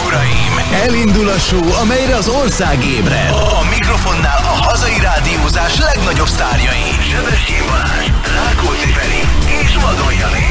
uraim! Elindul a show, amelyre az ország ébred. A mikrofonnál a hazai rádiózás legnagyobb sztárjai. Sebestyén Balázs, Rákóczi Feri és Vadon Jani.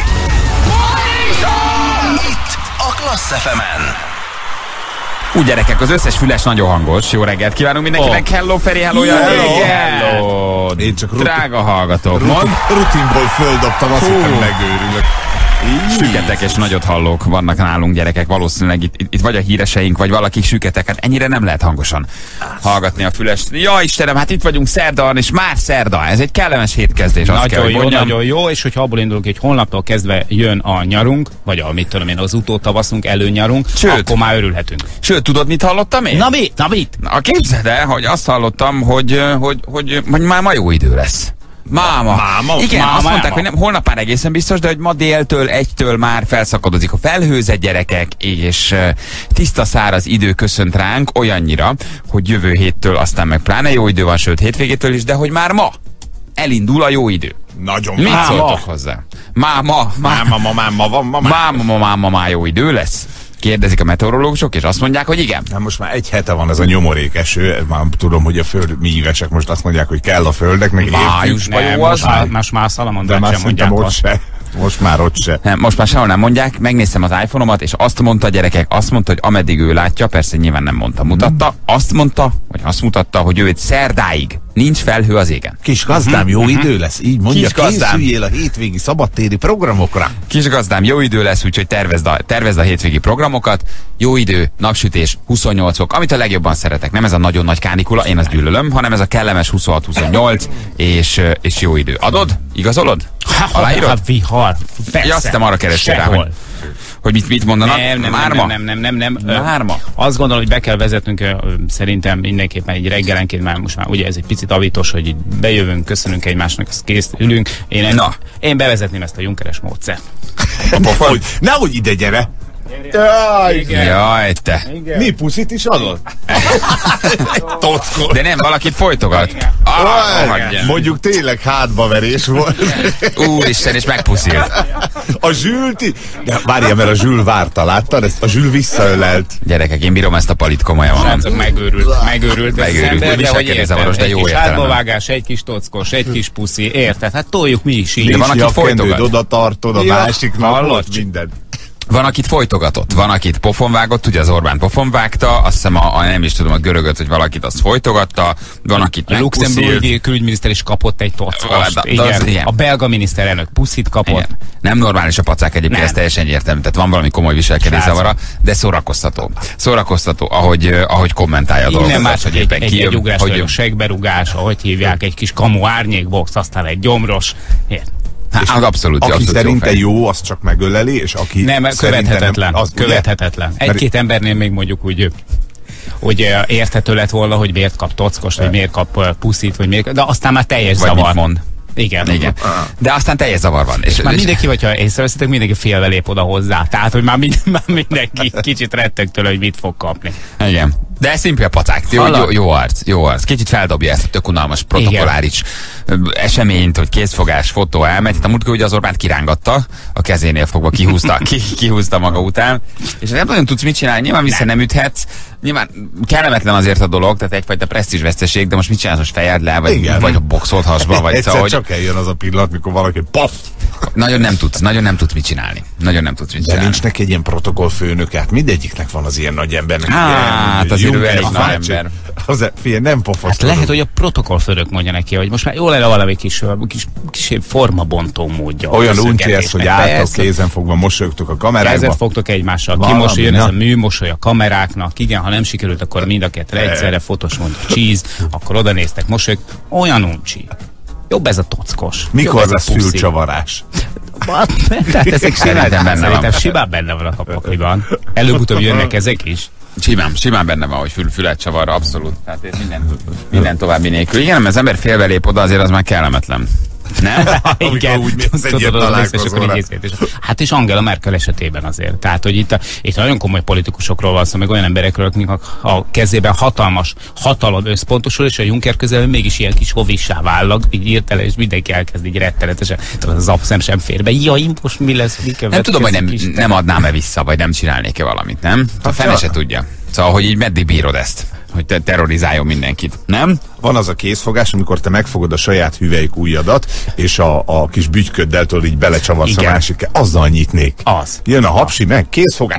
Itt a Klassz FM-en. Úgy gyerekek, az összes füles nagyon hangos. Jó reggelt kívánunk mindenkinek. Hello Feri, hello Jani. Hello. Én csak drága hallgatók. rutinból földobtam, azt hittem megőrülök. Süketek és nagyot hallók vannak nálunk, gyerekek. Valószínűleg itt vagy a híreseink, vagy valaki süketek. Hát ennyire nem lehet hangosan hallgatni a fülest. Ja Istenem, hát itt vagyunk szerdán, és már szerda. Ez egy kellemes hétkezdés. Nagyon jó, és hogyha abból indulunk, hogy holnaptól kezdve jön a nyarunk, vagy a mit tudom én, az utótavaszunk, előnyarunk, akkor már örülhetünk. Sőt, tudod, mit hallottam én? Na mit? Képzeld el, hogy azt hallottam, hogy már ma jó idő lesz. Máma. Igen, azt mondták, hogy nem, holnap már egészen biztos, de hogy ma déltől, 1-től már felszakadozik a felhőzet, gyerekek, és tiszta száraz idő köszönt ránk olyannyira, hogy jövő héttől aztán meg pláne jó idő van, sőt hétvégétől is, de hogy már ma elindul a jó idő. Nagyon mit szóltok hozzá? Máma jó idő lesz? Kérdezik a meteorológusok, és azt mondják, hogy igen. Hát most már egy hete van ez a nyomorék eső, már tudom, hogy a föld mi ívesek most azt mondják, hogy kell a földnek, meg májusban jó az. Most már Szalamondrát sem mondják. Most már ott se. Nem, most már sehol nem mondják, megnéztem az iPhone-omat, és azt mondta, gyerekek, hogy ameddig ő látja, persze nyilván nem mondta, mutatta, azt mutatta, hogy ő szerdáig nincs felhő az égen. Kis gazdám, jó idő lesz, így mondja, készüljél a hétvégi szabadtéri programokra. Kis gazdám, jó idő lesz, úgyhogy tervezd a hétvégi programokat. Jó idő, napsütés, 28 fok, amit a legjobban szeretek. Nem ez a nagyon nagy kánikula, én azt gyűlölöm, hanem ez a kellemes 26-28, és jó idő. Adod? Igazolod? Aláírod? Vihar. Persze. Ja, azt hiszem arra kerestél rá, hogy mit mondanak? Nem. Márma. Azt gondolom, hogy be kell vezetnünk szerintem mindenképpen egy reggelenként, már most már ugye ez egy picit avitos, hogy így bejövünk, köszönünk egymásnak, azt kész, ülünk. Én bevezetném ezt a Junckeres módszert. Nehogy ide gyere! Jaj, te! Igen. Mi puszit is adod? De nem, valakit folytogat. Mondjuk tényleg hátbaverés volt. Úristen, és megpuszilt. A Zsülti... De várjál, mert a Zsül várta, láttad? Ezt a Zsül visszaölelt. Gyerekek, én bírom ezt a palit, komolyan mondom. Srácok, megőrült. Úgy viselkedni zavaros, de jó értelemben. Egy kis hátbavágás, egy kis tockos, egy kis puszi, érted? Hát toljuk mi is így. De van, akit folytogat. Oda tartod, a másiknak, minden. Van, akit folytogatott, van, akit pofonvágott, ugye az Orbán pofonvágta, azt hiszem nem is tudom, a görögöt, hogy valakit azt folytogatta, van, akit a luxemburgi külügyminiszter is kapott egy tockost, igen. A belga miniszterelnök puszit kapott. Igen. Nem normális a pacák egyébként, ez teljesen értem, tehát van valami komoly viselkedészavara, de szórakoztató, ahogy kommentálja a dolgokat. Nem más, hogy éppen kijön. Egy ugrás, hogy segberugás, ahogy hívják, egy kis kamu árnyékbox, aztán egy gyomros. Abszolút. Aki szerinte jó, az csak megöleli, és aki nem, követhetetlen. Egy-két embernél még mondjuk úgy, hogy érthető lett volna, hogy miért kap tockost, vagy miért kap puszit, vagy miért, de aztán már teljes vagy zavar. Mit mond. Igen. De aztán teljes zavar van. És már mindenki, hogyha észreveszitek, mindenki félve lép oda hozzá. Tehát, hogy már mindenki kicsit retteg tőle, hogy mit fog kapni. Igen. De szimpli a pacák. Jó arc. Kicsit feldobja ezt a tök unalmas protokolláris eseményt, hogy kézfogás, fotó elmegy. A múltkor ugye az Orbánt kirángatta, a kezénél fogva kihúzta maga után. És nem nagyon tudsz mit csinálni, nyilván vissza nem üthetsz. Nyilván kellemetlen azért a dolog, tehát egyfajta presztízsveszteség, de most mit csinálsz, most fejed le, vagy a boxolt hasba, vagy szóval, csak eljön az a pillanat, mikor valaki paff! Nagyon nem tudsz mit csinálni. De nincs neki egy ilyen protokollfőnök, hát mindegyiknek van az ilyen nagy embernek. Hát azért ő elég nagy ember. Figyelj, nem pofasztod. Hát lehet, hogy a protokollfőnök mondja neki, hogy most már jól lenne valami kis formabontó módja. Olyan uncsi ez, hogy álltok kézen fogva mosolyogtok a kamerákba. Kezet fogtok egymással kimosolyogni, ez a műmosoly a kameráknak. Igen, ha nem sikerült, akkor mind a kettő egyszerre fotós mondja cheese, akkor oda néztek, mosolyog. Olyan uncsi. Jobb ez a tockos. Mikor lesz fülcsavarás? Tehát ezek szerintem simán benne van a pakliban. Előbb-utóbb jönnek ezek is. Simán benne van, hogy fület csavarra, abszolút. Tehát minden további nélkül. Igen, mert az ember félbe lép oda, azért az már kellemetlen. Nem? Igen, úgy mész egyet tudod, találkozóra. Hát és Angela Merkel esetében azért. Tehát, hogy itt nagyon komoly politikusokról van szó, meg olyan emberekről, akik a kezében hatalom összpontosul, és a Juncker közelben mégis ilyen kis hovissá vállag, így írtele, és mindenki elkezd így rettenetesen. Az abszem sem fér be. Jaj, most mi lesz? Nem tudom, hogy nem adnám-e vissza, vagy nem csinálnék-e valamit, nem? A fene se tudja. Szóval, hogy így meddig bírod ezt? Hogy te terrorizáljon mindenkit, nem? Van az a készfogás, amikor te megfogod a saját hüvelykujjadat, és a kis bütyköddel tudod így belecsavasz a másik, azzal nyitnék. Az. Jön a hapsi, meg készfogás.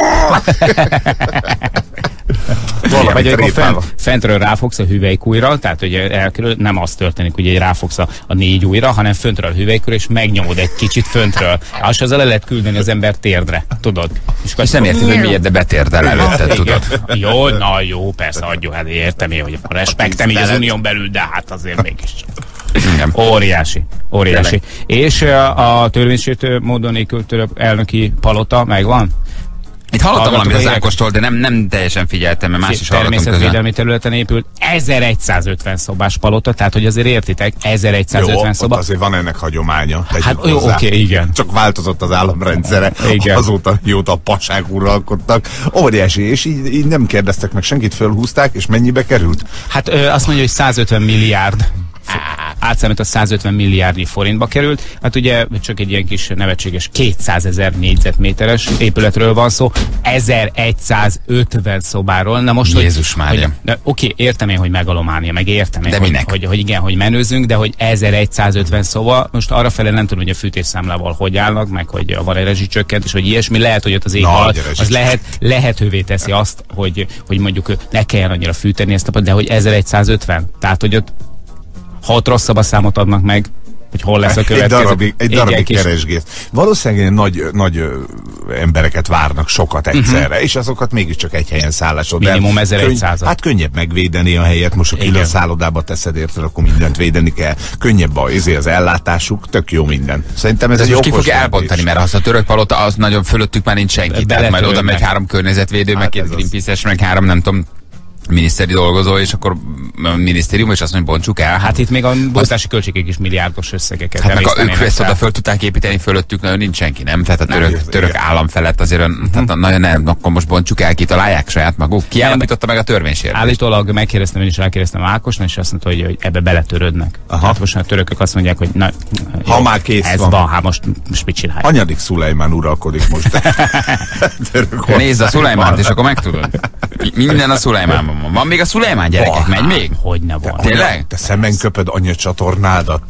Vagy amikor fentről ráfogsz a hüvelykujjra, tehát hogy elkerül, nem az történik, hogy ráfogsz a 4 ujjra, hanem föntről a hüvelykujjra, és megnyomod egy kicsit föntről. És azzal le lehet küldeni az ember térdre, tudod? És nem érted, hogy miért, de betérdel előtte, tudod. Jó, na jó, persze, adjuk, hát értem én, hogy a respektem így az unión belül, de hát azért mégis. Óriási. Óriási. És a törvénysértő módon épült elnöki palota megvan? Itt hallottam valamit az Ákostól, de nem teljesen figyeltem, mert más is hallottam közben. Természetvédelmi területen épült 1150 szobás palota, tehát hogy azért értitek, 1150 szoba. Ott azért van ennek hagyománya. Hát jó, oké, igen. Csak változott az államrendszere, azóta mióta a pasák uralkodtak. Óriási, és így nem kérdeztek meg senkit, fölhúzták, és mennyibe került? Hát azt mondja, hogy 150 milliárd. Átszámít a 150 milliárdnyi forintba került. Hát ugye csak egy ilyen kis nevetséges 200 000 négyzetméteres épületről van szó, 1150 szobáról. Na most, Jézus Mária. Oké, értem én, hogy megalománia, meg értem én, hogy igen, hogy menőzünk, de hogy 1150 szoba, most arrafele nem tudom, hogy a fűtésszámlával hogy állnak, meg hogy van egy rezsicsökkentés, vagy ilyesmi, lehet, hogy ott az ég alatt, az lehetővé teszi azt, hogy mondjuk ne kelljen annyira fűteni ezt a, de hogy 1150, tehát hogy ott ha ott rosszabb a számot adnak meg, hogy hol lesz a következő. Egy darabig keresgész. Valószínűleg nagy embereket várnak sokat egyszerre, és azokat mégiscsak egy helyen szállásod. Minimum 1100. Hát könnyebb megvédeni a helyet, most a külön szállodába teszed, érted, akkor mindent védeni kell. Könnyebb az ellátásuk, tök jó minden. Szerintem ez egy most ki fogja elbontani, mert az a török palota, az nagyon fölöttük már nincs senki. Tehát majd oda megy 3 környezetvédő, meg 2 Greenpeace-es, meg 3 nem tudom, miniszteri dolgozó, és akkor a minisztérium, és azt mondja, bontsuk el. Hát itt még a bontási költségek is milliárdos összegeket. Hát meg ők ezt oda föl tudták építeni, fölöttük nagyon nincs senki, nem? Tehát a török állam felett azért tehát nagyon nem, akkor most bontsuk el, kitalálják saját maguk. Ki állapította meg a törvénysértést? Állítólag megkérdeztem, én is rákérdeztem Ákosnak, és azt mondta, hogy ebbe beletörődnek. Hát most a törökök azt mondják, hogy na, ha jó, már kész ez van, hát most mit csinálják? Anyadik Szulejmán uralkodik most. Nézd a Szulejmánt, és akkor megtudod. Minden a Szulejmánban van. Van még a Szulejmán, gyerekek? Megy még? Hogyne van. Tényleg? Te szemen köpöd anyacsatornádat,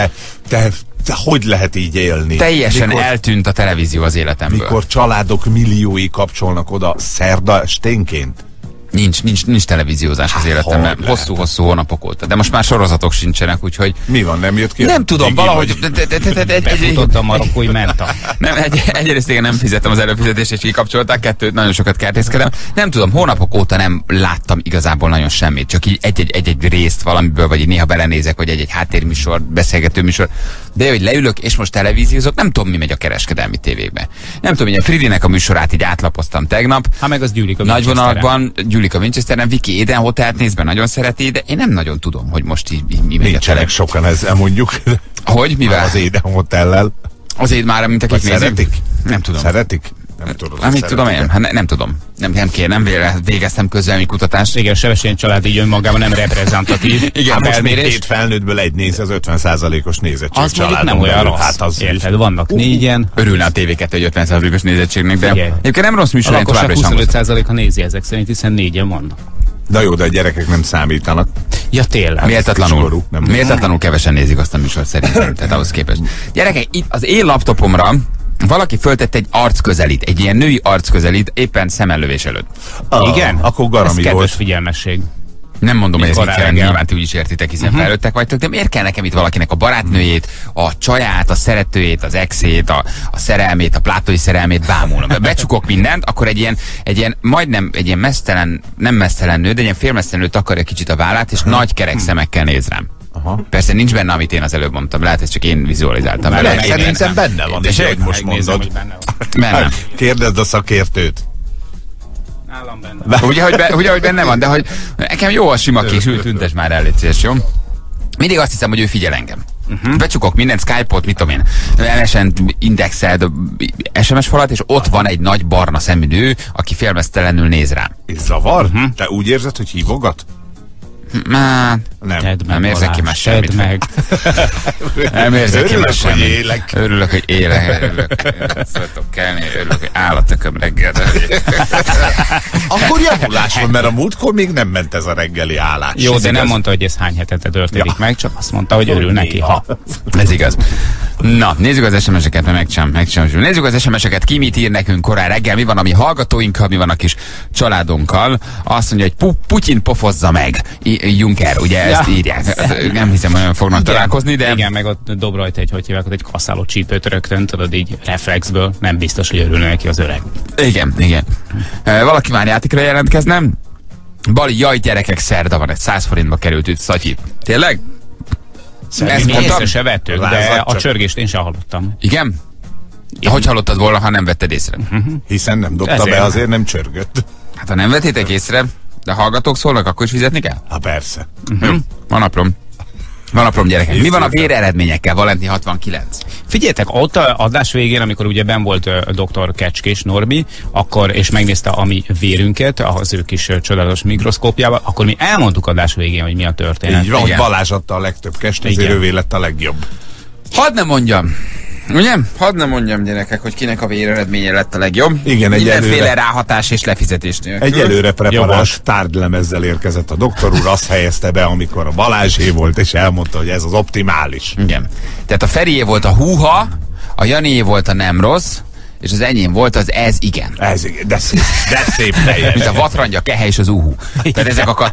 te hogy lehet így élni? Teljesen eltűnt a televízió az életemből. Mikor családok milliói kapcsolnak oda szerda esténként? Nincs televíziózás az életemben. Hosszú hónapok óta. De most már sorozatok sincsenek, úgyhogy... Mi van, nem jött ki? Nem tudom, valahogy... Befutottam marokkói menta. Egyrészt igen, nem fizettem az előfizetést, és kikapcsolták, 2, nagyon sokat kertészkedem. Nem tudom, hónapok óta nem láttam igazából nagyon semmit. Csak így egy részt valamiből, vagy így néha belenézek, vagy egy háttérműsor, beszélgető műsor. De hogy leülök, és most televíziózok, nem tudom, mi megy a kereskedelmi tévékbe. Nem tudom, hogy a Fridinek a műsorát így átlapoztam tegnap. Hát meg az Gyulika nagy vonalakban, Gyulika Winchesteren, Viki Eden Hotelt néz be, nagyon szereti, de én nem nagyon tudom, hogy most így mi megy a televízió. Sokan ezzel mondjuk. Hogy? Mivel? Az Eden Hotellel. Azért már, mint akik szeretik? Nem tudom. Szeretik? Nem tudom. Mit tudom én? Hát nem tudom. Nem végeztem közelmi kutatást. Igen, Sebestyén család így önmagában nem reprezentatív. Igen, most még 2 felnőttből egy néz, az 50%-os nézettség az családon. Nem olyan rossz. Hát az érted, vannak 4-en. Örülne a TV2 egy 50%-os nézettségnek, de egyébként nem rossz műsor, én továbbra is 25%-a nézi ezek szerint, hiszen 4-en vannak. De jó, de a gyerekek nem számítanak. Ja, tényleg. Méltatlanul kevesen nézik azt a műsort szerintem, tehát ahhoz képest. Gyerekek, itt az én laptopomra valaki föltett egy arcközelít, egy ilyen női arcközelít éppen szemellövés előtt. Igen? Akkor Garami ez volt. Figyelmesség. Nem mondom, hogy ez mit jelent, nyilván ti úgy is értitek, hiszen felnőttek vagytok, de miért kell nekem itt valakinek a barátnőjét, a csaját, a szeretőjét, az exét, a szerelmét, a plátói szerelmét bámulom. Becsukok mindent, akkor egy ilyen majdnem egy ilyen mesztelen, nem mesztelen nő, de egy ilyen félmesztelen nő takarja kicsit a vállát, és nagy kerek szemekkel néz rám. Aha. Persze nincs benne, amit én az előbb mondtam, lehet, ez csak én vizualizáltam. Szerintem benne van, és hogy most mondod. Benne. Kérdezd a szakértőt. Ugye, hogy benne van, de hogy nekem jó a sima kis tüntes már el, légy szíves, jó? Mindig azt hiszem, hogy ő figyel engem. becsukok mindent, Skype-ot, mit tudom én, MSN indexeld, SMS falat, és ott van egy nagy barna szemű nő, aki félmeztelenül néz rám. És zavar? Te úgy érzed, hogy hívogat? Nem érzek ki már semmit. Nem érzek ki már semmit. Örülök, hogy élek. Szóltok kelni, örülök, hogy állatököm reggel. Akkor javulás van, mert a múltkor még nem ment ez a reggeli állás. Jó, de nem mondta, hogy ez hány hetente történik meg, csak azt mondta, hogy örül neki, ha. Ez igaz. Na, nézzük az SMS-eket, megcsináljuk. Nézzük az SMS-eket, ki mit ír nekünk korán reggel, mi van a mi hallgatóinkkal, mi van a kis családunkkal. Azt mondja, hogy Putyin pofozza meg. Juncker, ugye ezt írják. Nem hiszem, hogy fognak találkozni, de... Igen, meg ott dob rajta hogy hívják, ott egy kaszáló csípőt rögtön, tudod, így reflexből. Nem biztos, hogy örülne neki az öreg. Igen. Valaki már játékra jelentkezne? Bali, jaj gyerekek, szerda van, egy 100 forintba került itt, Szatyi. Tényleg? Ezt mi észre se vettük, de a csörgést én sem hallottam. Igen? De hogy hallottad volna, ha nem vetted észre? Hiszen nem dobta be, azért nem csörgött. Hát ha nem vettétek észre, de hallgatók szólnak, akkor is fizetni kell? Ha persze. Van aprom gyerekek. Mi van a véreredményekkel, Valenti 69? Figyeljetek, ott adás végén, amikor ugye benn volt dr. Kecskés Norbi, akkor, és megnézte a mi vérünket, az ő kis csodálatos mikroszkópjával, akkor mi elmondtuk adás végén, hogy mi a történet. Így van, hogy Balázs adta a legtöbb kest, ezért ővé lett a legjobb. Hadd ne mondjam. Ugye? Hadd nem mondjam, gyerekek, hogy kinek a véreredménye lett a legjobb. Igen, mindenféle ráhatás és lefizetés nélkül. Egy előre preparált tárgylemezzel érkezett a doktor úr, azt helyezte be, amikor a Balázsé volt, és elmondta, hogy ez az optimális. Igen. Tehát a Ferié volt a húha, a Janié volt a nem rossz, és az enyém volt az ez igen. Ez igen, de szép teljes. Mint a vatrangya, kehe és az uhu. Tehát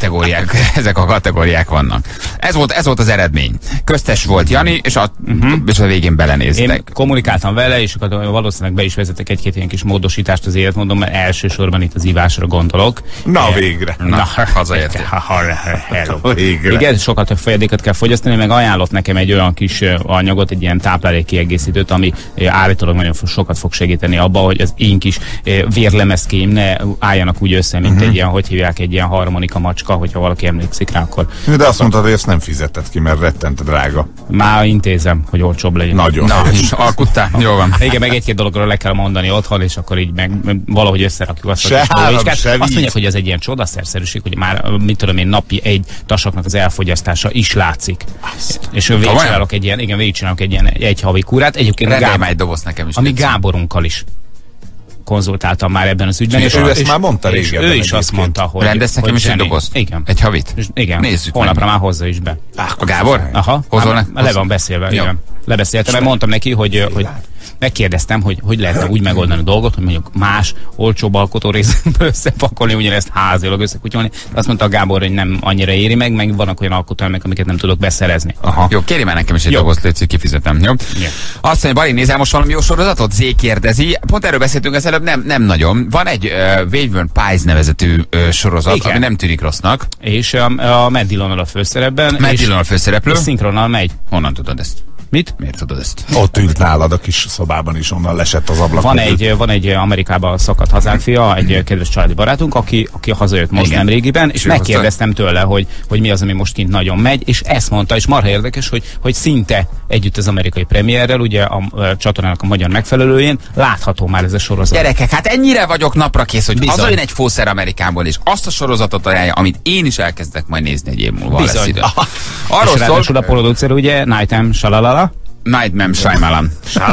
ezek a kategóriák vannak. Ez volt az eredmény. Köztes volt Jani, és a végén belenéztek. Én kommunikáltam vele, és valószínűleg be is vezetek egy-két ilyen kis módosítást az életmódon, mert elsősorban itt az ivásra gondolok. Na végre. Na hazaértél. Végre. Igen, sokkal több folyadékot kell fogyasztani, meg ajánlott nekem egy olyan kis anyagot, egy ilyen táplálékkiegészítőt, ami állítólag nagyon sokat fog segíteni abba, hogy az én kis vérlemezkéim ne álljanak úgy össze, mint egy ilyen, hogy hívják, egy ilyen harmonika macska, hogyha valaki emlékszik rá, akkor... De azt mondtad, hogy ezt nem fizetted ki, mert rettent drága. Már intézem, hogy olcsóbb legyen. Nagyon. Na, alkuttál? Jól van. Igen, meg egy-két dologról le kell mondani otthon, és akkor így meg valahogy összerakjuk azt, azt mondják, hogy ez egy ilyen csodaszerszerűség, hogy már, mit tudom én, napi egy tasaknak az elfogyasztása is látszik. És végigcsinálok egy ilyen, egy havi kúrát. Egyébként egy doboz nekem is. Ami Gáborunkkal is konzultáltam már ebben az ügyben. És ő ezt már mondta régen. Ő is azt mondta, hogy... Rendez nekem is egy dobozt? Igen. Egy havit? Igen. Nézzük. Holnapra már hozza is be. A Gábor? Aha. Le van beszélve, igen. Lebeszéltem, mert mondtam neki, hogy megkérdeztem, hogy lehetne úgy megoldani a dolgot, hogy mondjuk más olcsóbb alkotórészből összepakolni, ugyanezt házilag összekutyolni. Azt mondta a Gábor, hogy nem annyira éri meg vannak olyan alkotóelemek, amiket nem tudok beszerezni. Aha. Jó, kérj már nekem is egy dobozt, légy, kifizetem. Jó? Yeah. Azt mondja, Bali, nézel most valami jó sorozatot? Zé kérdezi. Pont erről beszéltünk az előbb, nem nagyon. Van egy Wayward Pies nevezetű sorozat, igen, ami nem tűnik rossznak. És a Matt Dillon a főszerepben. Matt Dillon a főszereplő. És szinkronnal megy. Honnan tudod ezt? Mit? Miért tudod ezt? Ott ült nálad a kis szobában is, onnan lesett az ablakon. Van egy Amerikában szakadt hazánfia, egy kedves családi barátunk, aki hazajött most nemrégiben, és megkérdeztem tőle, hogy mi az, ami most kint nagyon megy, és ezt mondta, és marha érdekes, hogy szinte együtt az amerikai premierrel, ugye a csatornának a magyar megfelelőjén látható már ez a sorozat. Gyerekek, hát ennyire vagyok napra kész, hogy hazajön egy fószer Amerikából, és azt a sorozatot ajánlja, amit én is elkezdek majd nézni egy év múlva. Bizony. Arról szól, a producer ugye Nighttime Shalala. Nightmare Shyamalan.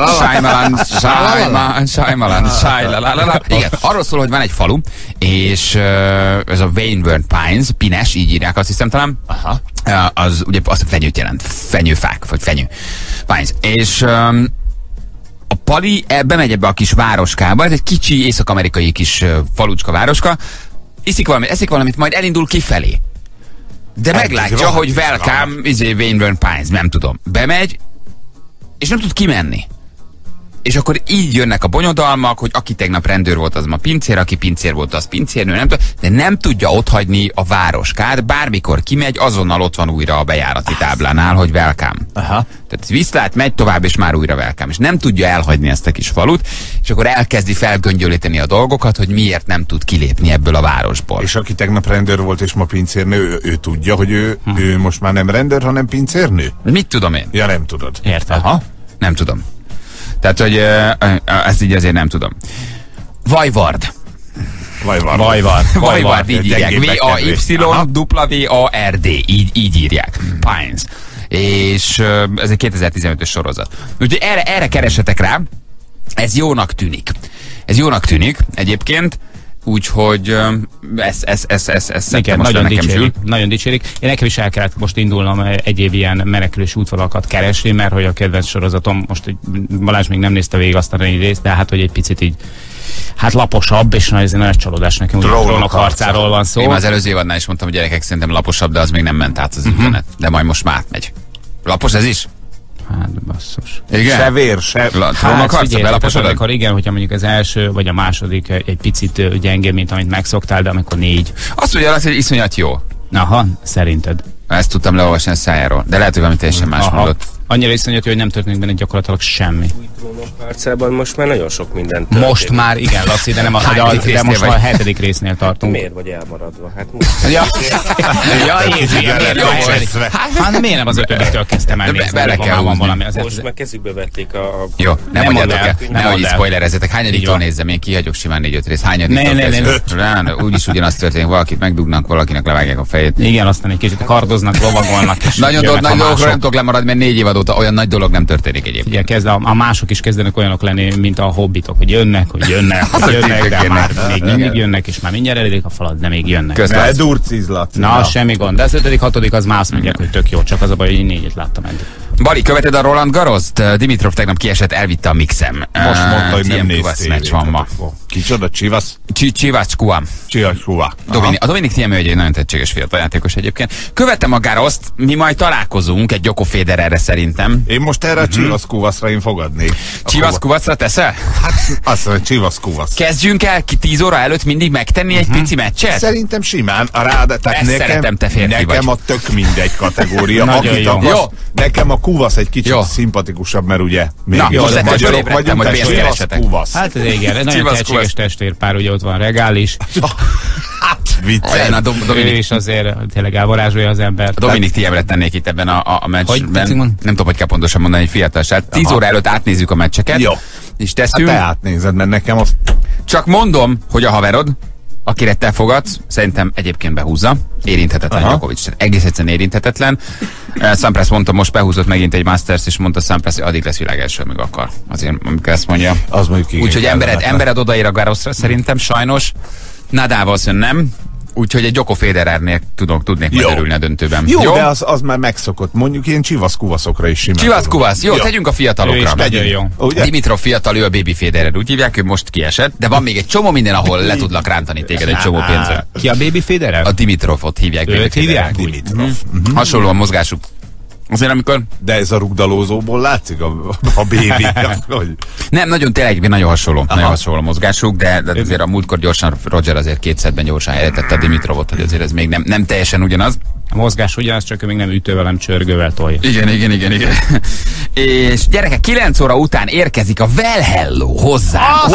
Shyamalan. Igen, arról szól, hogy van egy falu, és ez a Wayward Pines, Pines, így írják, azt hiszem talán. Aha. Az ugye azt a fenyőt jelent, fenyőfák, vagy fenyő. Pines. És a Pali bemegy ebbe a kis városkába, ez egy kicsi észak-amerikai kis falucska városka, eszik valamit, majd elindul kifelé. De meglátja, hogy welcome, Wayward Pines, nem tudom. Bemegy, és nem tud kimenni. És akkor így jönnek a bonyodalmak, hogy aki tegnap rendőr volt, az ma pincér, aki pincér volt, az pincérnő, nem tudom, de nem tudja otthagyni a városkát, bármikor kimegy, azonnal ott van újra a bejárati táblánál, hogy welcome. Aha. Tehát viszlát, megy tovább, és már újra welcome. És nem tudja elhagyni ezt a kis falut, és akkor elkezdi felgöngyölíteni a dolgokat, hogy miért nem tud kilépni ebből a városból. És aki tegnap rendőr volt, és ma pincérnő, ő tudja, hogy ő most már nem rendőr, hanem pincérnő? Mit tudom én? Ja, nem tudod. Érted? Aha, nem tudom. Tehát, hogy ezt így azért nem tudom. Vajvard. Vajvard, így írják. V-A-Y-W-A-R-D. Így írják. Pines. És ez egy 2015-ös sorozat. Úgyhogy erre keresetek rá. Ez jónak tűnik egyébként. Úgyhogy ezt igen, nagyon dicsérik. Én nekem is el kellett most indulnom egy év ilyen menekülés útvalakat keresni, mert hogy a kedvenc sorozatom, most Balázs még nem nézte végig azt a részt, de hát hogy egy picit így hát laposabb, és ez egy nagy csalódás nekem, hogy a Trónok harcáról van szó. Én az előző évadnál is mondtam, hogy gyerekek, szerintem laposabb, de az még nem ment át az üzenet. De majd most már átmegy. Lapos ez is? Hát basszus. Igen? Se vér, se... Trónok harca, belaposodod? Amikor igen, hogyha mondjuk az első vagy a második egy picit gyengébb, mint amit megszoktál, de amikor 4. Azt mondja, hogy iszonyat jó. Aha, szerinted. Ezt tudtam leolvasni a szájáról, de lehet, hogy valami teljesen más mondott. Annyira iszonyat jó, hogy nem történik benne gyakorlatilag semmi. Új Trónok harcában most már nagyon sok minden történik. Most már, igen, Laci, de nem de most már a 7. résznél tartunk. Miért vagy elmaradva? Hát most... Hát miért nem az 5-től kezdtem el nézni? Bele kell valami. Most már kezükbe vették a... Jó, nem mondjátok el, nehogy spoilerezzetek. Hányadiktól nézzem, én kihagyok simán 4-5 rész. Hányadiktól kezdem? Úgyis ugyanazt történik, valakit megdugnak, valakinek levágják a fejét. Igen, aztán egy kicsit kardoznak, lovagolnak. Nagyon dolgokról nem tudok lemaradni, mert 4 évad óta olyan nagy dolog nem történik egyébként. Ugye a mások is kezdenek olyanok lenni, mint a hobbitok, hogy jönnek, de már még mindig jönnek, és már mindjárt elérik a falat, de még jönnek. Durcizlat. Na, semmi gond. De az 5., 6. az már azt mondják, hogy tök jó, csak az a baj, hogy én 4-et láttam eddig. Bali, követed a Roland Garrost? Dimitrov tegnap kiesett, elvitte a mixem. Most mondta, hogy nem néztél. Van ma. Kicsoda? Csivasz? Csivacskua. A Dominik Thiem egy nagyon tehetséges fiatal játékos egyébként. Követem a Garrost, mi majd találkozunk egy Joko Federerre szerintem. Én most erre a Csivaszkuvaszra én fogadnék. Csivaszkuvaszra teszel? Hát azt mondja, Csivaszkuvasz. Kezdjünk el 10 óra előtt mindig megtenni egy pici meccset? Szerintem simán. Nekem a tök mindegy kategória. Akit akarsz, nekem a kuvasz egy kicsit szimpatikusabb, mert ugye még magyarok vagyunk, tehát kuvasz. Hát ez igen, nagyon tehetséges testvérpár, ugye ott van Regál is. Hát viccelj. A Dominik is azért tényleg elvarázsolja az embert. A Dominik Thiemre tennék itt ebben a meccsben. Nem tudom, hogy kell pontosan mondani, egy fiatalság. 10 óra előtt átnézzük a meccseket. Jó. És teszünk. Hát te átnézed, mert nekem az... Csak mondom, hogy a haverod, akire te fogadsz, szerintem egyébként behúzza. Érinthetetlen Djokovic. Egész egyszerűen érinthetetlen. Sampras mondta, most behúzott megint egy Masters, és mondta Sampras, hogy addig lesz világelső, még akar. Azért, amikor ezt mondja. Az mondjuk igen. Úgyhogy embered odaír a Garrosra szerintem, sajnos. Nadal valószínűleg nem. Úgyhogy egy Joko Federernél tudnék majd örülni a döntőben. Jó, de az már megszokott. Mondjuk ilyen csivaszkuvaszokra is simán. Csivaszkuvasz, jó, tegyünk a fiatalokra. Jó. Dimitrov fiatal, ő a Baby Federer, úgy hívják, ő most kiesett, de van még egy csomó minden, ahol le tudlak rántani téged egy csomó pénzzel. Ki a Baby Federer? A Dimitrovot hívják. Őt hívják? Dimitrov. Hasonló a mozgásuk. Azért amikor... De ez a rugdalózóból látszik a baby. Nem, nagyon hasonló. Nagyon hasonló a mozgásuk, de azért a múltkor gyorsan Roger azért 2 szettben gyorsan helyrettette a Dimitrovot, hogy azért ez még nem teljesen ugyanaz. A mozgás ugyanaz, csak ő még nem ütővel, nem csörgővel tolja. Igen. És gyerekek, 9 óra után érkezik a Well Hello hozzánk.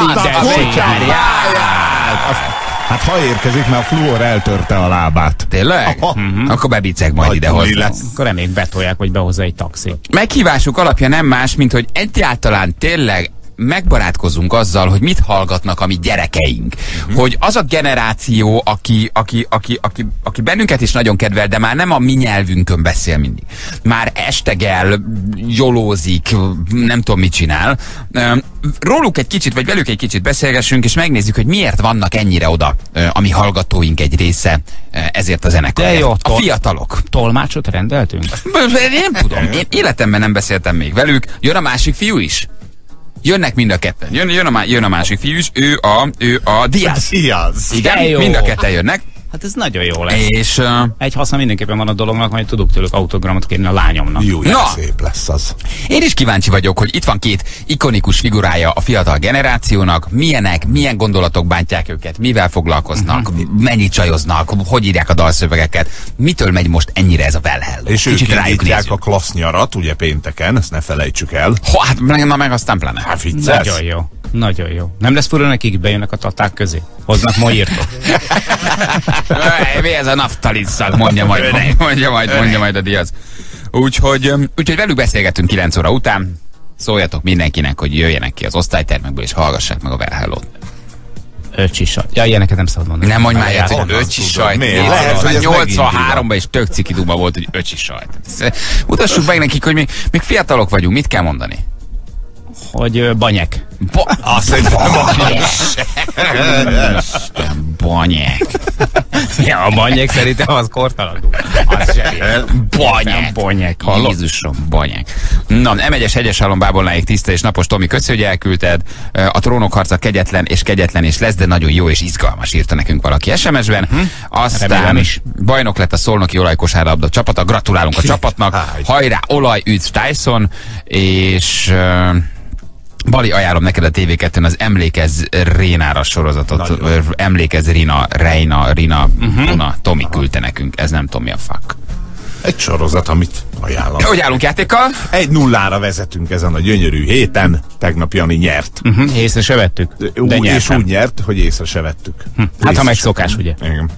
Hát ha érkezik, mert a fluor eltörte a lábát. Tényleg? Akkor bebiceg majd ide hozzá. Akkor reméljük betolják, vagy behozza egy taxi. Meghívásuk alapja nem más, mint hogy egyáltalán tényleg megbarátkozunk azzal, hogy mit hallgatnak a mi gyerekeink. Hogy az a generáció, aki bennünket is nagyon kedvel, de már nem a mi nyelvünkön beszél mindig. Már estegel, jolózik, nem tudom mit csinál. Róluk egy kicsit, vagy velük egy kicsit beszélgessünk, és megnézzük, hogy miért vannak ennyire oda a mi hallgatóink egy része ezért a zenekarért. A fiatalok. Tolmácsot rendeltünk? Én nem tudom. Én életemben nem beszéltem még velük. Jön a másik fiú is. Jönnek mind a ketten. Jön a másik fiú is, ő a Diaz. Diaz. Igen, mind a ketten jönnek. Hát ez nagyon jó lesz. És egy haszna mindenképpen van a dolognak, majd tudok tőlük autogramot kérni a lányomnak. Jó, szép lesz az. Én is kíváncsi vagyok, hogy itt van két ikonikus figurája a fiatal generációnak. Milyen gondolatok bántják őket, mivel foglalkoznak, mennyit csajoznak, hogy írják a dalszövegeket, mitől megy most ennyire ez a Well Hello. És ők indítják a klassz nyarat, ugye pénteken, ezt ne felejtsük el. Hát meg aztán pláne. Hát vicces. Nagyon jó. Nagyon jó. Nem lesz fura nekik, bejönnek a taták közé? Hoznak Mojirtot. Mi ez a naftaliszak, mondja majd a Diaz. Úgyhogy velük beszélgetünk 9 óra után. Szóljatok mindenkinek, hogy jöjjenek ki az osztálytermekből, és hallgassák meg a Well Hello-t. Öcsi sajt. Ja, ilyeneket nem szabad mondani. Nem mondj már ilyet, hogy öcsi sajt. Lehet, hogy 83-ban is tök ciki duma volt, hogy öcsi sajt. Mutassuk meg nekik, hogy még fiatalok vagyunk. Mit kell mondani? Hogy banyek. Azt egy Banyek. Ja, a banyek szerintem az kortalan. Banyek. Jézusom, banyek. Na, M1-es hegyes Bábolnáig tiszta és napos. Tomi, köszi, hogy elküldted. A Trónok harca kegyetlen és lesz, de nagyon jó és izgalmas, írta nekünk valaki SMS-ben. Aztán is bajnok lett a szolnoki olajkosárlabda csapata. Gratulálunk a csapatnak. Hajrá, olajüdv Tyson, és... Bali, ajánlom neked a TV2-n az Emlékezz Rénára sorozatot. Emlékezz Rina, Tomi küldte nekünk. Ez nem Tomi a fuck. Egy sorozat, amit ajánlom. Hogy állunk játékkal? 1-0-ra vezetünk ezen a gyönyörű héten. Tegnap Jani nyert. Észre se vettük. És úgy nyert, hogy észre se vettük. Hát ha megszokás, ugye? Igen.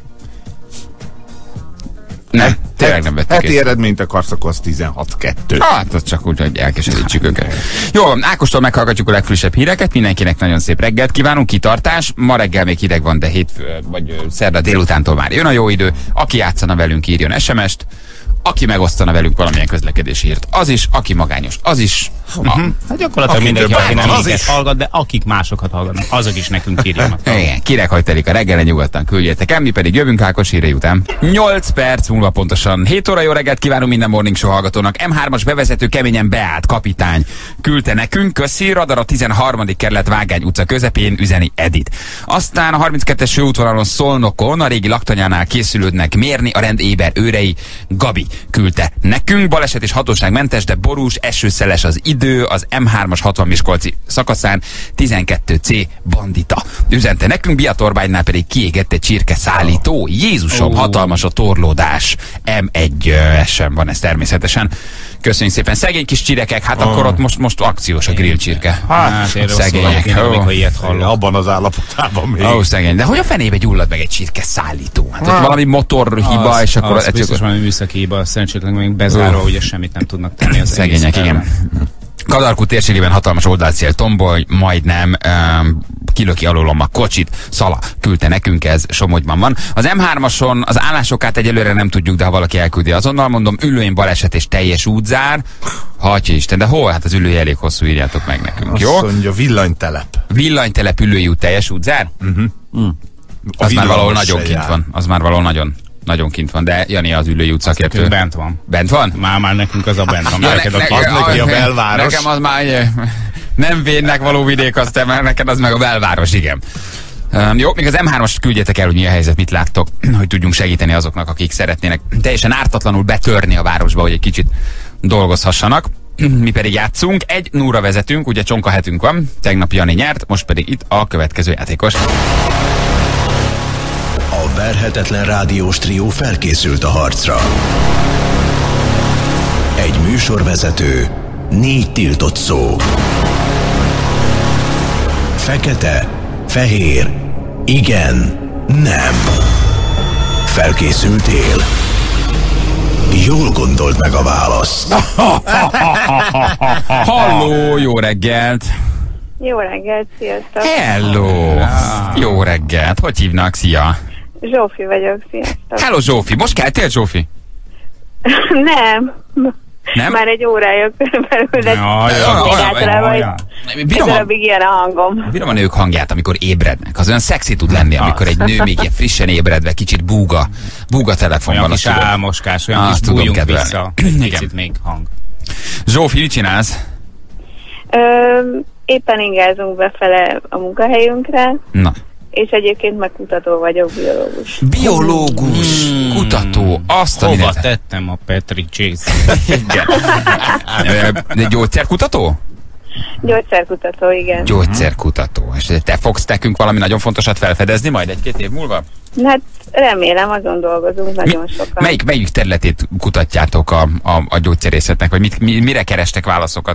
Nem, tényleg nem vettük heti eredményt akarsz, akkor az 16-2. Hát, az csak úgy, hogy elkeserítsük őket. Jó, Ákostól meghallgatjuk a legfrissebb híreket. Mindenkinek nagyon szép reggelt kívánunk, kitartás. Ma reggel még hideg van, de hétfő vagy szerda délutántól már jön a jó idő. Aki játszana velünk, írjon SMS-t. Aki megosztana velünk valamilyen közlekedési hírt, az is, aki magányos, az is. Hát gyakorlatilag mindenki, aki nem minket hallgat, de akik másokat hallgatnak, azok is nekünk írjanak. Igen, kinek hogy telik a reggelen, nyugodtan küldjetek el, mi pedig jövünk Ákos hírei után. 8 perc múlva pontosan 7 óra, jó reggelt kívánunk minden Morning Show hallgatónak. M3-as bevezető keményen beállt, kapitány küldte nekünk, köszi, radar a 13. kerület Vágány utca közepén, üzeni Edit. Aztán a 32-es főútvonalon Szolnokon, a régi laktanyánál készülődnek mérni a rend éber őrei, Gabi küldte nekünk. Baleset és hatóságmentes, de borús, esőszeles az idő, az M3-as 60 Miskolci szakaszán 12C bandita. Üzente nekünk, Biatorbánynál pedig kiégett egy csirkeszállító. Jézusom, hatalmas a torlódás. M1-esen van ez természetesen. Köszönjük szépen. Szegény kis csirekek, hát akkor ott most akciós a grill csirke. Hát szegények. Abban az állapotában még. Ó, szegény. De hogy a fenébe gyullad meg egy csirkeszállító? Hát valami motorhiba, és akkor... Az biztos valami műszaki hiba, szerencsétlen még bezárva, ugye semmit nem tudnak tenni az szegények, igen. Kadarkú térségében hatalmas oldalcél tombol, majdnem kilöki alulom a kocsit. Szala küldte nekünk, ez Somogyban van. Az M3-ason az állásokát egyelőre nem tudjuk, de ha valaki elküldi, azonnal mondom, ülőjén baleset és teljes útzár. Hatya Isten, de hol? Hát az ülői elég hosszú, írjátok meg nekünk, azt jó? Azt mondja, villanytelep. Villanytelep, ülői út, teljes útzár? Az már valahol nagyon kint van. Az már valahol nagyon kint van, de Jani az ülői út szakértő. Bent van. Bent van? Már nekünk az a bent van. Neked a belváros. Nekem az már nem vénnek való vidék, azt mert neked az meg a belváros, igen. Jó, még az M3-as küldjetek el, hogy mi a helyzet, mit láttok, hogy tudjunk segíteni azoknak, akik szeretnének teljesen ártatlanul betörni a városba, hogy egy kicsit dolgozhassanak. Mi pedig játszunk, 1-0-ra vezetünk, ugye csonka hetünk van, tegnap Jani nyert, most pedig itt a következő játékos. A verhetetlen rádiós trió felkészült a harcra. Egy műsorvezető, 4 tiltott szó. Fekete, fehér, igen, nem. Felkészültél? Jól gondold meg a választ. Halló, jó reggelt! Jó reggelt, sziasztok! Hello! Jó reggelt! Hogy hívnak? Szia! Zsófi vagyok, sziasztok! Hello, Zsófi! Most keltél, Zsófi? Nem. Már egy órája körülbelül, de általában egy darabig ilyen a hangom. Bírom a nők hangját, amikor ébrednek. Az olyan szexi tud lenni, amikor egy nő még ilyen frissen ébredve, kicsit búga telefonban. Olyan kis álmoskás, olyan kis bújjunk vissza. Picit még hang. Zsófi, mit csinálsz? Éppen ingázunk befele a munkahelyünkre. Na. És egyébként meg kutató vagyok, biológus. Biológus, kutató, azt a hova tettem a Petri Chase? Igen. De gyógyszerkutató? Gyógyszerkutató, igen. Gyógyszerkutató. És te fogsz nekünk valami nagyon fontosat felfedezni majd 1-2 év múlva? Hát remélem, azon dolgozunk nagyon sokan. Melyik területét kutatjátok a gyógyszerészetnek, vagy mire kerestek válaszokat?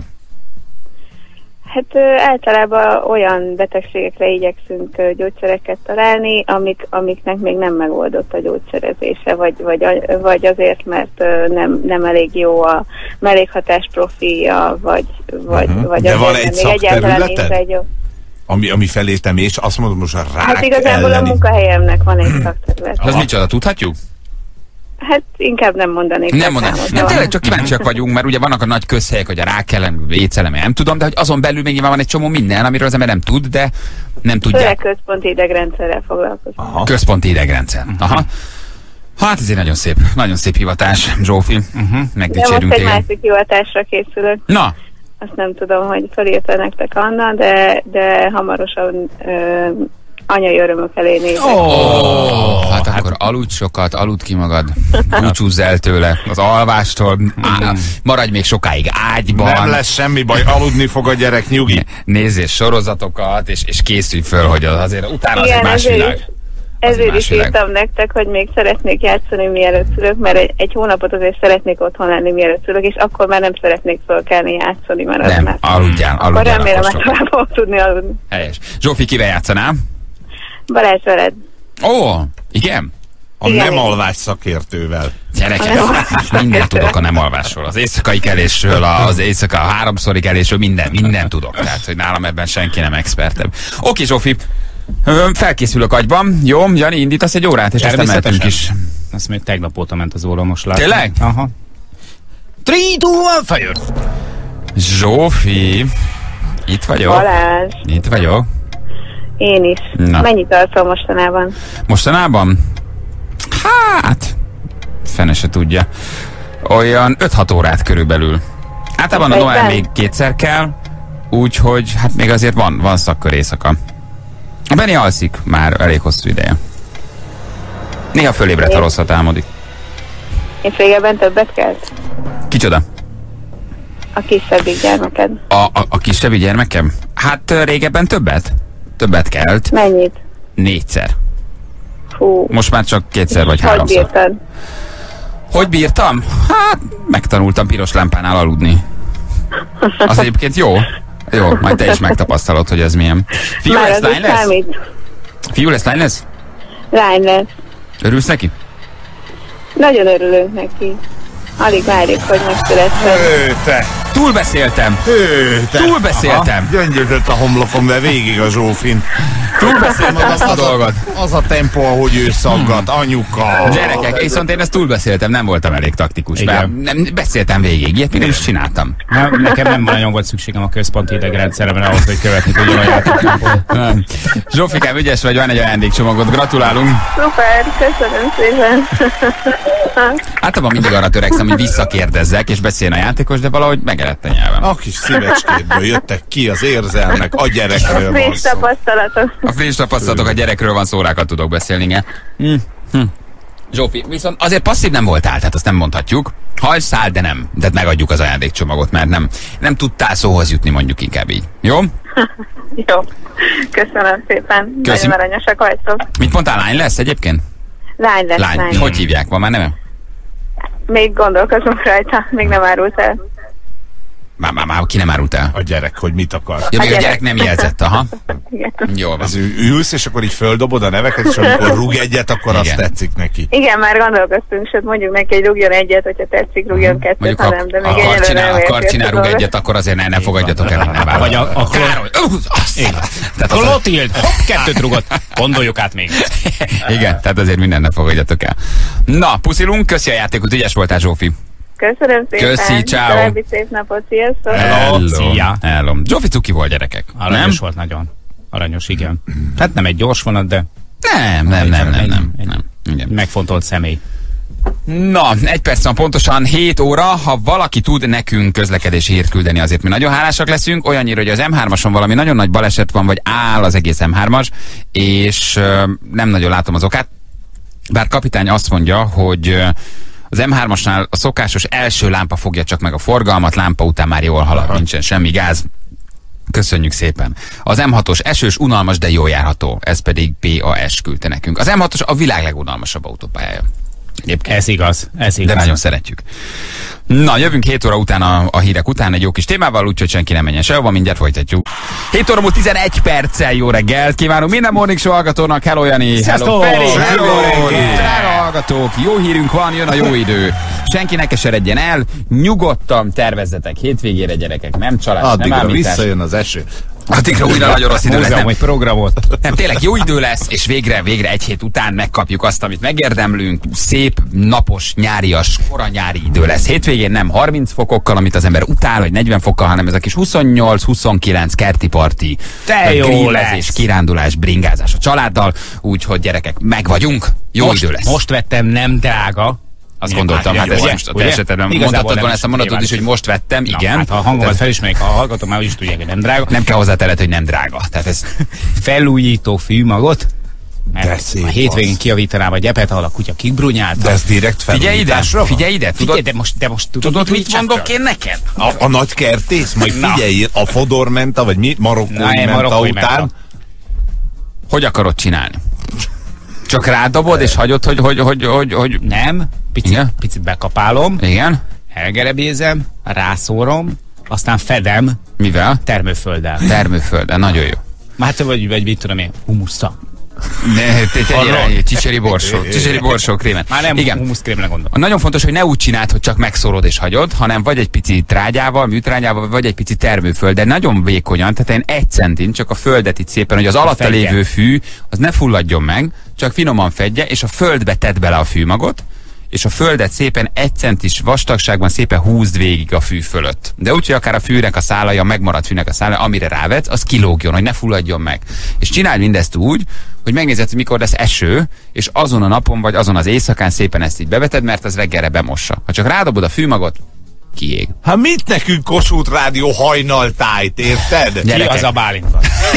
Hát általában olyan betegségekre igyekszünk gyógyszereket találni, amiknek még nem megoldott a gyógyszerezése, vagy azért, mert nem elég jó a mellékhatás profilja, vagy de van egy szakterületed? Ami felé te mész, azt mondom, most a rák hát igazából elleni. A munkahelyemnek van egy szakterület. Az micsoda, tudhatjuk? Hát inkább nem mondanék. Nem mondanék. Nem, tényleg csak kíváncsiak vagyunk, mert ugye vannak a nagy közhelyek, hogy a rák ellen, vécellem, nem tudom, de hogy azon belül még nyilván van egy csomó minden, amiről az ember nem tud, de nem tudják. Főleg központi idegrendszerrel foglalkozunk. Központi idegrendszer. Aha. Hát ez egy nagyon szép hivatás, Zsófi. Megdicsérünk téged. Most egy másik hivatásra készülök. Na. Azt nem tudom, hogy felírta nektek Anna, de hamarosan anyai örömök elé nézek. Hát akkor aludj sokat, aludd ki magad, búcsúzz el tőle az alvástól, maradj még sokáig ágyban. Nem lesz semmi baj, aludni fog a gyerek, nyugi. Nézzél sorozatokat, és készülj föl, hogy azért utána az egy más világ. Ezért is írtam nektek, hogy még szeretnék játszani, mielőtt szülök, mert egy hónapot azért szeretnék otthon lenni, mielőtt szülök, és akkor már nem szeretnék fölkelni játszani, mert az nem, már... aludjál. Akkor remélem, hogy tovább fogok tudni aludni. Helyes. Zsófi, kivel játszanál? Balázs veled. Igen? A nem alvás szakértővel. Gyerekek, mindent tudok a nem alvásról. Az éjszakai kelésről, az éjszaka 3-szori kelésről, minden tudok. Tehát, hogy nálam ebben senki nem expertebb. Oké, Zsófi. Felkészülök agyban. Jó, Jani, indítasz egy órát, és aztán mehetünk is. Azt még tegnap óta ment az óra, most látom. Tényleg? Aha. 3, 2, 1, fire! Zsófi, itt vagyok. Balázs. Itt vagyok. Én is. Na. Mennyit alszol mostanában? Mostanában? Hát, fene se tudja. Olyan 5-6 órát körülbelül. Általában a Noel még 2-szer kell, úgyhogy hát még azért van szakkör éjszaka. A Benni alszik már elég hosszú ideje. Néha fölébredt, ha rosszat álmodik. És régebben többet kelt? Kicsoda? A kisebbik gyermeked. A kisebbik gyermekem? Hát régebben többet kelt. Mennyit? 4-szer. Hú. Most már csak 2-szer vagy 3-szor. Hogy bírtad? Hogy bírtam? Hát megtanultam piros lámpánál aludni. Az egyébként jó. Jó, majd te is megtapasztalod, hogy ez milyen. Fiú lesz, lány lesz? Fiú lesz, lány lesz? Lány lesz. Örülsz neki? Nagyon örülünk neki. Alig várjuk, hogy megszületsen. Túlbeszéltem. Gyöngyözött a homlokom, de végig a Zsófin. Túlbeszéltem ezt a dolgot. Az a tempó, ahogy ő szaggat, anyuka. Gyerekek, viszont én ezt túlbeszéltem, nem voltam elég taktikus. Nem beszéltem végig, ilyet még nem is csináltam. Nekem nem nagyon volt szükségem a központi idegrendszeremre ahhoz, hogy követni tudjam a játéktempót. Zsófikám, ügyes vagy, van egy ajándékcsomagot, gratulálunk. Szuper, köszönöm szépen. Általában mindig arra törekszem, hogy visszakérdezzek, és beszéljen a játékos, de valahogy megelett a nyelvem. A kis szívecskétből jöttek ki az érzelmek, a gyerekről van szó. A friss tapasztalatok, a gyerekről van szó, órákat tudok beszélni, igen. Zsófi, viszont azért passzív nem voltál, tehát azt nem mondhatjuk. Hajszál, de nem. Tehát megadjuk az ajándékcsomagot, mert nem tudtál szóhoz jutni, mondjuk inkább így. Jó? Jó. Köszönöm szépen. Nagyon aranyosak vagytok. Mit mondtál, lány lesz egyébként? Lány lesz. Lány. Hogy hívják? Van már neve? Még gondolkozunk rajta, még nem árult el. Már ki nem árult el? A gyerek, hogy mit akar. Ja, még a gyerek nem jelzett, aha. Igen. Jól van. Ülsz, és akkor így földobod a neveket, és amikor rúg egyet, akkor azt tetszik neki. Igen, már gondolkoztunk, sőt mondjuk neki, hogy rúgjon egyet, hogyha tetszik, rúgjon kettőt, ha nem, de még egyelőre nem értünk. Rúg egyet, akkor azért ne fogadjatok el minden. Vagy a Károly. Klotild, hopp, 2 rúgott. Gondoljuk át még. Igen, tehát azért minden ne fogadjatok el. Na, puszilunk, köszi a játékot, ügyes voltál, Zsófi. Köszönöm szépen. Köszi, ciao. További szép napot, sziasztok. Hello. Szia. Hello. Zsófi cuki volt, gyerekek. Aranyos volt nagyon. Aranyos, igen. Hát nem egy gyors vonat, de... Nem. Igen. Megfontolt személy. Na, 1 perc van pontosan 7 óra. Ha valaki tud nekünk közlekedési hírt küldeni, azért mi nagyon hálásak leszünk. Olyannyira, hogy az M3-ason valami nagyon nagy baleset van, vagy áll az egész M3-as, és nem nagyon látom az okát. Bár kapitány azt mondja, hogy az M3-asnál a szokásos első lámpa fogja csak meg a forgalmat, lámpa után már jól halad, nincsen semmi gáz. Köszönjük szépen. Az M6-os esős, unalmas, de jól járható. Ez pedig PAS küldte nekünk. Az M6-os a világ legunalmasabb autópályája. Ez igaz, ez igaz. De nagyon szeretjük. Na, jövünk 7 óra után a hírek után egy jó kis témával, úgyhogy senki nem menjen sehova, mindjárt folytatjuk. 7 óra múlt 11 perccel jó reggelt kívánunk minden Morning Show hallgatónak. Hello Jani, hello Feri, hello drága hallgatók, jó hírünk van, jön a jó idő. Senki ne keseredjen el, nyugodtan tervezzetek hétvégére gyerekek, nem csalás, addigra nem ámítás. Visszajön az eső. Addigra újra nagyon rossz idő lesz. Egy programot. Nem, tényleg jó idő lesz, és végre egy hét után megkapjuk azt, amit megérdemlünk. Szép, napos, nyárias, koranyári idő lesz. Hétvégén nem 30 fokokkal, amit az ember utál, vagy 40 fokkal, hanem ez a kis 28-29 kerti parti. Te jó lesz! Kirándulás, bringázás a családdal. Úgyhogy gyerekek, meg vagyunk. Jó idő lesz. Most vettem, nem drága. Azt gondoltam, hát ez most a te esetedben mondhatod volna ezt a mondatot is, hogy most vettem, na, igen. Hát ha a hangomat felismerik, ha hallgatom, már úgyis tudják, hogy nem drága. Nem kell hozzátened, hogy nem drága. Tehát ez felújító fűmagot. De szép a hétvégén kijavítanám a gyepet, ahol a kutya kibrunyálta. De ez direkt felújításra Figyelj ide, figyelj, de most tudod, mit mondok én neked? A nagy kertész, majd figyelj, a fodormenta, vagy mi? Marokkói menta után. Hogy akarod csinálni? Csak rádobod, és hagyod, hogy... Nem, picit bekapálom. Igen. Elgerebézem, rászórom, aztán fedem. Mivel? Termőfölddel. Termőfölddel, nagyon jó. Hát vagy mit tudom én, humusszal. Csicseri borsó krémet. Már nem humuszkrémre gondolom. Nagyon fontos, hogy ne úgy csináld, hogy csak megszórod és hagyod, hanem vagy egy pici trágyával, műtrágyával, vagy egy pici termőföld, de nagyon vékonyan, tehát én 1 centin csak a földet itt szépen, hogy az alatta lévő fű, az ne fulladjon meg, csak finoman fedje, és a földbe tedd bele a fűmagot, és a földet szépen 1 centis vastagságban szépen húzd végig a fű fölött. De úgy, hogy akár a fűnek a szálai, a megmaradt fűnek a szálai, amire rávetsz, az kilógjon, hogy ne fulladjon meg. És csináld mindezt úgy, hogy megnézed, hogy mikor lesz eső, és azon a napon, vagy azon az éjszakán szépen ezt így beveted, mert az reggelre bemossa. Ha csak rádobod a fűmagot, kiég. Hát mit nekünk Kossuth Rádió hajnaltájt, érted? Ki az a Bálint?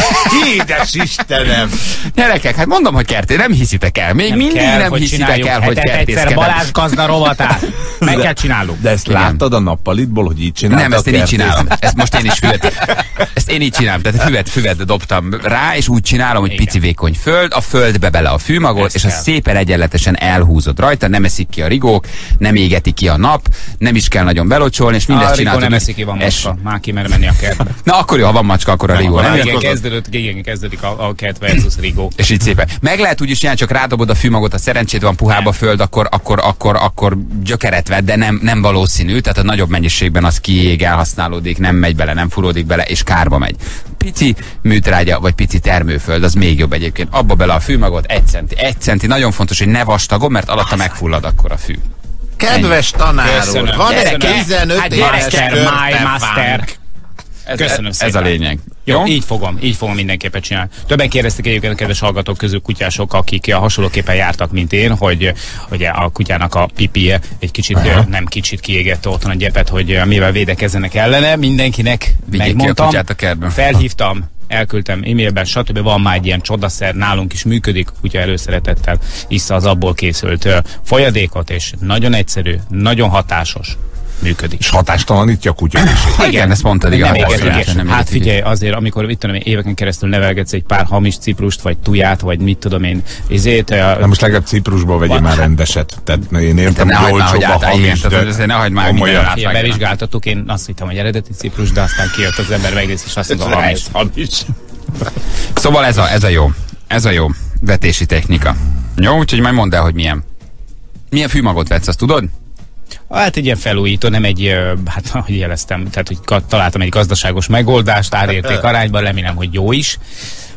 Édes Istenem! Gyerekek, hát mondom, hogy kerté, nem hiszitek el. Még mindig nem hiszitek el, hogy kertészkedem. Egyszer Balázs gazda rovatát. Meg kell csinálnunk. De ezt láttad a nappalitból, hogy így csináltad? Nem, ezt én így csinálom. Ezt most én is ezt én így csinálom. Tehát füvet dobtam rá, és úgy csinálom, hogy pici vékony föld, a földbe bele a fűmagot, és azt szépen egyenletesen elhúzod rajta, nem eszik ki a rigók, nem égeti ki a nap, nem is kell nagyon belocsolni, és mindezt csinálod. Nem eszik ki, van macska. Már ki mer menni a kertbe. Na akkor jó, ha van macska, akkor a rigó. Igen, kezdődik a kert versus rigó. És így szépen. Meg lehet úgy is csinálni, csak rádobod a fűmagot, a szerencséd van puhába föld, akkor gyökeret vedd, de nem valószínű, tehát a nagyobb mennyiségben az kiég, elhasználódik, nem megy bele, nem furódik bele, és kárba megy. Pici műtrágya, vagy pici termőföld, az még jobb egyébként. Abba bele a fűmagot, 1 centi. 1 centi, nagyon fontos, hogy ne vastagon, mert alatta megfullad akkor a fű. Kedves tanár úr, van egy 15 éves master. Köszönöm szépen. Ez a lényeg. Jó, így fogom mindenképpen csinálni. Többen kérdeztek egyébként a kedves hallgatók közül kutyások, akik hasonlóképpen jártak, mint én, hogy a kutyának a pipije egy kicsit, nem kicsit kiégette otthon a gyepet, hogy mivel védekezzenek ellene. Mindenkinek megmondtam, felhívtam, elküldtem e-mailben, stb. Van már egy ilyen csodaszer, nálunk is működik, kutya előszeretettel issza az abból készült folyadékot, és nagyon egyszerű, nagyon hatásos. Működik. És hatástalanítja a kutya is. Igen, ezt mondtad, igen. Hát figyelj, azért, amikor itt tudom, éveken keresztül nevelgetsz egy pár hamis ciprust, vagy tuját, vagy mit tudom én, de most legalább ciprusból vegyél már rendeset. Tehát én értem, hogy olcsóbb a hamis, de ne hagyd már minden átvágni. Bevizsgáltattuk, én azt hittem, hogy eredeti ciprus, de aztán kijött az ember megnéz, és azt mondta, hamis. Szóval ez a jó vetési technika. Jó, úgyhogy majd mondd el, hogy milyen fűmagot vetsz, azt tudod? Hát egy ilyen felújító, nem egy, hát ahogy jeleztem, tehát hogy találtam egy gazdaságos megoldást, árérték arányban, remélem, hogy jó is.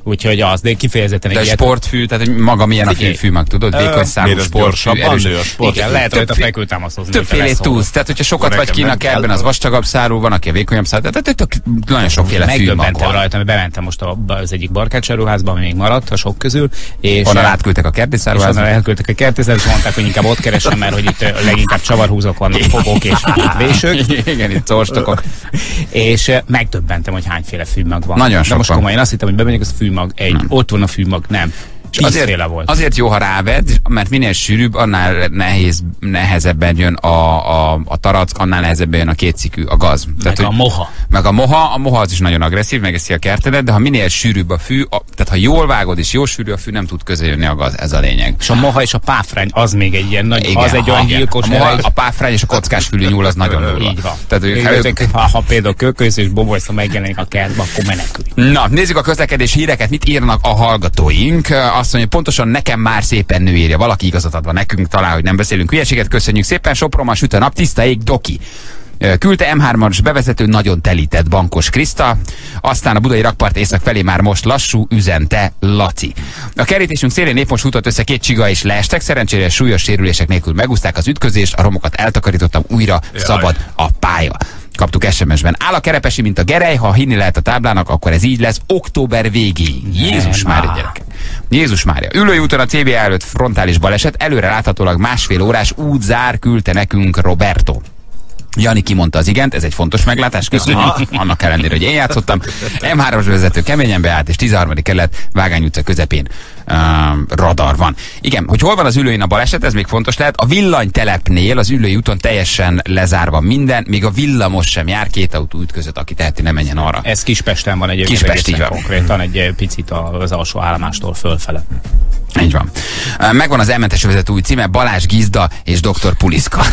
Úgyhogy az, de kifejezetten egy sportfű, tehát maga milyen a fűmag, tudod? Vékony számú sportfű, erős. Igen, lehet rajta fekültámaszhozni. Többfélét túlsz, tehát hogyha sokat vagy kinn a kertben, az vastagabb szárú, van, aki a vékonyabb szárú, tehát nagyon sokféle fűmag van. Megdöbbentem rajta, mert bementem most az egyik barkácsáruházba, ami még maradt a sok közül. Onnan átküldtek a kertészáruházba. És átküldtek a kertészáruházba, és mondták, hogy inkább ott keresem, mert hogy itt leginkább csavarhúzók vannak, fogók és vésők. Igen, itt szorstokok. És megdöbbentem, hogy hányféle fűmag van. Nagyon sok. De most komolyan azt hittem, hogy bemegyek, az fűmag ott van a fűmag, nem. Azért jó, ha ráved, mert minél sűrűbb, annál nehezebben jön a tarack, annál nehezebben jön a kétszikű, a gaz. Meg a moha. Meg a moha az is nagyon agresszív, megeszi a kertedet, de ha minél sűrűbb a fű, tehát ha jól vágod és jó sűrű a fű, nem tud közel jönni a gaz, ez a lényeg. És a moha és a páfrány, az még egy ilyen nagy, igen, az egy olyan gyilkos. A páfrány és a kockás fülű nyúl az nagyon durva. Így van. Tehát, ha például kökösz és bobolszom megjelenik a kertbe, akkor menekülj. Na, nézzük a közlekedés híreket, mit írnak a hallgatóink. Azt mondja, pontosan nekem már szépen nő írja. Valaki igazat adva nekünk, talán, hogy nem beszélünk hülyeséget. Köszönjük szépen. Sopronban süt a nap, tiszta ég, doki. Küldte M3-as bevezető, nagyon telített Bankos Kriszta. Aztán a budai rakpart észak felé már most lassú, üzente Laci. A kerítésünk szélén épp most futott össze két csiga és leestek. Szerencsére súlyos sérülések nélkül megúszták az ütközést, a romokat eltakarítottam, újra szabad a pálya. Kaptuk SMS-ben. Áll a Kerepesi, mint a gerej, ha hinni lehet a táblának, akkor ez így lesz október végéig. Jézus Mária, gyerekek. Jézus Mária. Ülői úton a CBA előtt frontális baleset, előre láthatólag másfél órás útzár, küldte nekünk Roberto. Jani kimondta az igent, ez egy fontos meglátás, köszönjük, annak ellenére, hogy én játszottam. M3-as vezető keményen beállt, és 13. kerület Vágány utca közepén radar van. Igen, hogy hol van az Ülőin a baleset, ez még fontos lehet. A villanytelepnél az Ülői úton teljesen lezárva minden, még a villamos sem jár, két autó ütközött, aki teheti, ne menjen arra. Ez Kispesten van egyébként. Kispest, így van. Konkrétan egy picit az alsó állomástól fölfele. Így van. Megvan az elmentes vezető új címe, Balázs Gizda és Dr. Puliszka.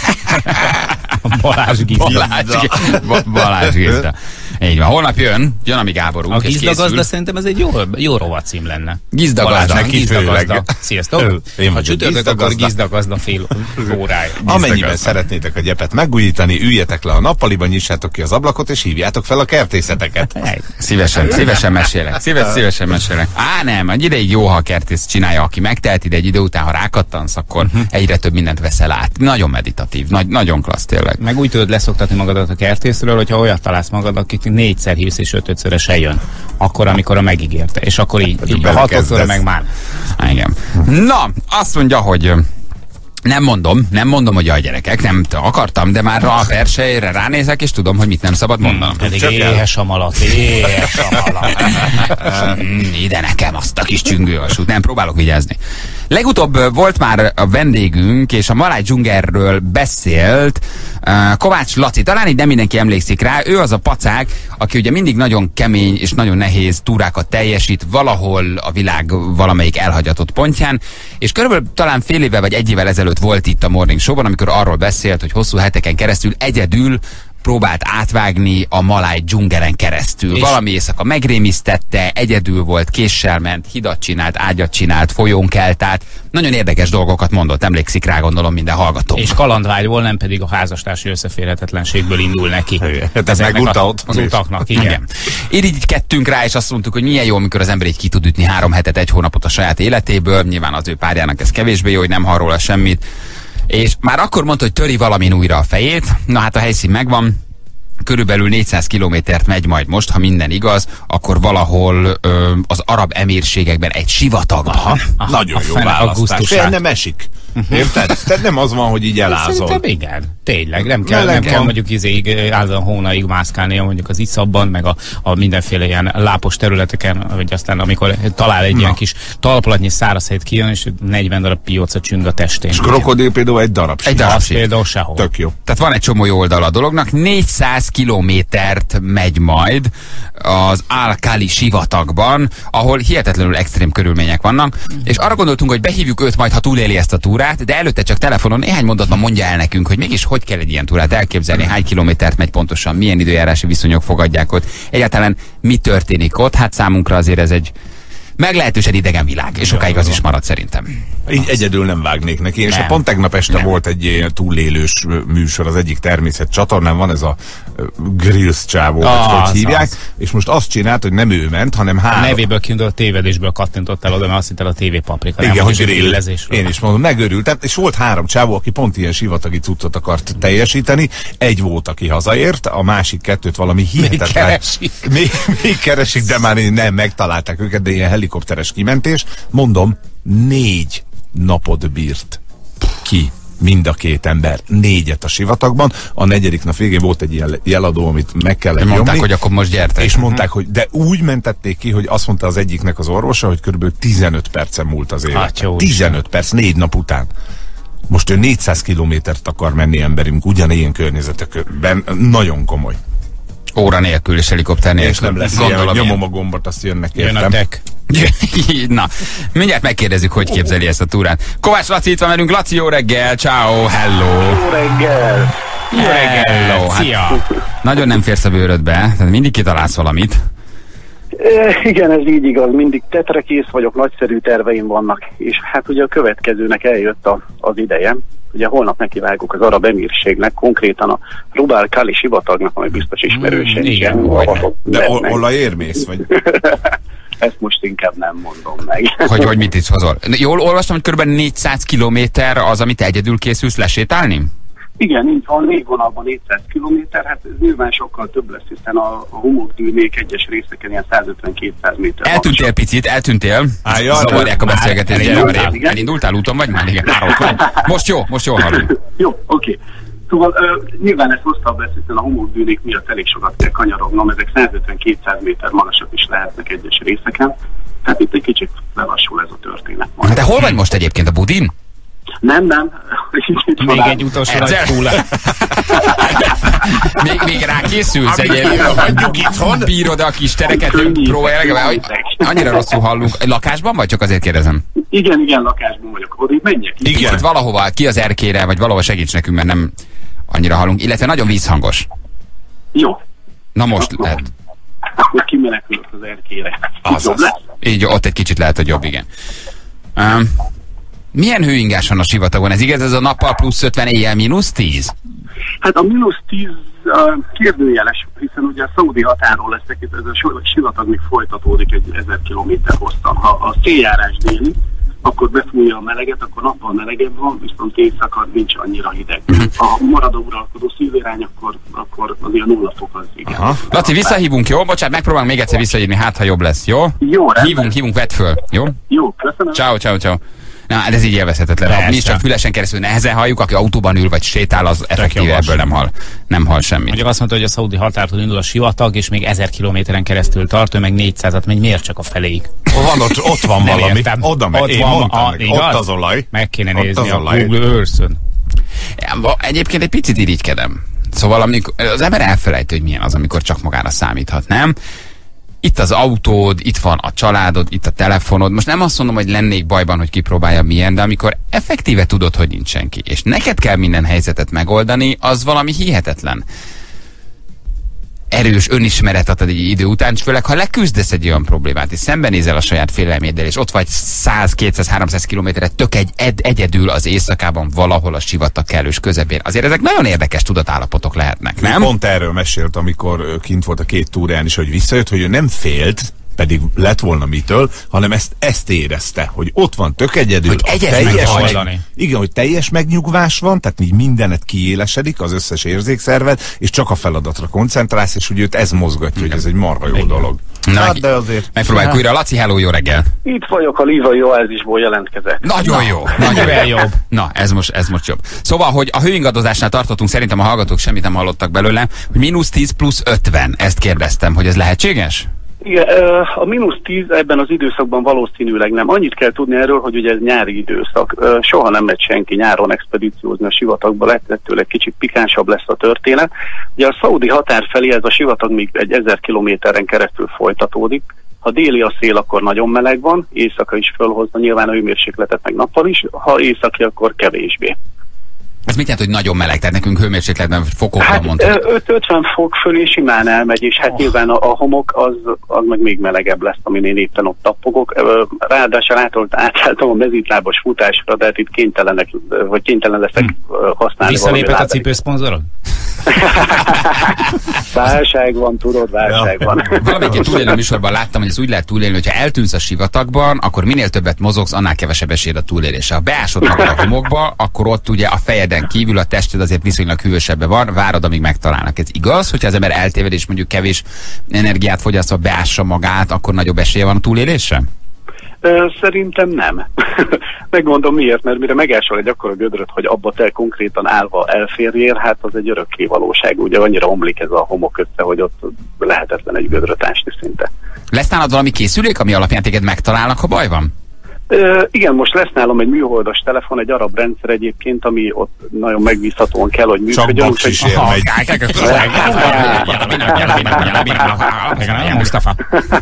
Balázs Gizda. Balázs Gizda. Így van. Holnap jön a mi Gáborunk. A Gizda gazda szerintem ez egy jó rovatcím lenne. Gizda gazda. Sziasztok. Ha csütörtök, akkor Gizda gazda fél órája. Amennyiben szeretnétek a gyepet megújítani, üljetek le a nappaliban, nyissátok ki az ablakot, és hívjátok fel a kertészeteket. Szívesen mesélek. Szívesen mesélek. Nem, egy ideig jó, ha a kertész csinálja, aki megteheti, de egy idő után, ha rákattansz, akkor egyre több mindent veszel át. Nagyon meditatív, nagyon klassz tényleg. Meg úgy tudod leszoktatni magadat a kertészről, hogyha olyat találsz magad, akit 4-szer hívsz és 5-szörre se jön. Akkor, amikor a megígérte. És akkor így 6-szorra meg már. Igen. Na, azt mondja, hogy nem mondom, hogy jaj gyerekek, nem akartam, de már a persejére ránézek, és tudom, hogy mit nem szabad mondanom. Pedig éhes a malat. Ide nekem azt a kis csüngőalsút. Nem, próbálok vigyázni. Legutóbb volt már a vendégünk, és a Maláj dzsungelről beszélt Kovács Laci. Talán így nem mindenki emlékszik rá. Ő az a pacák, aki ugye mindig nagyon kemény és nagyon nehéz túrákat teljesít valahol a világ valamelyik elhagyatott pontján, és körülbelül talán fél évvel vagy egy évvel ezelőtt volt itt a Morning Show-ban, amikor arról beszélt, hogy hosszú heteken keresztül egyedül próbált átvágni a Maláj dzsungelen keresztül. És valami éjszaka megrémisztette, egyedül volt, késsel ment, hidat csinált, ágyat csinált, folyón kelt át. Nagyon érdekes dolgokat mondott, emlékszik rá, gondolom minden hallgató. És kalandvágyból, nem pedig a házastársi összeférhetetlenségből indul neki. Ezeknek az utaknak, igen. Irigykedtünk rá, és azt mondtuk, hogy milyen jó, amikor az ember így ki tud ütni 3 hetet, 1 hónapot a saját életéből. Nyilván az ő párjának ez kevésbé jó, hogy nem hall róla semmit. És már akkor mondta, hogy töri valamin újra a fejét. Na hát a helyszín megvan. Körülbelül 400 kilométert megy majd most, ha minden igaz, akkor valahol az arab emírségekben egy sivatagban. Nagyon jó választás. Nem esik. Érted? Tehát nem az van, hogy így elázol. Szerintem igen. Tényleg. Nem kell mondjuk állandóan hónaig mászkálnia mondjuk az iszabban, meg a mindenféle ilyen lápos területeken, hogy aztán amikor talál egy ilyen kis talplatnyi száraz helyet kijön, és 40 darab pióca csüng a testén. És krokodil például egy darab sík. Egy darab sík. Például sehol. Tök jó. Tehát van egy csomó jó oldal a dolognak. 400 kilométert megy majd az Al-Khali sivatagban, ahol hihetetlenül extrém körülmények vannak, és arra gondoltunk, hogy behívjuk őt majd, ha túléli ezt a túrát, de előtte csak telefonon néhány mondatban mondja el nekünk, hogy mégis hogy kell egy ilyen túrát elképzelni, hány kilométert megy pontosan, milyen időjárási viszonyok fogadják ott, egyáltalán mi történik ott. Hát számunkra azért ez egy meglehetősen idegen világ, és sokáig az is marad szerintem. Így egyedül nem vágnék neki, és pont tegnap este volt egy ilyen túlélős műsor az egyik természet csatornán, van ez a Grills csávó, hogy hívják, és most azt csinált, hogy nem ő ment, hanem A nevéből kiindult tévedésből kattintott el oda, mert azt hittem a TV Paprika. Igen, hogy grillezésről. Én is mondom, megörültem, és volt 3 csávó, aki pont ilyen sivatagi cuccot akart teljesíteni, egy volt, aki hazaért, a másik 2-t valami hihetetlen. Még keresik, de már nem megtalálták őket, de ilyen helikopteres kimentés. Mondom, 4 napot bírt ki mind a 2 ember, 4-et a sivatagban. A 4. nap végén volt egy ilyen jeladó, amit meg kellett nyomni. Mondták, hogy akkor most gyertek. És mondták, hogy de úgy mentették ki, hogy azt mondta az egyiknek az orvosa, hogy körülbelül 15 percen múlt az élet. 15 perc, 4 nap után. Most ő 400 kilométert akar menni emberünk, ugyanilyen környezetekben. Nagyon komoly. Óra nélkül és helikopter nélkül. És nem lesz ilyen, hogy nyomom a gombot, azt jönnek, értem. Jön a tek. Na, mindjárt megkérdezzük, hogy képzeli ezt a túrát. Kovács Laci itt van velünk. Laci, jó reggel, ciao, hello. Jó reggel. Jó reggel, hello. Szia. Nagyon nem férsz a bőrödbe, tehát mindig kitalálsz valamit. Igen, ez így igaz, mindig tetrekész vagyok, nagyszerű terveim vannak, és hát ugye a következőnek eljött az ideje. Ugye holnap nekivágok az arab emírségnek, konkrétan a Rub al Khali sivatagnak, ami biztos ismerősen. Igen, de olajérmész vagy? Ezt most inkább nem mondom meg. Hogy mit is hozol? Jól olvastam, hogy kb. 400 kilométer az, amit egyedül készülsz lesétálni? Igen, így van, légvonalban 400 kilométer, hát ez nyilván sokkal több lesz, hiszen a homokdűnék egyes részeken ilyen 150-200 méter. Eltűntél picit, eltűntél. Zavarják a beszélgetést. Elindultál úton, vagy már? Igen, már ott vagy. Most jól hallunk. Jó, oké. Szóval nyilván ez hosszabb lesz, hiszen a homokdűnék miatt elég sokat kell kanyarognom, ezek 150-200 méter magasak is lehetnek egyes részeken. Tehát itt egy kicsit lelassul ez a történet. De hol vagy most egyébként, a Budin? Nem. Még egy utolsó nagy hullám. még rákészülsz hagyjuk itthon. Bírod a kis tereket, próbálják, annyira rosszul hallunk. Lakásban vagy, csak azért kérdezem? Igen, lakásban vagyok. Oda menjek? Igen. Valahova, ki az erkére, vagy valahova segíts nekünk, mert nem annyira hallunk. Illetve nagyon vízhangos. Jó. Na most lehet. Akkor kimenekülök az erkére. Így ott egy kicsit lehet, hogy jobb, igen. Milyen hőingás van a sivatagon? Ez igaz, ez a nappal +50, éjjel -10? Hát a -10 kérdőjeles, hiszen ugye a szaudi határól lesznek, itt ez a sivatag még folytatódik egy 1000 kilométer hosszan. Ha a széljárás déli, akkor befújja a meleget, akkor nappal melegebb van, viszont éjszaka nincs annyira hideg. Ha maradó uralkodó szívirány, akkor azért 0 fok az igen. Laci, visszahívunk, jó? Bocsánat, megpróbálunk még egyszer visszahívni, hát ha jobb lesz, jó? Jó, rendben. Hívunk, vedd föl, jó? Jó, köszönöm. Ciao. Na, ez így élvezhetetlen. Ha mi is csak fülesen keresztül nehezen halljuk, aki autóban ül vagy sétál, az effektíve ebből nem hall semmit. Mondjuk azt mondta, hogy a szaudi határtól indul a sivatag, és még 1000 kilométeren keresztül tart, ő meg 400-at megy, miért csak a feléig? Ott van valami. Oda megy. Én mondtam neki. Ott az olaj. Meg kéne nézni a Google Earth-ön. Egyébként egy picit irigykedem. Szóval amikor az ember elfelejti, hogy milyen az, amikor csak magára számíthat, nem? Itt az autód, itt van a családod, itt a telefonod. Most nem azt mondom, hogy lennék bajban, hogy kipróbálja milyen, de amikor effektíve tudod, hogy nincs senki, és neked kell minden helyzetet megoldani, az valami hihetetlen erős önismeret ad egy idő után, és főleg, ha leküzdesz egy olyan problémát, és szembenézel a saját félelméddel, és ott vagy 100, 200, 300 kilométerre tök egyedül az éjszakában valahol a sivatag kellős közepén. Azért ezek nagyon érdekes tudatállapotok lehetnek, nem? Pont erről mesélt, amikor kint volt a 2 túrán is, hogy visszajött, hogy ő nem félt, pedig lett volna mitől, hanem ezt érezte, hogy ott van tök egyedül. Hogy hogy teljes megnyugvás van, tehát így mindenet kiélesedik, az összes érzékszerved, és csak a feladatra koncentrálsz, és hogy őt ez mozgatja, hogy ez egy marha jó dolog. Na, de azért... Megpróbáljuk újra. Laci, hello, jó reggel! Itt vagyok, a Livai oázisból jelentkezett. Nagyon jó! Nagyon jobb. Na, ez most jobb. Szóval, hogy a hőingadozásnál tartottunk, szerintem a hallgatók semmit nem hallottak belőle, hogy -10 +50. Ezt kérdeztem, hogy ez lehetséges? Igen, a -10 ebben az időszakban valószínűleg nem. Annyit kell tudni erről, hogy ugye ez nyári időszak. Soha nem megy senki nyáron expedíciózni a sivatagba, ettől egy kicsit pikánsabb lesz a történet. Ugye a szaudi határ felé ez a sivatag még egy 1000 kilométeren keresztül folytatódik. Ha déli a szél, akkor nagyon meleg van, éjszaka is fölhozza nyilván a hőmérsékletet meg nappal is, ha északi, akkor kevésbé. Ez mit jelent, hogy nagyon meleg? Tehát nekünk hőmérsékletben fokokban Hát mondtad. 50 fok fölé simán elmegy, és hát nyilván a homok az meg még melegebb lesz, amin én éppen ott tappogok. Ráadásul átálltam a mezítlábas futásra, de hát itt kénytelen leszek használni. Visszalépett a cipőszponzorod? Válság van, tudod, válság van. Valamelyik túlélő műsorban láttam, hogy ez úgy lehet túlélni, hogyha eltűnsz a sivatagban, akkor minél többet mozogsz, annál kevesebb esélyed a túlélésre. Ha beásod magad a homokba, akkor ott ugye a fejeden kívül a tested azért viszonylag hűvösebben van, várod, amíg megtalálnak. Ez igaz, hogyha az ember eltéved és mondjuk kevés energiát fogyasztva beássa magát, akkor nagyobb esélye van a túlélésre? Szerintem nem. Megmondom miért, mert mire megásol egy akkora gödröt, hogy abba te konkrétan állva elférjél, hát az egy örökké valóság. Ugye annyira omlik ez a homok össze, hogy ott lehetetlen egy gödröt ásni szinte. Lesz nálad valami készülék, ami alapján téged megtalálnak, ha baj van? Igen, most lesz nálam egy műholdas telefon, egy arab rendszer egyébként, ami ott nagyon megbízhatóan kell, hogy működjön. Csak is ér megy. Mustafa.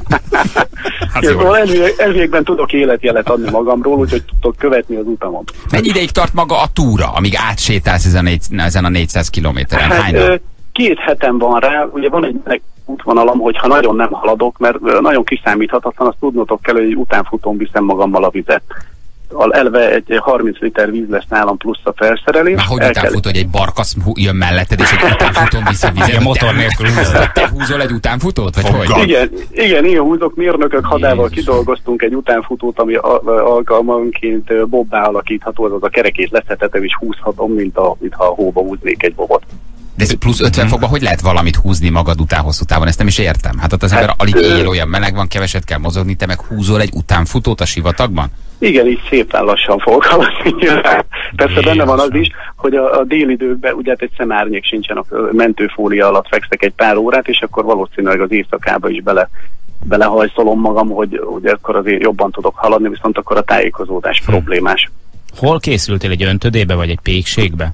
Elvégben tudok életjelet adni magamról, úgyhogy tudok követni az utamot. Mennyi ideig tart maga a túra, amíg átsétálsz ezen a 400 kilométeren? Hát, 2 heten van rá, ugye van egy útvonalam, hogyha nagyon nem haladok, mert nagyon kiszámíthatatlan, azt tudnotok kell, hogy utánfutón viszem magammal a vizet. Elve egy 30 liter víz lesz nálam plusz a felszerelés. Már hogy utánfutó, hogy egy barkasz jön melletted, és egy utánfutón visz a vizet? A motor nélkül. Te húzol egy utánfutót, vagy hogy? Igen, én húzok, mérnökök hadával kidolgoztunk egy utánfutót, ami alkalmanként bobbá alakítható, az a kerekét leszhetetem és húzhatom, mintha a hóba húznék egy bobot. De ez plusz 50 fokban hogy lehet valamit húzni magad után hosszú távon? Ezt nem is értem. Hát ott az ember alig él, olyan meleg van, keveset kell mozogni, te meg húzol egy utánfutót a sivatagban? Igen, így szépen lassan fogok haladni. Persze benne van az is, hogy a délidőkben ugye egy szemárnyék sincsen, a mentőfólia alatt fekszek egy pár órát, és akkor valószínűleg az éjszakába is belehajszolom magam, hogy akkor azért jobban tudok haladni, viszont akkor a tájékozódás problémás. Hol készültél, egy öntödébe vagy egy pékségbe?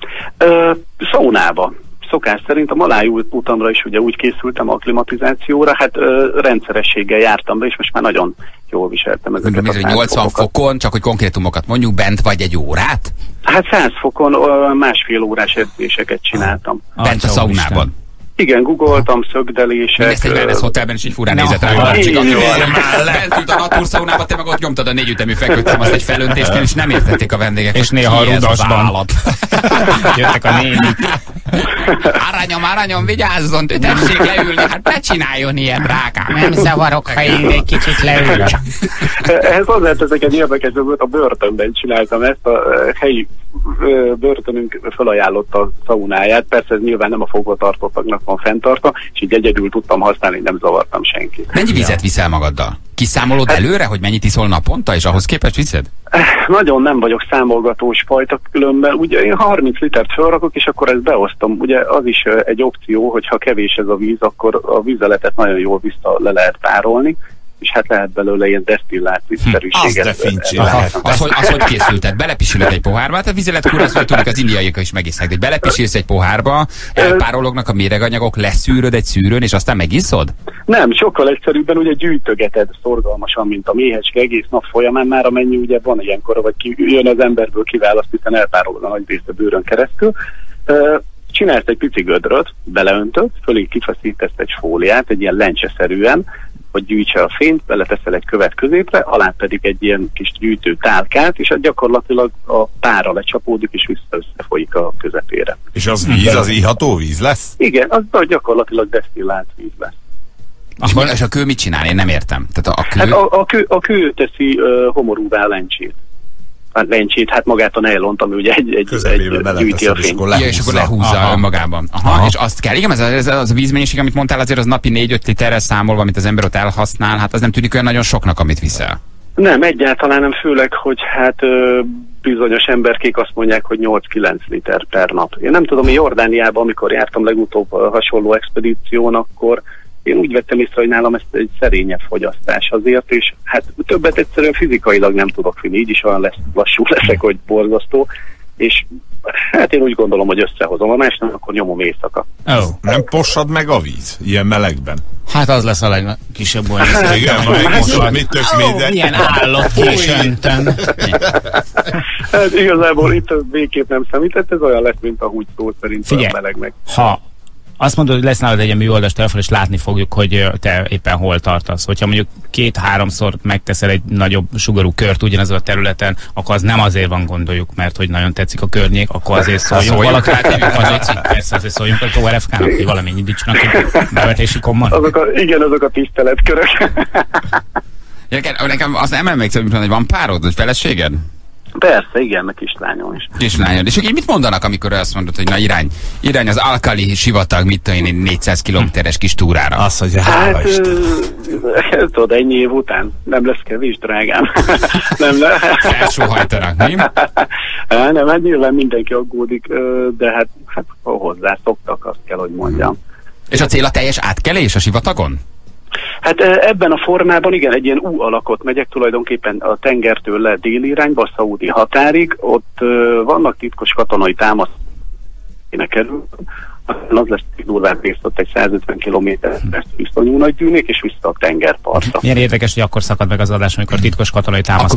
Szaunába. Szokás szerint a Maláj utamra is ugye úgy készültem akklimatizációra, hát rendszerességgel jártam be, és most már nagyon jól viseltem ezeket a 80 fokon, csak hogy konkrétumokat mondjuk, bent vagy egy órát? Hát 100 fokon másfél órás edzéseket csináltam. Bent a szaunában? Igen, googoltam, szögdelések. Mindezt egy wellness hotelben is így furán nézett rá, hogy bent ült a natúrszaunába, te meg ott nyomtad a 4 ütemű feküdtem, azt egy felöntésnél, és nem értették a vendégek. És néha a rudasban. Jöttek a nénik. Aranyom, vigyázzon, tessék leülni, hát ne csináljon ilyen, drágám. Nem zavarok, ha én egy kicsit leülök. Ehhez azért ezek egy érdekes, a börtönben csináltam ezt, a helyi börtönünk felajánlotta a szaunáját, persze ez nyilván nem a fogvatartottaknak van fenntartva, és így egyedül tudtam használni, nem zavartam senkit. Mennyi vizet viszel magaddal? Kiszámolod előre, hogy mennyit iszol naponta, és ahhoz képest viszed? Nagyon nem vagyok számolgatós fajta, különben ugye én 30 litert felrakok, és akkor ezt beosztom. Ugye az is egy opció, hogy ha kevés ez a víz, akkor a vizeletet nagyon jól vissza le lehet párolni, és hát lehet belőle ilyen desztillált vízszerűséget. Az de fincsi lehet. Az, hogy készülted? Belepisiled egy pohárba, hát a vizelet kurva, szóval tudjuk, az indiaiak is megisznek, de belepisilsz egy pohárba, elpárolognak a méreganyagok, leszűröd egy szűrőn, és aztán megiszod? Nem, sokkal egyszerűbben ugye gyűjtögeted szorgalmasan, mint a méhecske egész nap folyamán, már amennyi ugye van ilyenkor, vagy jön az emberből kiválaszt, hiszen elpárolog a nagy részt a bőrön keresztül. Csinálsz egy pici gödröt, beleöntöd, fölé kifeszítesz egy fóliát, egy ilyen lencseszerűen, hogy gyűjtse a fényt, beleteszel egy követ középre, alá pedig egy ilyen kis gyűjtő tálkát, és gyakorlatilag a pára lecsapódik, és összefolyik a közepére. És az víz, az iható víz lesz? Igen, az gyakorlatilag desztillált víz lesz. És a kő mit csinál? Én nem értem. Tehát a kő... Hát a kő teszi homorúvá lencsét. Hát magát a nejlont, ami ugye egy gyűjti a fényt. És akkor lehúzza önmagában. És azt kell. Igen, ez az a vízmennyiség, amit mondtál, azért az napi 4-5 literre számolva, amit az ember ott elhasznál, hát az nem tűnik olyan nagyon soknak, amit viszel. Nem, egyáltalán nem, főleg, hogy hát bizonyos emberkék azt mondják, hogy 8-9 liter per nap. Én nem tudom, Jordániában, amikor jártam legutóbb hasonló expedíción, akkor én úgy vettem észre, hogy nálam ez egy szerényebb fogyasztás azért, és hát többet egyszerűen fizikailag nem tudok finni, így is olyan lassú leszek, hogy borzasztó, és hát én úgy gondolom, hogy összehozom, a másnap akkor nyomom éjszaka. Nem possad meg a víz ilyen melegben? Hát az lesz a legkisebb baj. Igen, mit tök minden. Milyen állat későnten. Hát igazából itt végképp nem számített, ez olyan lesz, mint a húgyszó szerint a melegnek. Ha azt mondod, hogy lesz nálad egy műholdas telefon, és látni fogjuk, hogy te éppen hol tartasz. Hogyha mondjuk 2-3-szor megteszel egy nagyobb sugarú kört ugyanazon a területen, akkor az nem azért van, gondoljuk, mert hogy nagyon tetszik a környék, akkor azért szóljunk valaki. Persze azért szóljunk a ORFK-nak, hogy valami indítsanak egy bevetési komman. Azok a tiszteletkörök. Nekem azt nem emlékszem, hogy van párod, vagy feleséged? Persze, igen, meg kislányom is. Kislányod. És mit mondanak, amikor azt mondod, hogy na irány az Alkali sivatag, mit tudom én, 400 kilométeres kis túrára? Azt mondja, hála Isten. Tudod, ennyi év után nem lesz kevés, drágám. Felsóhajtanak, mi? Nem, hát nyilván mindenki aggódik, de hát hozzászoktak, azt kell, hogy mondjam. És a cél a teljes átkelés a sivatagon? Hát ebben a formában igen, egy ilyen U-alakot megyek tulajdonképpen a tengertől le déli irányba, a szaúdi határig, ott vannak titkos katonai támasz, kerül, az lesz durván részt ott egy 150 kilométeres viszonyú nagy dűnék, és vissza a tengerpartra. Milyen érdekes, hogy akkor szakad meg az adás, amikor titkos katonai támasz.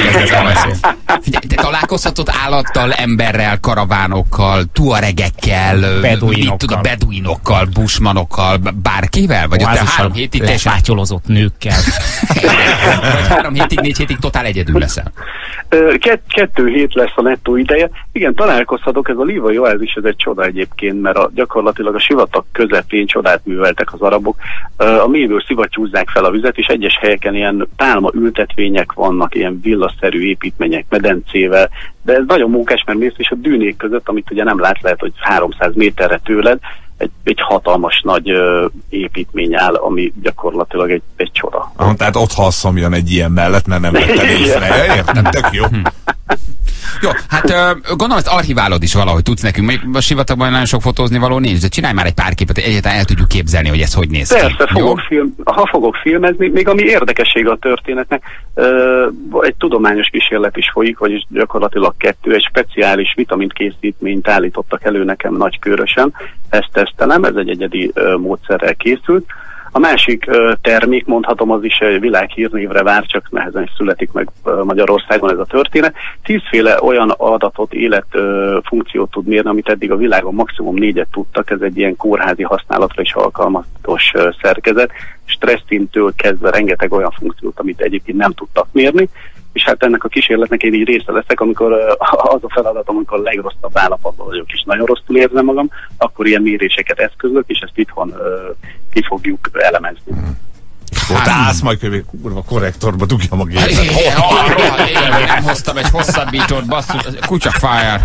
Te találkozhatod állattal, emberrel, karavánokkal, tuaregekkel, beduinokkal, bushmanokkal, bárkivel? Vagy ott 3 hétig lesátyolozott nőkkel. Vagy 3 hétig, 4 hétig totál egyedül leszel? 2 hét lesz a nettó ideje. Igen, találkozhatok, ez a Livai oázis, ez egy csoda egyébként, mert gyakorlatilag a sivatag közepén csodát műveltek az arabok. A mélyből szivattyúzzák fel a vizet, és egyes helyeken ilyen pálma ültetvények vannak, ilyen villaszerű építmények medencével, de ez nagyon mókás, mert mész és a dűnék között, amit ugye nem lát, lehet, hogy 300 méterre tőled, egy hatalmas nagy építmény áll, ami gyakorlatilag egy csoda. Tehát ott halszom jön egy ilyen mellett, mert nem vettem észre. Értem, tök jó. Jó, hát gondolom ezt archiválod is valahogy, tudsz nekünk. Még a sivatagban nagyon sok fotózni való nincs, de csinálj már egy pár képet, hogy egyáltalán el tudjuk képzelni, hogy ez hogy néz ki. Persze, fogok filmezni, még ami érdekessége a történetnek, egy tudományos kísérlet is folyik, vagyis gyakorlatilag 2, egy speciális vitaminkészítményt állítottak elő nekem Nagykőrösen, ezt tesztelem, ez egy egyedi módszerrel készült. A másik termék, mondhatom, az is egy világhírnévre vár, csak nehezen születik meg Magyarországon ez a történet. 10 féle olyan adatot, életfunkciót tud mérni, amit eddig a világon maximum 4-et tudtak. Ez egy ilyen kórházi használatra is alkalmatos szerkezet. Stresszintől kezdve rengeteg olyan funkciót, amit egyébként nem tudtak mérni. És hát ennek a kísérletnek én így része leszek, amikor az a feladatom, amikor a legrosszabb állapotban vagyok, és nagyon rosszul érzem magam, akkor ilyen méréseket eszközök, és ezt itthon ki fogjuk elemezni. Ott állsz majd kurva korrektorba dugjam a gépet. Nem hoztam egy hosszabbítót, basszus, kutyafájár.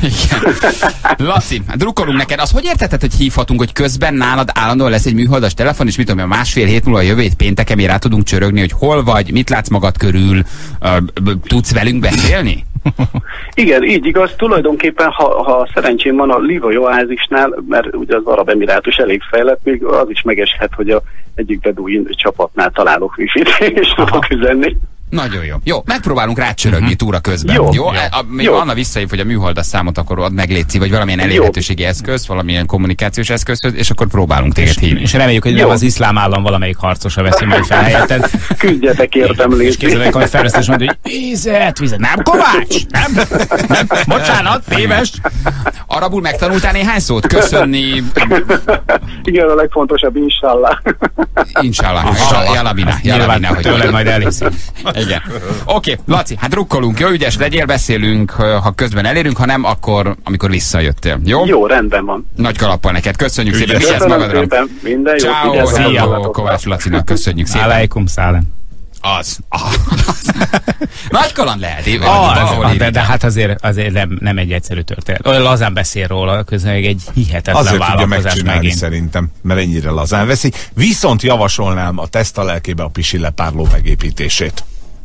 Laci, drukkolunk neked. Az hogy értetted, hogy hívhatunk, hogy közben nálad állandóan lesz egy műholdas telefon, és mit tudom, 1,5 hét múlva a jövő hét pénteken mi rá tudunk csörögni, hogy hol vagy, mit látsz magad körül, tudsz velünk beszélni? Igen, így igaz. Tulajdonképpen, ha szerencsém van a Livai oázisnál, mert ugye az Arab Emirátus elég fejlett, még az is megeshet, hogy a egyik beduin csapatnál találok wifi-t, és tudok üzenni. Nagyon jó. Jó, megpróbálunk rácsörögni túra közben. Jó? Még Anna visszahív, hogy a műholdas számot akkor ad meg, létszi, vagy valamilyen elérhetőségi eszköz, valamilyen kommunikációs eszköz, és akkor próbálunk téged hívni. És reméljük, hogy nem az iszlám állam valamelyik harcosa veszi majd fel helyetted. Küzdjetek értem, légy. És képzeljük, hogy fejlesztés mondja, hogy vizet. Nem, Kovács! Nem. Bocsánat, téves. Arabul megtanultál néhány szót? Köszönni. Igen, a legfontosabb, inshallah. Inshallah. Jalabina, hogy tőled majd elhiszi. Igen. Oké, Laci, hát drukkolunk, jó, ügyes legyél, beszélünk, ha közben elérünk, ha nem, akkor amikor visszajöttél. Jó? Jó, rendben van. Nagy kalappal neked, köszönjük szépen, vigyázz magadra. Minden jó. Ciao, Kovács Lacinak, köszönjük szépen. Aleikum szálem. Az. Nagy kaland lehet. De hát azért nem egy egyszerű történet. Olyan lazán beszél róla, közben egy hihetetlen azért vállalkozás tudja megcsinálni megint. Szerintem, mert ennyire lazán veszi. Viszont javasolnám a tesztalelkébe a pisilepárló megépítését.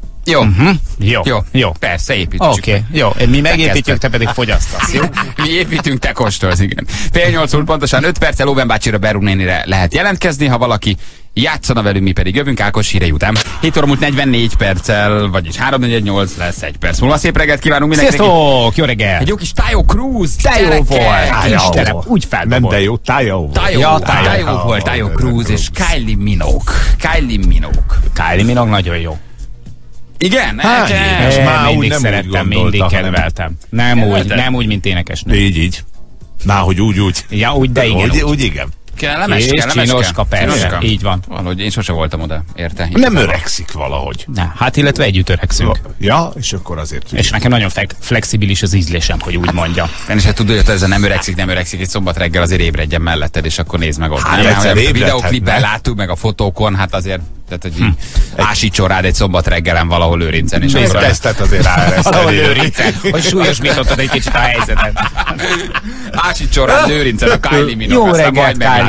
Jó. Persze, építsük. Oké, jó. Mi megépítjük, te pedig fogyasztasz, jó? Mi építünk, te kóstolsz, igen. 7:08 pontosan 5 perccel Óven bácsira, Berú nénire lehet jelentkezni, ha valaki játszana velünk, mi pedig jövünk Ákos hírei után. 7 óra múlt 44 perccel, vagyis 3:48 lesz 1 perc múlva. Szép reggelt kívánunk mindenkinek. Sziasztok, jó reggel! Egy jó kis Tayo Cruz. Tayo volt. Istenem, úgy feldobott. Nem, de jó, Tayo volt. Tayo volt, Tayo Cruz és Kylie Minogue. Kylie Minogue nagyon jó. Igen? Mindig szerettem, mindig kedveltem. Nem úgy, mint énekesnő. Így. Hogy úgy. Ja, úgy, de igen. Úgy igen. Kellemes, Csinoska, persze. Így van. Valahogy én sose voltam oda, érte? Nem öregszik valahogy. Hát illetve együtt öregszünk. Ja, és akkor azért. És nekem nagyon flexibilis az ízlésem, hogy úgy mondja. Én is tudod, hogy ezzel nem öregszik, egy szombat reggel azért ébredjen melletted, és akkor nézd meg ott. Hát, a videóklipben láttuk, meg a fotókon, hát azért, tehát, hogy ásítson rád egy szombat reggelen valahol Lőrincen. És miért kezdted azért rá? Valahol Lőrincen, hogy súlyosbítottad egy kicsit a helyzetet. Ásítson rád Lőrincen a Kylie Minogue. Jó reggelt, Kylie.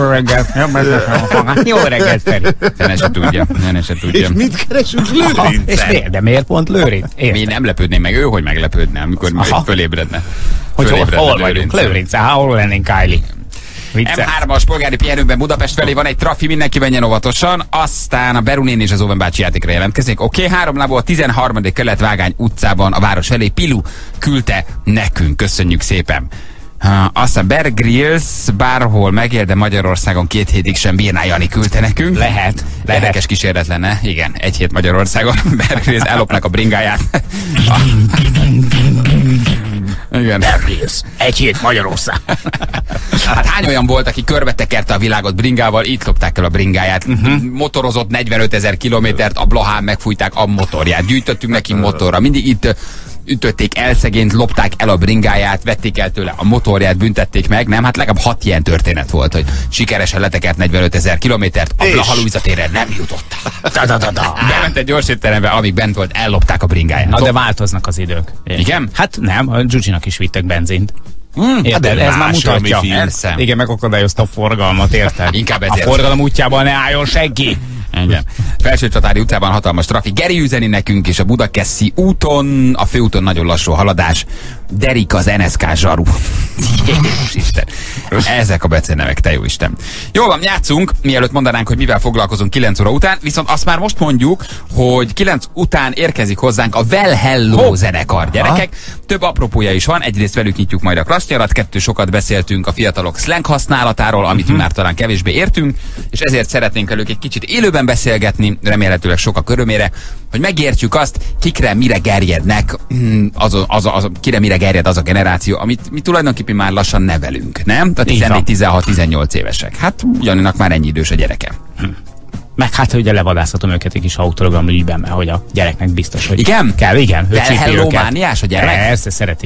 Jó reggelt, Feri. Ne se tudja. És mit keresünk Lőrincen? És miért? De miért pont Lőrinc? Mi nem lepődnénk meg, ő hogy meglepődne, amikor fölébredne. Hogy hol vagyunk? Lőrincen, hol lennénk, Kylie? M3-as polgári pihenőben Budapest felé van egy trafi, mindenki menjen óvatosan, aztán a Beru néni és az Owen bácsi játékra jelentkezik. Oké, 3 lábú a 13. kerület Vágány utcában a város felé. Pilu küldte nekünk, köszönjük szépen. Aztán Bear Grylls bárhol megél, de Magyarországon 2 hétig sem bírná, Jani küldte nekünk. Lehet. Érdekes kísérlet lenne. Igen, 1 hét Magyarországon. Bear Grylls ellopnak a bringáját. Igen. Bear Grylls, 1 hét Magyarország. Hát hány olyan volt, aki körbetekerte a világot bringával, itt lopták el a bringáját. Motorozott 45 000 kilométert, a Blahán megfújták a motorját. Gyűjtöttünk neki motorra. Mindig itt ütötték el szegényt, lopták el a bringáját, vették el tőle a motorját, büntették meg, nem? Hát legalább 6 ilyen történet volt, hogy sikeresen letekert 45 000 kilométert, a Blaha Lujza térre nem jutott. Bement egy gyors étterembe, amíg bent volt, ellopták a bringáját. Na de változnak az idők. Igen? Hát nem, a Gyucsinak is vittek benzint. Érted, ez már mutatja. Igen, megakadályozta a forgalmat, érted? Inkább ezért. A forgalom útjában ne álljon senki. Igen. Felsőcsatári utcában hatalmas trafik. Geri üzeni nekünk is a Budakeszi úton, a főúton nagyon lassú haladás. Derik az NSK zsaru. Jézus Isten. Ezek a becenevek, te jó Isten. Jól van, játszunk, mielőtt mondanánk, hogy mivel foglalkozunk 9 óra után, viszont azt már most mondjuk, hogy 9 után érkezik hozzánk a Well Hello zenekar. Gyerekek, több apropója is van, egyrészt velük nyitjuk majd a klassznyarat, 2 sokat beszéltünk a fiatalok slang használatáról, amit már talán kevésbé értünk, és ezért szeretnénk velük egy kicsit élőben beszélgetni, remélhetőleg sokak örömére, hogy megértjük azt, kikre mire gerjednek, kire mire gerjed az a generáció, amit mi tulajdonképpen már lassan nevelünk, nem? Tehát 14-16-18 évesek. Hát ugyanak már ennyi idős a gyereke. Meg hát ugye levadászhatom őket egy kis autogram ügyben, mert hogy a gyereknek biztos, hogy igen? Kell, igen. Mániás a gyerek? Persze, szereti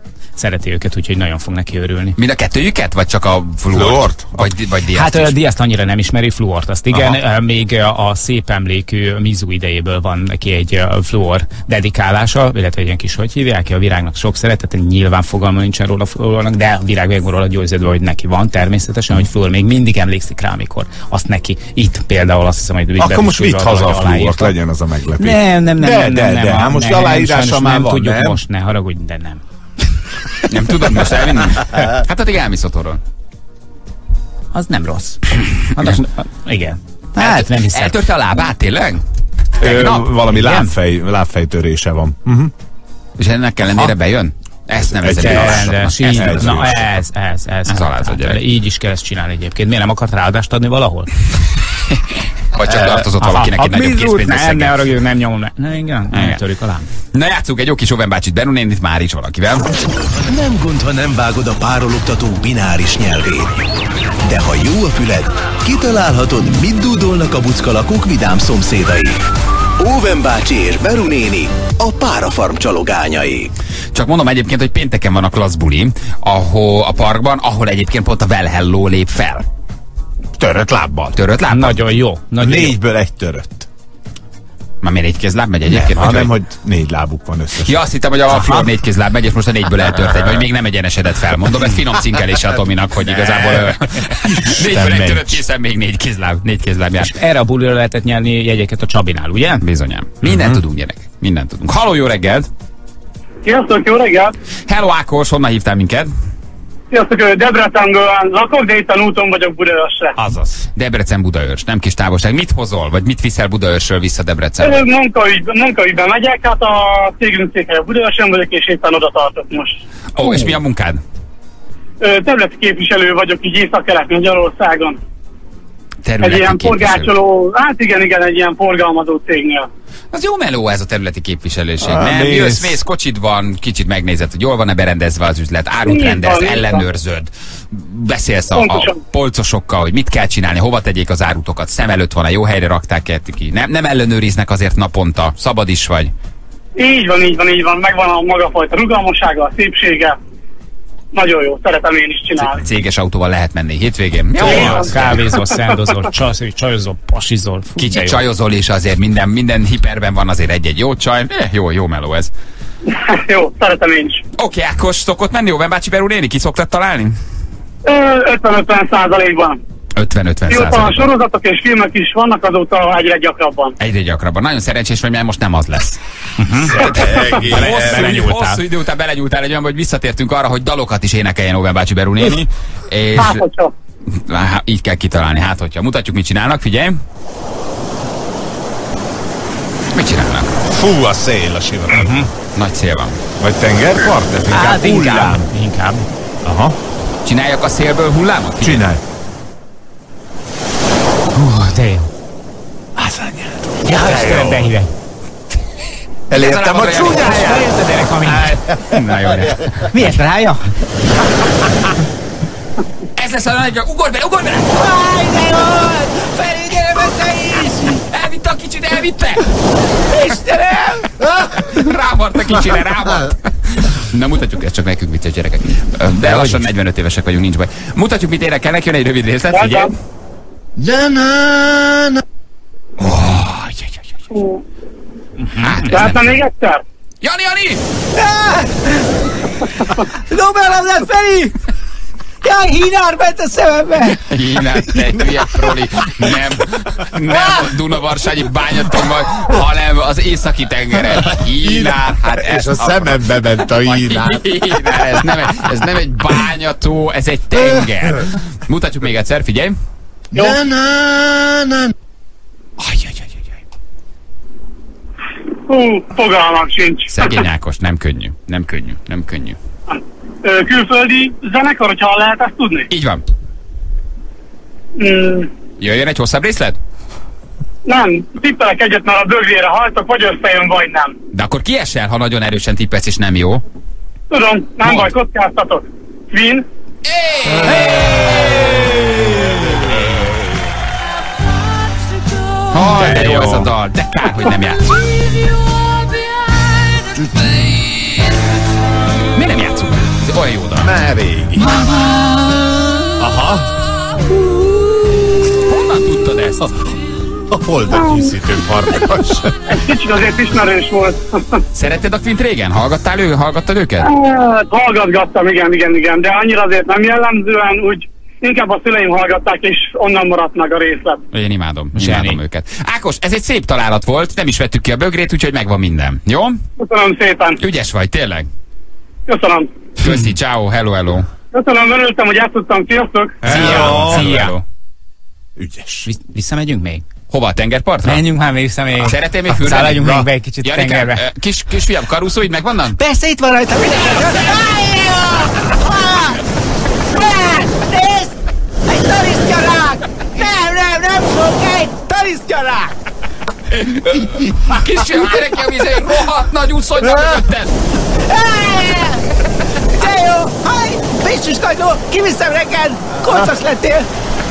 őket, úgyhogy nagyon fog neki örülni. Mind a kettőjüket? Vagy csak a fluort? Vagy Diaszt hát a Diaszt annyira nem ismeri, fluort azt igen. Még a szép emlékű Mizu idejéből van neki egy fluor dedikálása, illetve egy ilyen kis, hogy hívják ki, a virágnak sok szeretete, nyilván fogalma nincsen róla fluornak, de a virág meg róla győződve, hogy neki van természetesen, hogy fluor még mindig emlékszik rá, amikor azt neki itt például azt hiszem, hogy akkor most vitt haza a fluort, legyen az a meglepő. Nem. Hát most aláírása már van, tudjuk most, ne haragudj, de nem. Nem tudod most elvinni? Hát addig elmész otthonról. Az nem rossz. Igen. Hát nem hiszem. Eltörte a lábát, tényleg? Valami lábfejtörése van. És ennek ellenére bejön? Ezt nem ez így is kell ezt csinálni egyébként. Miért nem akart ráadást adni valahol? Vagy csak tartozott valakinek egy nagyobb készpénzösszeget. Ne arra, nem nyomom. Nem törjük alá. Na játsszunk egy jó kis Owen bácsit, Beru nénit már is valakivel. Nem gond, ha nem vágod a párologtató bináris nyelvét. De ha jó a füled, kitalálhatod, mit dúdolnak a buckalakók vidám szomszédai. Owen bácsi és Beru néni, a párafarm csalogányai. Csak mondom egyébként, hogy pénteken van a klasszbuli, ahol a parkban, ahol egyébként pont a Well Hello lép fel. Törött lábbal. Nagyon jó. 4-ből 1 törött. Már miért 4 kézláb megy egyébként? Nem, hogy 4 lábuk van összesen. Ja, azt hittem, hogy a Flor 4 kézláb megy, és most a 4-ből eltört egy, vagy még nem egyenesedett fel. Mondom, ez finom cinkelése a Tominak, hogy igazából 4-ből 1 törött készen még 4 kézláb jár. És erre a bulira lehetett nyerni jegyeket a Csabinál, ugye? Bizonyám. Mindent tudunk, gyerek. Mindent tudunk. Halló, jó reggelt! Sziasztok, jó reggelt! Hello, Ákos, honnan hívtál minket? Sziasztok, Debrecenből lakok, de itt a úton vagyok Budaörsre. Azaz. Debrecen-Budaörs, nem kis távolság. Mit hozol, vagy mit viszel Budaörsről vissza Debrecenbe? Munkaügyben megyek, hát a cégünk székhelye Budaörsön vagyok, és éppen oda tartok most. Ó, és mi a munkád? Területi képviselő vagyok így Észak-Kelet Magyarországon. Egy ilyen forgácsoló, hát igen, egy ilyen forgalmazó cégnél. Az jó meló ez a területi képviselőség, nem? Mész, kocsid van, kicsit megnézed, hogy jól van-e berendezve az üzlet, árut rendez, ellenőrzöd, beszélsz a polcosokkal, hogy mit kell csinálni, hova tegyék az árutokat, szem előtt van, a jó helyre rakták ki. Nem ellenőriznek azért naponta, szabad is vagy. Így van, megvan a maga fajta rugalmassága, a szépsége. Nagyon jó, szeretem én is csinálni. Céges autóval lehet menni hétvégén. Jó, kávézol, szendozol, csajozol, pasizol. Kicsit csajozol, és azért minden hiperben van azért egy-egy jó csaj. Jó meló ez. Jó, szeretem én is. Oké, Ákos, szokott menni Óven bácsi Beru néni? Ki szoktad találni? 50-50%-ban. 50-50%. Jótalan sorozatok és filmek is vannak, azóta egyre gyakrabban. Egyre gyakrabban. Nagyon szerencsés vagy, mert most nem az lesz. Hosszú idő után belenyúltál egy olyan, hogy visszatértünk arra, hogy dalokat is énekeljen Óven bácsi Beru néni. És így kell kitalálni, hát hogyha. Mutatjuk, mit csinálnak, figyelj. Mit csinálnak? Fú, a szél a sivatag. Nagy szél van. Vagy tengerpart? Ez inkább hullám. Inkább. Aha. Csináljak a szélből hullámot? Figyelj. Csinálj. De jó. Az anyád. Ja, Istenem, de híve. Elértem a csúnyáját. Na jó, de. Mi ez rája? Ez lesz a nagy, ugorj bele! Háj, de jó! Feri, gyere be te is! Elvitte a kicsit, elvitte! Istenem! Rámart a kicsire, rámart! Na mutatjuk, ezt csak nekünk vicces gyerekek. De lassan 45 évesek vagyunk, nincs baj. Mutatjuk, mit énekelnek, jön egy rövid részlet, figyelj! Látna még egyszer? Jani! Dobálom le, Feri! Jaj, hínár ment a szemembe! Hínár, te hülye proli! Nem a Dunavarsanyi bányatomban, hanem az északi tengeren. Hínár, hát és a szemembe ment a hínár. Ez nem egy bányató, ez egy tenger. Mutatjuk még egyszer, figyelj! Jó. Fogalmam sincs. Szegény Ákos, nem könnyű. Külföldi zenekar, hogyha lehet ezt tudni? Így van. Jöjjön egy hosszabb részlet? Nem, tippelek egyet, mert a bögrére hajtok, vagy összejön, vagy nem. De akkor kiesel, ha nagyon erősen tippelsz, és nem jó. Tudom, nem baj, kockáztatok. Queen. De jó ez a dal, de kár, hogy nem játszunk. Miért nem játszunk? Ez olyan jó dal. Már régi. Aha. Honnan tudtad ezt? A holdakíszítő farkas. Egy kicsit azért ismerős volt. Szeretted a Quint régen? Hallgattad őket? Hallgatgattam, igen, de annyira azért nem jellemzően, úgy inkább a szüleim hallgatták, és onnan maradt meg a részlet. Én imádom őket. Ákos, ez egy szép találat volt, nem is vettük ki a bögrét, úgyhogy megvan minden. Jó? Köszönöm szépen. Ügyes vagy, tényleg. Köszönöm. Köszi, ciao, hello. Köszönöm, örültem, hogy játszottam, sziasztok. Szia. Ügyes. Visszamegyünk még? Hova, a tengerpartra? Menjünk már még vissza még. Szeretnél még fürdeni? Szálljunk még be egy kicsit tengerbe. Kisfiam, karuszóid megvannak? Persze, itt van rajta. Nézd! Egy tarisztyarák! Nem sok, egy tarisztyarák! Kisfiam, gyere ki a vízre, egy rohadt nagy úszonynak mögötted! De jó! Haj! Fissus kagyló! Kiviszem reggel! Kocos lettél!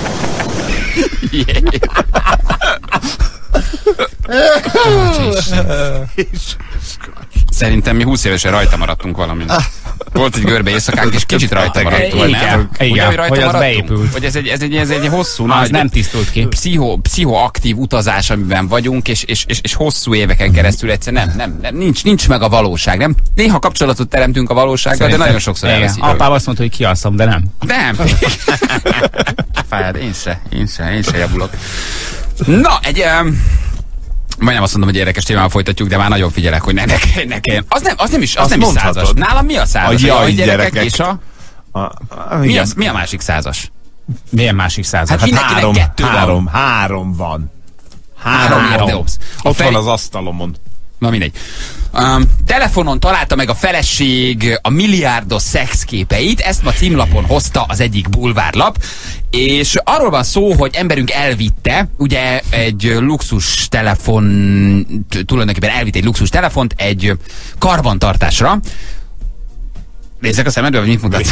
Szerintem mi 20 évesen rajta maradtunk valamin. Volt egy görbe éjszakánk, és kicsit rajta maradtunk. Igen, hogy az beépült. Hogy ez egy hosszú, nagy, nem tisztult ki. Pszichoaktív utazás, amiben vagyunk, és hosszú éveken keresztül egyszerűen nincs meg a valóság. Nem? Néha kapcsolatot teremtünk a valósággal, de nagyon sokszor elveszik. Apám azt mondta, hogy kialszom, de nem. Nem. Fájad, én se javulok. Na, majdnem azt mondom, hogy érdekes témával folytatjuk, de már nagyon figyelek, hogy ne kelljen. Az nem is százas. Nálam mi a százas? A gyerekek és mi a másik százas? Milyen másik százas? Hát három van. Három. Ott van az asztalomon. Na mindegy. Telefonon találta meg a feleség a milliárdos szexképeit, ezt ma címlapon hozta az egyik bulvárlap, és arról van szó, hogy emberünk elvitte, ugye egy luxus telefon, tulajdonképpen elvitte egy luxus telefont egy karbantartásra. Nézzek a szemedbe, hogy mit mutatsz?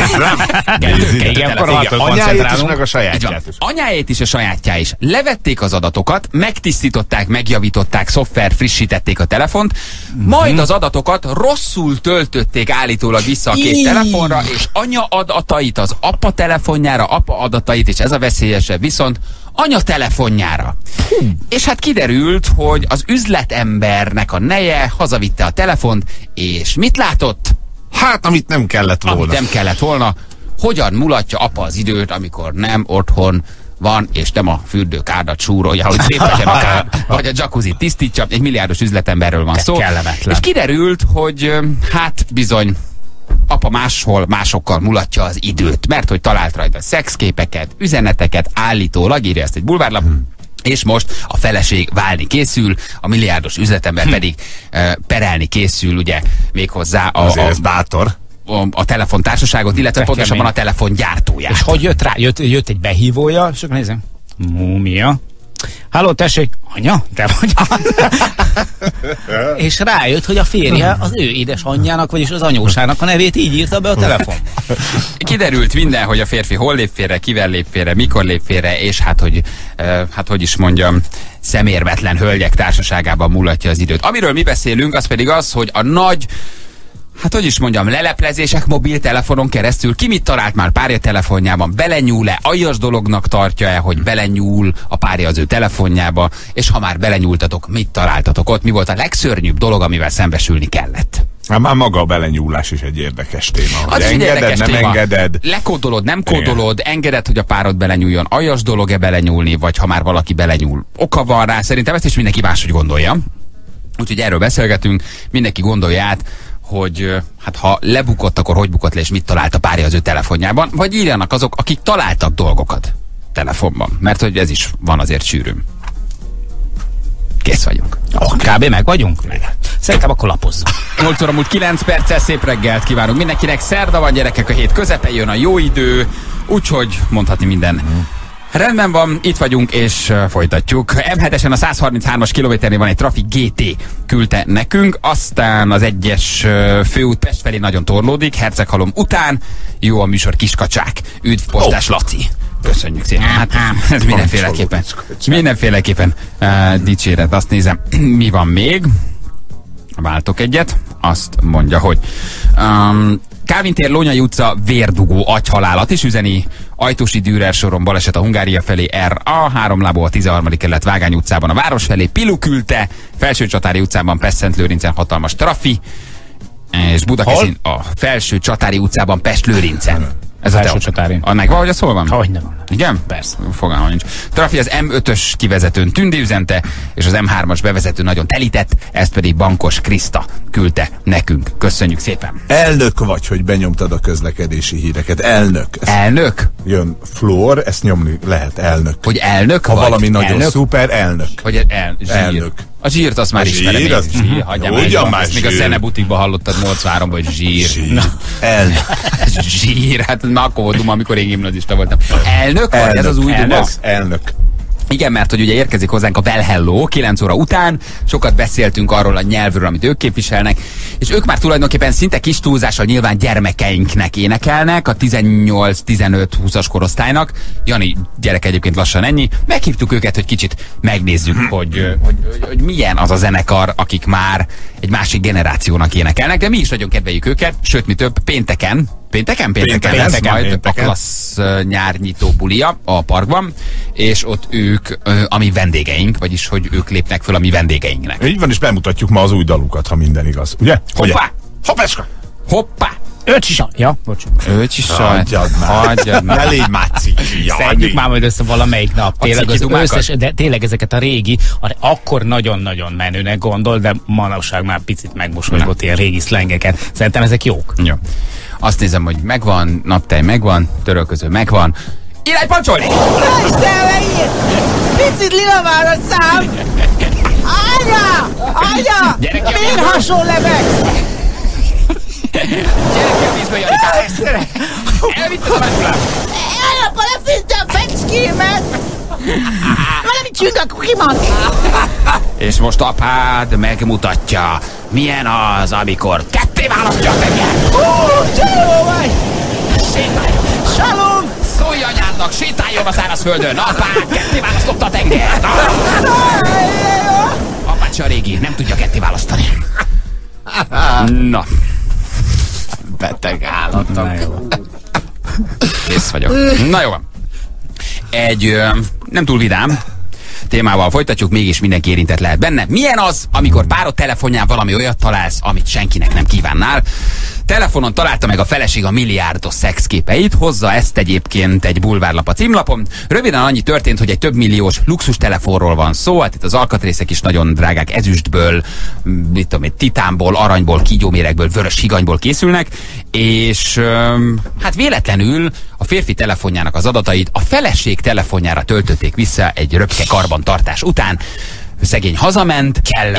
Anyáét is, meg a sajátját is. Anyáét is, a sajátjá is. Levették az adatokat, megtisztították, megjavították, szoftver frissítették a telefont, majd az adatokat rosszul töltötték állítólag vissza a két telefonra, és anya adatait az apa telefonjára, apa adatait, és ez a veszélyesebb, viszont anya telefonjára. És hát kiderült, hogy az üzletembernek a neje hazavitte a telefont, és mit látott? Hát, amit nem kellett volna. Amit nem kellett volna. Hogyan mulatja apa az időt, amikor nem otthon van, és nem a fürdőkárdat súrolja, hogy szép legyen a kár, vagy a jacuzzi tisztítja. Egy milliárdos üzletemberről van szó. És kiderült, hogy hát bizony apa másokkal mulatja az időt, mert hogy talált rajta szexképeket, üzeneteket, állítólag, írja ezt egy bulvárlap, és most a feleség válni készül, a milliárdos üzletember pedig perelni készül, ugye méghozzá a telefontársaságot, illetve pontosabban a telefongyártóját. És hogy jött rá? Jött egy behívója, és akkor nézem, múmia. Halló, tessék, anya, te vagy és rájött, hogy a férje az ő édesanyjának, vagyis az anyósának a nevét így írta be a telefon. Kiderült minden, hogy a férfi hol lép félre, kivel lép félre, mikor lép félre, és hogy is mondjam, szemérmetlen hölgyek társaságában mulatja az időt. Amiről mi beszélünk, az pedig az, hogy a nagy, leleplezések mobiltelefonon keresztül, ki mit talált már párja telefonjában, belenyúl-e, aljas dolognak tartja-e, hogy belenyúl a párja az ő telefonjába, és ha már belenyúltatok, mit találtatok ott, mi volt a legszörnyűbb dolog, amivel szembesülni kellett? Már maga a belenyúlás is egy érdekes téma. Az is engeded, érdekes nem téma. engeded. Lekódolod, nem kódolod, engeded, hogy a párod belenyúljon, aljas dolog-e belenyúlni, vagy ha már valaki belenyúl, oka van rá, szerintem ezt is mindenki máshogy gondolja. Úgyhogy erről beszélgetünk, mindenki gondolja át, hogy hát ha lebukott, akkor hogy bukott le, és mit talált a párja az ő telefonjában, vagy írjanak azok, akik találtak dolgokat telefonban, mert hogy ez is van azért sűrűn. Kész vagyunk. Kb. Meg vagyunk? Szerintem akkor lapozzunk. 8 óra múlt 9 perccel, szép reggelt kívánunk mindenkinek. Szerda van, gyerekek, a hét közepén jön a jó idő, úgyhogy mondhatni minden rendben van, itt vagyunk és folytatjuk. M7-esen a 133-as kilométernél van egy Trafi GT, küldte nekünk, aztán az 1-es főút Pest felé nagyon torlódik, Herceghalom után, jó a műsor, kiskacsák, üdv Postás Laci. Köszönjük szépen. Hát ez mindenféleképpen dicséret. Azt nézem, mi van még. Váltok egyet. Azt mondja, hogy Kálvin tér, Lónyai utca, vérdugó, agyhalálat is üzeni. Ajtósi Dürer soron baleset a Hungária felé, RA 3 lábó a 13. kerület Vágány utcában a város felé, Pilu küldte, Felsőcsatári utcában Pest-Szentlőrincen hatalmas trafi, és Budakeszin a Felsőcsatári utcában Pest-Lőrincen. Ez a Felsőcsatári. Annak valahogy az hol van? Hogyne van. Igen? Persze. Fogalmam nincs. Trafi az M5-ös kivezetőn Tündi üzente, és az M3-as bevezető nagyon telített, ezt pedig Bankos Kriszta küldte nekünk. Köszönjük szépen. Elnök vagy, hogy benyomtad a közlekedési híreket. Elnök. Elnök? Jön fluor, ezt nyomni lehet, elnök. Hogy elnök ha vagy? Valami nagyon elnök? szuper, elnök. Hogy zsír. Elnök. A zsírt azt már ismerem. Zsír, hagyjam már. Ezt még a zenebutikban hallottad 83-ban, hogy zsír. Elnök. Zsír, hát már akkor voltunk, amikor én gimnazista voltam. Elnök vagy? Ez az új duma? Elnök. Igen, mert hogy ugye érkezik hozzánk a Well Hello 9 óra után, sokat beszéltünk arról a nyelvről, amit ők képviselnek, és ők már tulajdonképpen szinte kis túlzással nyilván gyermekeinknek énekelnek, a 18-15-20-as korosztálynak. Jani gyerek egyébként lassan ennyi. Meghívtuk őket, hogy kicsit megnézzük, hogy milyen az a zenekar, akik már egy másik generációnak énekelnek, de mi is nagyon kedveljük őket, sőt, mi több, pénteken lesz majd a klassz nyárnyitó bulia a parkban, és ott ők a mi vendégeink, vagyis hogy ők lépnek föl a mi vendégeinknek. Így van, és bemutatjuk ma az új dalukat, ha minden igaz, ugye? Hoppá! Hoppeska! Hoppá! Öcsisa! Ja, bocsánat. Öcsisa! Hagyjad már! Ne légy már ciki! Szedjük már majd össze valamelyik nap. Tényleg az összes, de tényleg ezeket a régi, akkor nagyon-nagyon menőnek gondol, de manapság már picit megmosolygott ilyen régi szlengeket. Szerintem ezek jók. Jó. Azt nézem, hogy megvan, naptej megvan, törölköző megvan. Irány pancsolni! Picit lila már a szám! Anya! Miért hason lebegsz? Gyere ki a vízbe, Jani! Elvitt az a másolát! Elapa lefűzte a fecskémet! Valami csüng a kukimat! És most apád megmutatja, milyen az, amikor ketté választja a tenger! Csaló vagy! Sétáljon! Salom! Szólj anyádnak, sétáljon a szárazföldön! Apád ketté választotta a tengert! Apád se a régi, nem tudja ketté választani. Na. Beteg állatok. Kész vagyok. Na jó van. Egy nem túl vidám témával folytatjuk, mégis mindenki érintett lehet benne. Milyen az, amikor párod telefonján valami olyat találsz, amit senkinek nem kívánnál? Telefonon találta meg a feleség a milliárdos szexképeit, hozza ezt egyébként egy bulvárlap a címlapon. Röviden annyi történt, hogy egy több milliós luxus telefonról van szó, hát itt az alkatrészek is nagyon drágák, ezüstből, mit tudom én, titánból, aranyból, kígyóméregből, vörös higanyból készülnek, és hát véletlenül a férfi telefonjának az adatait a feleség telefonjára töltötték vissza egy röpke karbantartás után. Szegény hazament,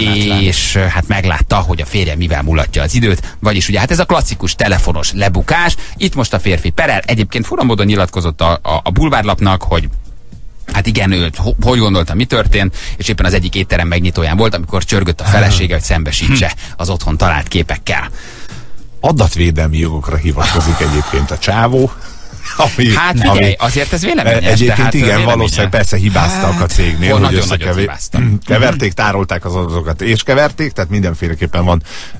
és hát meglátta, hogy a férje mivel mulatja az időt, vagyis ugye hát ez a klasszikus telefonos lebukás. Itt most a férfi perel, egyébként fura módon nyilatkozott a bulvárlapnak, hogy hát igen, ő hogy gondolta, mi történt, és éppen az egyik étterem megnyitóján volt, amikor csörgött a felesége, hogy szembesítse az otthon talált képekkel. Adatvédelmi jogokra hivatkozik egyébként a csávó. Hát figyelj, azért ez véleményes. Egyébként tehát igen, valószínűleg persze hibáztak a cégnél, hogy keverték, tárolták az adatokat, és keverték, tehát mindenféleképpen van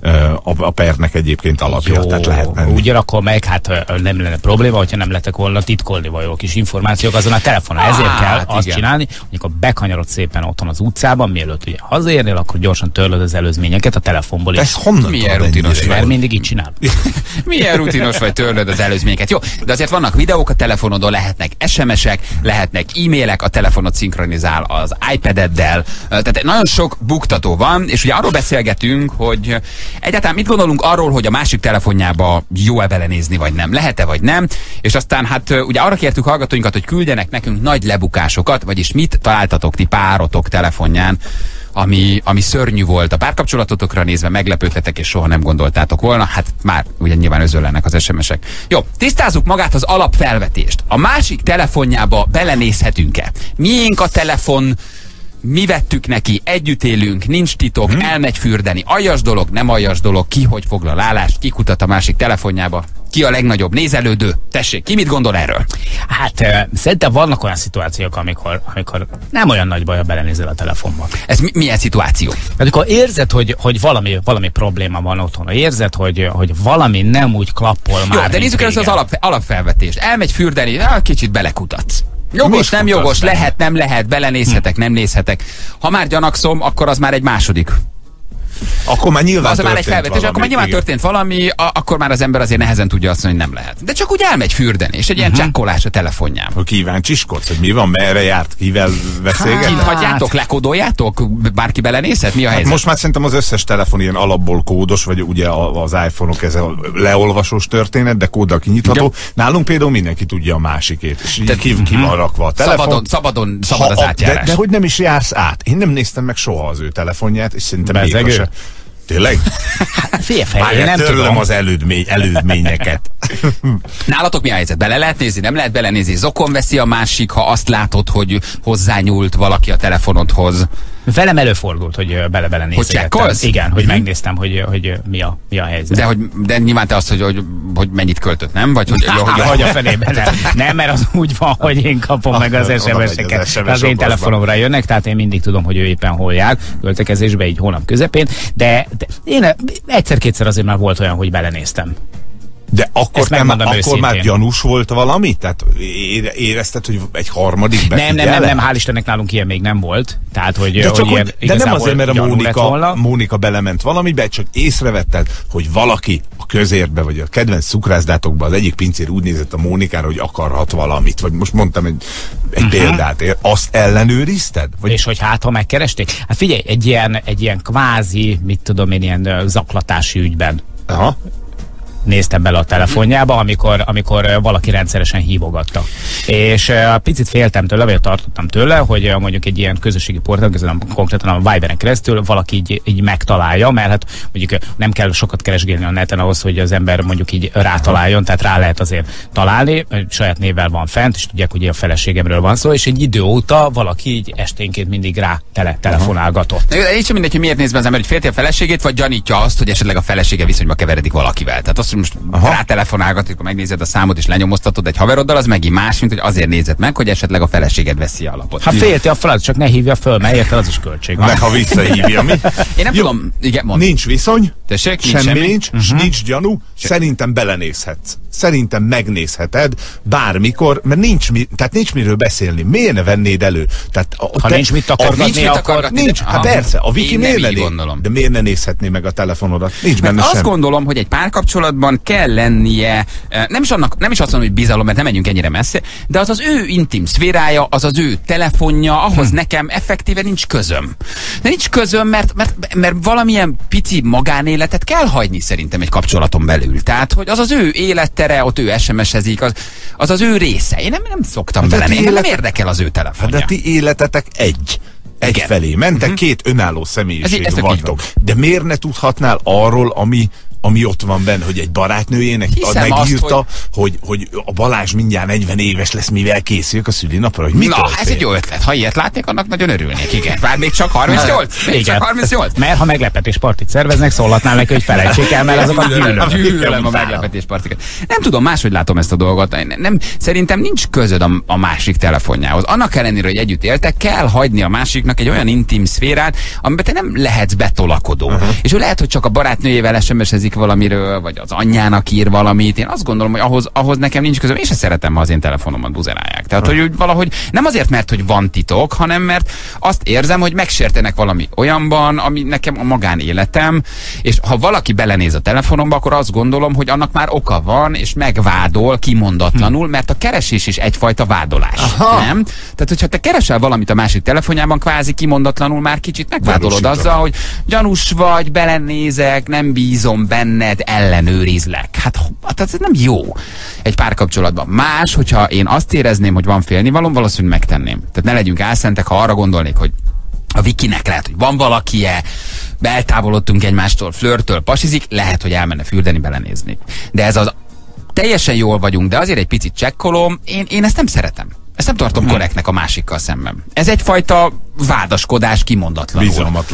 a pernek egyébként alapja, jó, tehát lehet menni. Ugyanakkor meg hát nem lenne probléma, hogyha nem lettek volna titkolni való kis információk azon a telefonon. Ezért kell azt csinálni, hogy amikor bekanyarodsz szépen otthon az utcában, mielőtt ugye hazaérnél, akkor gyorsan törlöd az előzményeket a telefonból is. Ez honnan? Milyen rutinos vagy? Mert mindig így csinál. Milyen rutinos vagy, törlöd az előzményeket. Jó, de azért vannak videók a telefonodon, lehetnek SMS-ek, lehetnek e-mailek, a telefonod szinkronizál az iPad-eddel, tehát nagyon sok buktató van, és ugye arról beszélgetünk, hogy egyáltalán mit gondolunk arról, hogy a másik telefonjába jó-e belenézni, vagy nem, lehet-e, vagy nem, és aztán hát ugye arra kértük hallgatóinkat, hogy küldjenek nekünk nagy lebukásokat, vagyis mit találtatok ti párotok telefonján, ami szörnyű volt a párkapcsolatotokra nézve, meglepődtetek és soha nem gondoltátok volna, hát már ugye nyilván özöllenek az SMS-ek. Jó, tisztázzuk magát az alapfelvetést. A másik telefonjába belenézhetünk-e? Miénk a telefon, mi vettük neki, együtt élünk, nincs titok, elmegy fürdeni, aljas dolog, nem aljas dolog, ki hogy foglal állást, ki kutat a másik telefonjába, ki a legnagyobb nézelődő? Tessék, ki mit gondol erről? Hát szerintem vannak olyan szituációk, amikor nem olyan nagy baj, ha belenézel a telefonba. Ez milyen szituáció? Amikor érzed, hogy valami probléma van otthon, érzed, hogy valami nem úgy klappol már. Jó, de nézzük el az alapfelvetést. Elmegy fürdeni, kicsit belekutatsz. Jogos, nem jogos, lehet, nem lehet, belenézhetek, nem nézhetek. Ha már gyanakszom, akkor az már egy második. Akkor már nyilván az már egy felvetés, akkor már nyilván történt valami, akkor már az ember azért nehezen tudja azt mondani, hogy nem lehet. De csak úgy elmegy fürdeni, és egy ilyen csekkolás a telefonján. Hogy kíváncsiskodsz, hogy mi van, merre járt, kivel beszélget? Kint hagyjátok, lekódoljátok? Bárki belenézhet? Mi a helyzet? Most már szerintem az összes telefon ilyen alapból kódos, vagy ugye az iPhone-ok ez a leolvasós történet, de kóddal kinyitható. Nálunk például mindenki tudja a másikét, és ki van rakva a telefon. Szabad az átjárás. De hogy nem is jársz át. Én nem néztem meg soha az ő telefonját, és szerintem tényleg? Én nem törlöm az elődményeket. Nálatok mi a helyzet? Bele lehet nézni? Nem lehet belenézni? Zokon veszi a másik, ha azt látod, hogy hozzányúlt valaki a telefonodhoz? Velem előfordult, hogy belenéztem. Hogy csekkolsz? Igen, hogy megnéztem, hogy mi a helyzet. De nyilván te azt, hogy mennyit költött, nem? Vagy hogy a fenében nem, mert az úgy van, hogy én kapom meg az SMS-eket. Az én telefonomra jönnek, tehát én mindig tudom, hogy ő éppen hol jár, költekezésbe, így hónap közepén, de én egyszer-kétszer azért már volt olyan, hogy belenéztem. De akkor már gyanús volt valami? Tehát érezted, hogy egy harmadik befigyel? Nem, hál' Istennek nálunk ilyen még nem volt. Tehát, de nem azért, mert a Mónika belement valamibe, csak észrevetted, hogy valaki a közértbe, vagy a kedvenc cukrászdátokba az egyik pincér úgy nézett a Mónikára, hogy akarhat valamit. Vagy most mondtam egy példát. Azt ellenőrizted? Vagy... És hogy ha megkeresték? Hát figyelj, egy ilyen kvázi, mit tudom én, ilyen zaklatási ügyben. Aha. néztem bele a telefonjába, amikor valaki rendszeresen hívogatta. És picit féltem tőle, vagy tartottam tőle, hogy mondjuk egy ilyen közösségi portál, konkrétan a Viberen keresztül valaki így megtalálja, mert hát mondjuk nem kell sokat keresgélni a neten ahhoz, hogy az ember mondjuk így rátaláljon, tehát rá lehet azért találni, saját névvel van fent, és tudják, hogy a feleségemről van szó, és egy idő óta valaki így esténként mindig rá telefonálgatott. Így sem mindegy, hogy miért néz be az ember, hogy félti a feleségét, vagy gyanítja azt, hogy esetleg a felesége viszonyba keveredik valakivel. Tehát azt, hogy most rátelefonálgat, akkor megnézed a számot és lenyomoztatod egy haveroddal, az megint más, mint hogy azért nézed meg, hogy esetleg a feleséged veszi alapot. Hát félti a felat, csak ne hívja föl, mert érted, az is költség. Meg ha visszahívja, mi? Én nem tudom, igen, mondd. Nincs viszony, tessék, semmi nincs, nincs gyanú, szerintem belenézhetsz. Szerintem megnézheted bármikor, mert nincs miről beszélni. Miért ne vennéd elő? Tehát ha nincs mit takargatni, akkor nincs. Hát persze, a Viki miért ne gondolom. De miért ne nézhetné meg a telefonodat? Nincs benne azt gondolom, hogy egy párkapcsolatban kell lennie, nem is azt mondom, hogy bizalom, mert nem menjünk ennyire messze, de az az ő intim szférája, az az ő telefonja, ahhoz nekem effektíve nincs közöm. De nincs közöm, mert valamilyen pici magánéletet kell hagyni szerintem egy kapcsolaton belül. Tehát, hogy az az ő élettere, ott ő SMS-ezik, az az ő része. Én nem szoktam belenézni, nem érdekel az ő telefonja. De ti életetek egyfelé. Mentek, két önálló személyiség vagytok. De miért ne tudhatnál arról, ami ott van benne, hogy egy barátnőjének megírta, hogy a Balázs mindjárt 40 éves lesz, mivel készüljük a szülinapra, hogy mit történt? Ez egy jó ötlet. Ha ilyet látnék, annak nagyon örülnék. Igen. Bár még csak 38? Még csak 38? Mert ha meglepetéspartit szerveznek, szólhatnál neki, hogy felejtsék el, mert azokat gyűlölöm a meglepetéspartikat. Nem tudom, máshogy látom ezt a dolgot. Szerintem nincs közöd a másik telefonjához. Annak ellenére, hogy együtt éltek, kell hagyni a másiknak egy olyan intim szférát, amiben te nem lehetsz betolakodó. És ő lehet, hogy csak a barátnőjével SMS-ezik valamiről, vagy az anyjának ír valamit. Én azt gondolom, hogy ahhoz nekem nincs közöm. Én se szeretem, ha az én telefonomat buzerálják. Tehát, hogy valahogy nem azért, mert hogy van titok, hanem mert azt érzem, hogy megsértenek valami olyanban, ami nekem a magánéletem, és ha valaki belenéz a telefonomba, akkor azt gondolom, hogy annak már oka van, és megvádol kimondatlanul, mert a keresés is egyfajta vádolás. Nem? Tehát, hogyha te keresel valamit a másik telefonjában, kvázi kimondatlanul már kicsit megvádolod azzal, hogy gyanús vagy, belenézek, nem bízom benned, ellenőrizlek. Hát ez nem jó egy párkapcsolatban. Más, hogyha én azt érezném, hogy van félnivalom, valószínűleg megtenném. Tehát ne legyünk álszentek, ha arra gondolnék, hogy a Vikinek lehet, hogy van valaki-e, eltávolodtunk egymástól, flörtől, pasizik, lehet, hogy elmenne fürdeni, belenézni. De ez az teljesen jól vagyunk, de azért egy picit csekkolom, én ezt nem szeretem. Ezt nem tartom korrektnek a másikkal szemben. Ez egyfajta vádaskodás kimondatlanul.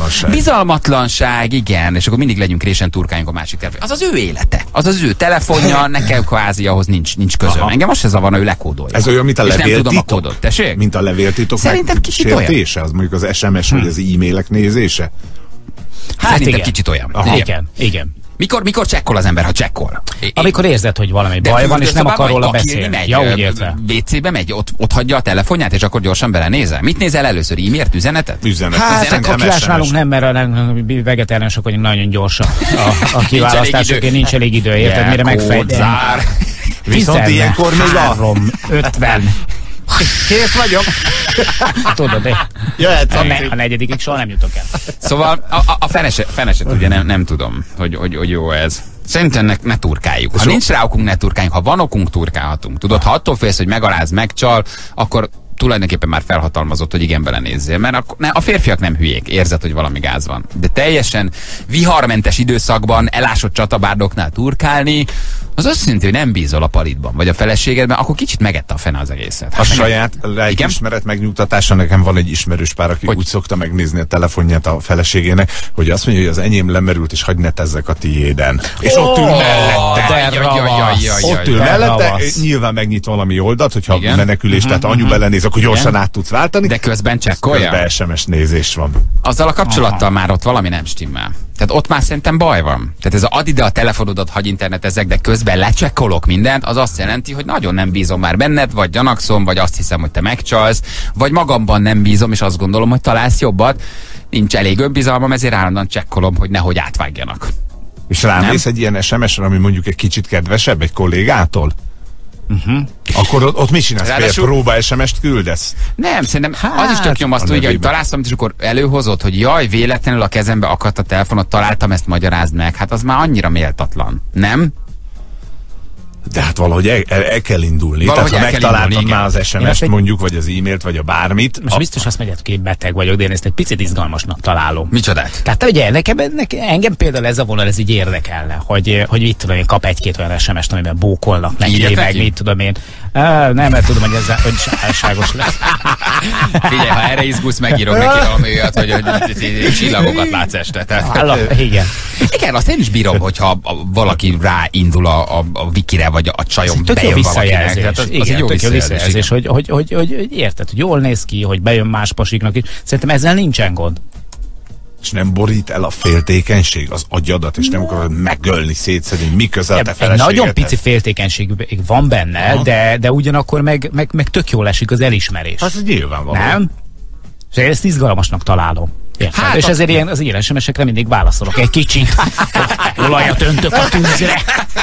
Bizalmatlanság, igen, és akkor mindig legyünk résen turkáljunk a másik telefon. Az az ő élete, az az ő telefonja, nekem kvázi ahhoz nincs közöm. Engem most se zavarna, ő lekódolja. Ez olyan, mint a levéltitok? Mint a levéltitok szerintem kicsit olyan. Az mondjuk az SMS vagy az e-mailek nézése? Hát szerintem kicsit olyan. Igen. Mikor csekkol az ember, ha csekkol? Amikor érzed, hogy valami baj van, és nem akar róla beszélni. Úgy értve. WC-be megy, ott hagyja a telefonját, és akkor gyorsan belenézel. Mit nézel először? E-mailt, üzenetet? Hát a kis nálunk nem, mert a vegetáriánusok vagyunk nagyon gyorsan. A kiválasztások, nincs elég idő, érted? Mire megfejteni. Viszont ilyenkor még 3, 50. Kész vagyok. Tudod, a negyedikig soha nem jutok el. Szóval a feneset ugye nem tudom, hogy jó ez. Szerintem ne turkáljuk. Ha nincs rá okunk, ne turkáljunk. Ha van okunk, turkálhatunk. Tudod, ha attól félsz, hogy megaláz, megcsal, akkor tulajdonképpen már felhatalmazott, hogy igen, belenézzél. Mert a férfiak nem hülyék, érzed, hogy valami gáz van. De teljesen viharmentes időszakban elásott csatabárdoknál turkálni, az azt jelenti, hogy nem bízol a palitban, vagy a feleségedben, akkor kicsit megette a fene az egészet. A saját lelkiismeret megnyugtatása, nekem van egy ismerős pár, aki úgy szokta megnézni a telefonját a feleségének, hogy azt mondja, hogy az enyém lemerült, és hadd ne tezzek a tiéden. És ott ül mellette. Ott ül mellette, nyilván megnyit valami oldalt, hogyha menekülés, tehát anyu belenéz, akkor gyorsan át tudsz váltani. De közben csekkolja. Közben SMS nézés van. Azzal a kapcsolattal már ott valami nem stimmel. Tehát ott már szerintem baj van. Tehát ez add ide a telefonodat, hagy internetezzek, de közben lecsekkolok mindent, az azt jelenti, hogy nagyon nem bízom már benned, vagy gyanakszom, vagy azt hiszem, hogy te megcsalsz, vagy magamban nem bízom, és azt gondolom, hogy találsz jobbat. Nincs elég önbizalmam, ezért állandóan csekkolom, hogy nehogy átvágjanak. És rámész egy ilyen SMS-re, ami mondjuk egy kicsit kedvesebb, egy kollégától? Akkor ott mit csinálsz? Próba SMS-t küldesz? Nem, szerintem az is tök nyomasztó, hogy találsz valamit, és akkor előhozod, hogy jaj, véletlenül a kezembe akadt a telefonot, találtam, ezt magyarázd meg. Hát az már annyira méltatlan. Nem? De hát valahogy el kell indulni. Valahogy tehát ha megtaláltad már az SMS-t mondjuk, vagy az e-mailt, vagy a bármit. Most biztos azt mondjátok, hogy beteg vagyok, de én ezt egy picit izgalmasnak találom. Micsodát? Tehát ugye engem például ez a vonal, ez így érdekelne, hogy mit tudom én, kap egy-két olyan SMS-t, amiben bókolnak neki, meg mit tudom én. Nem, mert tudom, hogy ez álságos lesz. Figyelj, ha erre izgulsz, megírom neki valami olyat, hogy csillagokat látsz este. Igen. Igen, azt én is bírom, hogyha valaki ráindul a wikire, vagy a csajom bejön valakinek. Az egy jó visszajelzés, hogy érted, hogy jól néz ki, hogy bejön más pasiknak is. Szerintem ezzel nincsen gond. És nem borít el a féltékenység az agyadat, és nem akarod megölni, szétszedni, mi közel a te feleségethez? Nagyon pici féltékenység van benne, de ugyanakkor meg tök jól esik az elismerés. Az nyilvánvaló. Nem? És ezt izgalmasnak találom. Hát, és ezért ilyen az ilyen SMS-ekre mindig válaszolok egy kicsit. Olajat öntök a tűzre.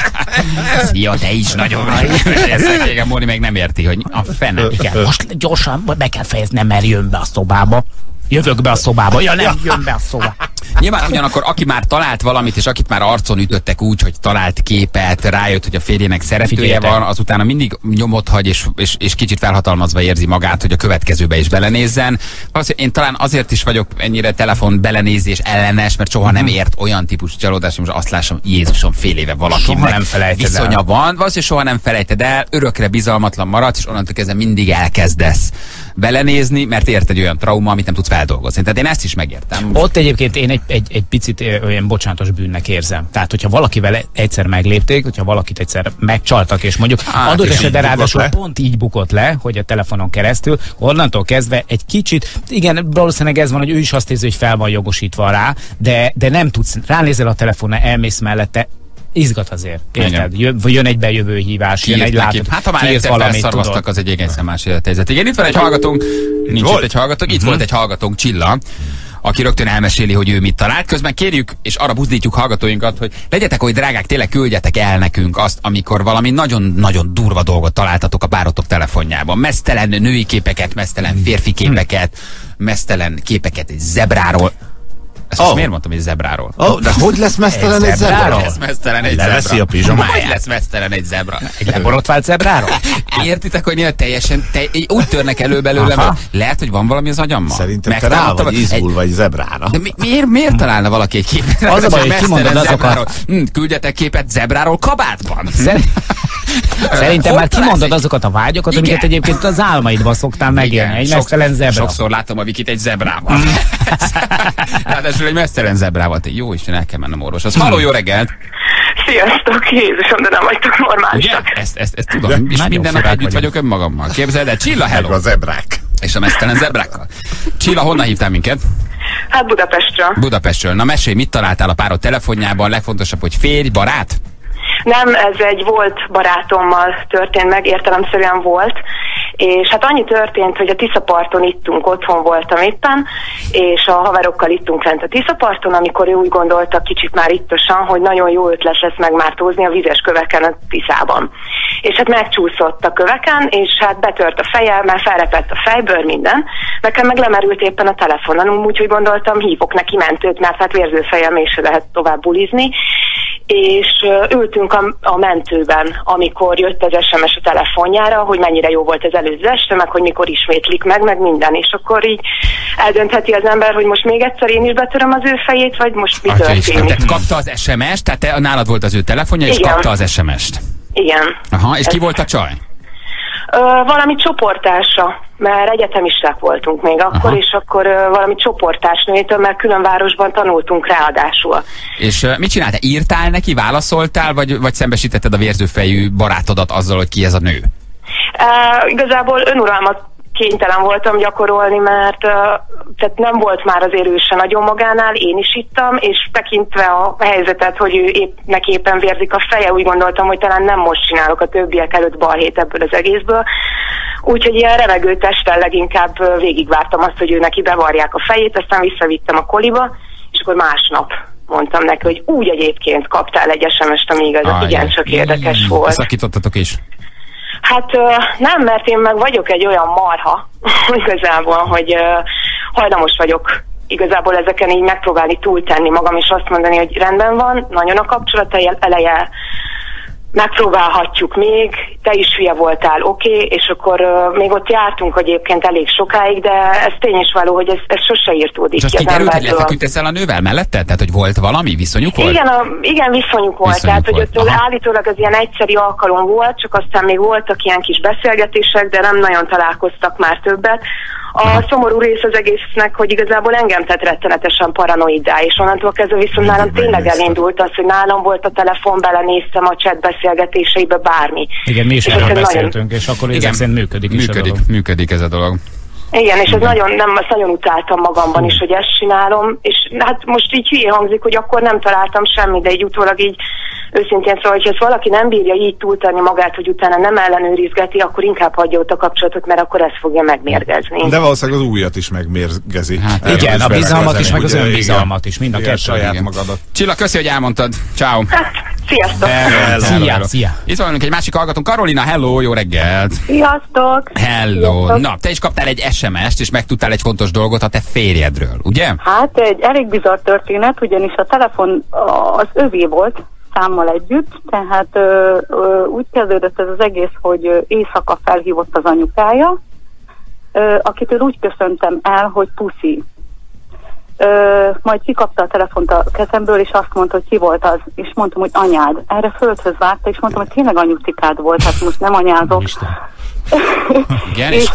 Szia, te is nagyon vagy. Ezt Móni meg nem érti, hogy a fene. Igen, most gyorsan be kell fejeznem, mert jön be a szobába. Jövök be a szobába. Ja, nem jön be a szobába. Nyilván ugyanakkor, aki már talált valamit, és akit már arcon ütöttek úgy, hogy talált képet, rájött, hogy a férjének szeretője van, azutána mindig nyomot hagy, és kicsit felhatalmazva érzi magát, hogy a következőbe is belenézzen. Én talán azért is vagyok ennyire telefon belenézés ellenes, mert soha nem ért olyan típusú csalódás, hogy most azt lássam, Jézusom, fél éve valakinek viszonya van. Valószínűleg soha nem felejted el, örökre bizalmatlan maradsz, és onnantól kezdve mindig elkezdesz belenézni, mert érted egy olyan trauma, amit nem tudsz feldolgozni. Tehát én ezt is megértem. Ott egyébként én egy picit olyan bocsánatos bűnnek érzem. Tehát, hogyha valakivel egyszer meglépték, hogyha valakit egyszer megcsaltak, és mondjuk adott esetben ráadásul pont így bukott le, hogy a telefonon keresztül, onnantól kezdve egy kicsit, igen, valószínűleg ez van, hogy ő is azt érzi, hogy fel van jogosítva rá, de nem tudsz, ránézel a telefonra, elmész mellette, izgat azért, érted? Jön egy bejövő hívás, jön egy látod. Hát ha már egyszer felszarvaztak, az egy egészen más élethelyzet. Igen, itt van egy hallgatónk, nincs itt egy hallgatónk, itt volt egy hallgatónk, Csilla, aki rögtön elmeséli, hogy ő mit talált. Közben kérjük, és arra buzdítjuk hallgatóinkat, hogy legyetek olyan drágák, tényleg küldjetek el nekünk azt, amikor valami nagyon-nagyon durva dolgot találtatok a párotok telefonjában. Meztelen női képeket, meztelen férfi képeket, meztelen képeket egy zebráról. Ezt miért mondtam, hogy zebráról? De hogy lesz meztelen egy zebráról? Lesz meztelen egy zebra. Leveszi a pizsomáját. Hogy lesz meztelen egy zebra? Egy leborotvált zebráról? Értitek, hogy néha teljesen úgy törnek elő belőle, mert lehet, hogy van valami az agyammal. Szerintem te rá vagy izgulva egy zebrára. De miért találna valaki egy képet? Az a baj, hogy kimondod azokat. Küldjetek képet zebráról kabátban. Szerintem már kimondod azokat a vágyokat, amiket egyébként az álmaidban szoktál megélni. Egy meztelen zebra. Sokszor látom a Vikit egy zebrával. Ráadásul egy meztelen zebrával. Jó Isten, el kell mennem orvoshoz. Halló, jó reggelt! Sziasztok, Jézusom, de nem vagytok normálisak. Ezt tudom, és minden nap együtt vagyok önmagammal. Képzeld el, Csilla, hello! Meg a zebrák. És a meztelen zebrákkal. Csilla, honnan hívtál minket? Hát Budapestről. Budapestről. Na mesélj, mit találtál a párod telefonjában? Legfontosabb, hogy férj, barát? Nem, ez egy volt barátommal történt meg, értelemszerűen volt. És hát annyi történt, hogy a Tiszaparton ittunk, otthon voltam éppen, és a haverokkal ittunk lent a Tiszaparton, amikor ő úgy gondolta kicsit már ittosan, hogy nagyon jó ötlet lesz megmártózni a vizes köveken a Tiszában. És hát megcsúszott a köveken, és hát betört a feje, már felrepett a fejbőr, minden. Nekem meg lemerült éppen a telefonon, úgyhogy gondoltam, hívok neki mentőt, mert hát vérző fejem és se lehet tovább bulizni. És ültünk a mentőben, amikor jött az SMS a telefonjára, hogy mennyire jó volt az előző este, meg hogy mikor ismétlik meg minden, és akkor így eldöntheti az ember, hogy most még egyszer én is betöröm az ő fejét, vagy most mi történik. Tehát kapta az SMS-t, tehát nálad volt az ő telefonja, és igen, kapta az SMS-t. Igen. Aha, és ki volt a csaj? Valami csoporttársa, mert egyetemisták voltunk még akkor, és akkor valami csoporttársnőjétől, mert külön városban tanultunk ráadásul. És mit csináltál? Írtál neki, válaszoltál, vagy szembesítetted a vérzőfejű barátodat azzal, hogy ki ez a nő? Igazából önuralmat kénytelen voltam gyakorolni, mert tehát nem volt már azért ő se nagyon magánál, én is ittam, és tekintve a helyzetet, hogy ő neki éppen vérzik a feje, úgy gondoltam, hogy talán nem most csinálok a többiek előtt balhét ebből az egészből. Úgyhogy ilyen remegő testtel leginkább végigvártam azt, hogy ő neki bevarják a fejét, aztán visszavittem a koliba, és akkor másnap mondtam neki, hogy úgy egyébként kaptál egy SMS-t, ami igaz, igencsak érdekes volt. Szakítottatok is? Hát nem, mert én meg vagyok egy olyan marha igazából, hogy hajlamos vagyok igazából ezeken így megpróbálni túltenni magam, és azt mondani, hogy rendben van, nagyon a kapcsolat eleje, megpróbálhatjuk még, te is hülye voltál, oké, és akkor még ott jártunk egyébként elég sokáig, de ez tény is való, hogy ez sose írtódik. És azt kiderült, hogy lefeküdtél a nővel mellette? Tehát, hogy volt valami viszonyuk volt? Igen, viszonyuk volt. Tehát, hogy ott állítólag az ilyen egyszeri alkalom volt, csak aztán még voltak ilyen kis beszélgetések, de nem nagyon találkoztak már többet. A szomorú rész az egésznek, hogy igazából engem tett rettenetesen paranoidá, és onnantól kezdve viszont nálam tényleg elindult az, hogy nálam volt a telefon, belenéztem a chat beszélgetéseibe, bármi. Igen, mi is erről beszéltünk, és akkor ezek szerint működik ez a dolog. Igen, és ez ezt nagyon utáltam magamban is, hogy ezt csinálom, és hát most így hülye hangzik, hogy akkor nem találtam semmit, de így utólag így őszintén szóval, hogyha ezt valaki nem bírja így túltenni magát, hogy utána nem ellenőrizgeti, akkor inkább hagyja ott a kapcsolatot, mert akkor ezt fogja megmérgezni. De valószínűleg az újat is megmérgezi. Hát igen, a bizalmat is, meg az önbizalmat is, mind a kettő. Saját magadat. Csilla, köszi, hogy elmondtad. Ciao. Sziasztok. Szia. Itt vagyunk egy másik hallgatónk. Karolina, hello, jó reggelt. Sziasztok. Hello. Sziasztok. Na, te is kaptál egy SMS-t, és megtudtál egy fontos dolgot a te férjedről, ugye? Hát egy elég bizarr történet, ugyanis a telefon az övé volt, számmal együtt, tehát úgy kezdődött ez az egész, hogy éjszaka felhívott az anyukája, akitől úgy köszöntem el, hogy puszi. Majd kikapta a telefont a kezemből, és azt mondta, hogy ki volt az, és mondtam, hogy anyád. Erre földhöz vágta, és mondtam, hogy tényleg anyucikád volt, hát most nem anyázok. Igen, és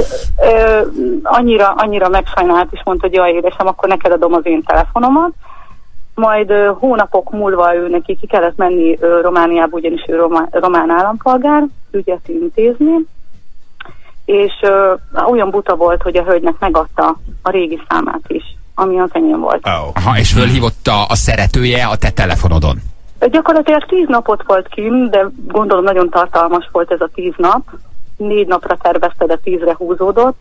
annyira megsajnált, és mondta, hogy jaj, édesem, akkor neked adom az én telefonomat. Majd hónapok múlva ő neki ki kellett menni Romániába, ugyanis ő román állampolgár, ügyet intézni, és olyan buta volt, hogy a hölgynek megadta a régi számát is, ami az enyém volt. Aha, és fölhívotta a szeretője a te telefonodon? Gyakorlatilag 10 napot volt kint, de gondolom nagyon tartalmas volt ez a 10 nap. 4 napra tervezte, de 10-re húzódott,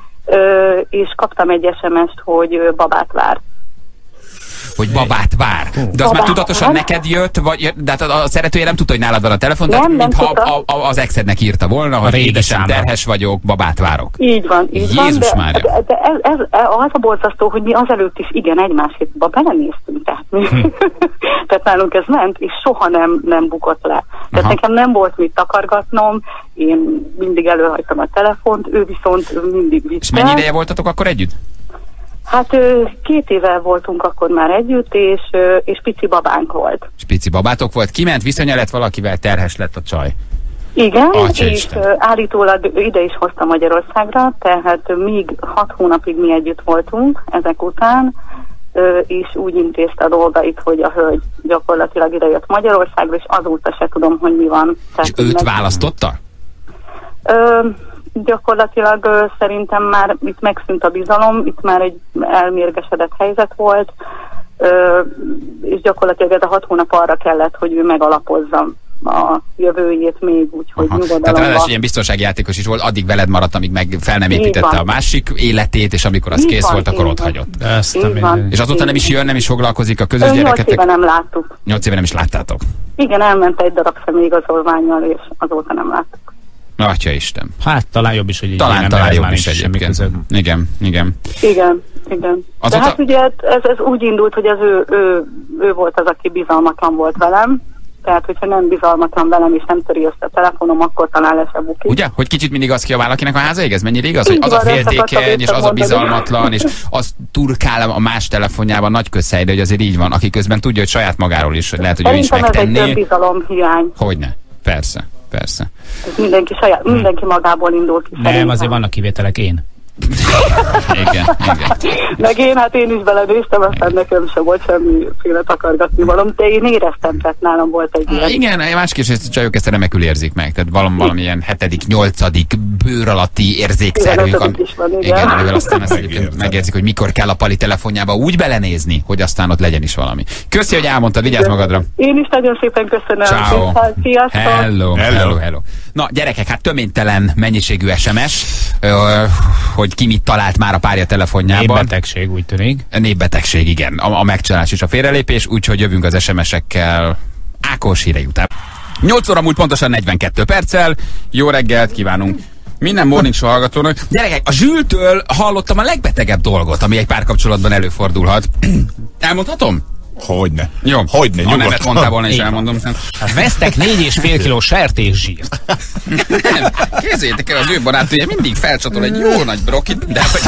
és kaptam egy SMS-t, hogy babát vár. Hogy babát vár. De az már tudatosan neked jött, vagy de hát a szeretője nem tudta, hogy nálad van a telefon, de mintha az exednek írta volna, hogy édesem, terhes vagyok, babát várok. Így van, így Jézus van, Mária. de ez az a borzasztó, hogy mi azelőtt is igen egymásba belenéztünk, tehát nálunk ez ment, és soha nem bukott le. Tehát nekem nem volt mit takargatnom, én mindig előhagytam a telefont, ő viszont mindig vitte. És mennyi ideje voltatok akkor együtt? Hát 2 éve voltunk akkor már együtt, és pici babánk volt. És pici babátok volt? Kiment, viszonya lett valakivel, terhes lett a csaj? Igen, és állítólag ide is hozta Magyarországra, tehát még 6 hónapig mi együtt voltunk ezek után, és úgy intézte a dolgait, hogy a hölgy gyakorlatilag ide jött Magyarországra, és azóta se tudom, hogy mi van. Tehát, és őt választotta? Gyakorlatilag szerintem már itt megszűnt a bizalom, itt már egy elmérgesedett helyzet volt, és gyakorlatilag ez a 6 hónap arra kellett, hogy ő megalapozza a jövőjét még úgy, hogy nyugodalomba. Tehát ráadásul ilyen biztonsági játékos is volt, addig veled maradt, amíg meg fel nem építette a másik életét, és amikor az kész volt, akkor ott hagyott. És azóta nem is jön, nem is foglalkozik a közös gyereketek? 8 éve nem láttuk. 8 éve nem is láttátok? Igen, elment egy darab személyigazolvánnyal, és azóta nem láttuk. Atyaisten. Hát talán jobb is, hogy talán jobb is egyébként. Igen. De hát ugye ez úgy indult, hogy ő volt az, aki bizalmatlan volt velem. Tehát, hogyha nem bizalmatlan velem, és nem töri össze a telefonom, akkor talán lesz a buki. Ugye? Hogy kicsit mindig az kiabál, akinek a háza ég? Ez mennyire igaz? Hogy az a féltékeny, és az a bizalmatlan, és az turkál a más telefonjában nagy közhely, de hogy azért így van, aki közben tudja, hogy saját magáról is, hogy lehet, hogy ő is megtenné. Ez egy bizalom hiány. Hogyne? Persze. Mindenki magából indul ki. Nem, szerintem. Azért vannak kivételek, én. Igen. Meg én is belenéztem, aztán nekem sem volt semmiféle takargatni valami, de én éreztem, tehát nálam volt egy ilyen. Igen, másképp csajok ezt remekül érzik meg, tehát valamilyen 7., 8. bőr alatti érzékszervünk, igen, amivel aztán ezt egyébként megérzik, hogy mikor kell a Pali telefonjába úgy belenézni, hogy aztán ott legyen is valami. Köszi, hogy elmondtad, vigyázz magadra. Én is nagyon szépen köszönöm. Ciao. Sziasztok. Hello. Na, gyerekek, hát töménytelen mennyiségű SMS, hogy ki mit talált már a párja telefonjában. Népbetegség, úgy tűnik. Népbetegség, igen. A megcsalás és a félrelépés, úgyhogy jövünk az SMS-ekkel Ákos hírei után. 8 óra múlt pontosan 42 perccel. Jó reggelt kívánunk minden Morning Show hallgatónak. Gyerekek, a Zsültől hallottam a legbetegebb dolgot, ami egy párkapcsolatban előfordulhat. Elmondhatom? Hogyne. Jó. Hogyne, ha nemet mondtál volna, is elmondom. Vesztek 4,5 kiló sertészsírt. Képzeljétek el, az ő barátja mindig felcsatol egy jó nagy brokit, de hogy...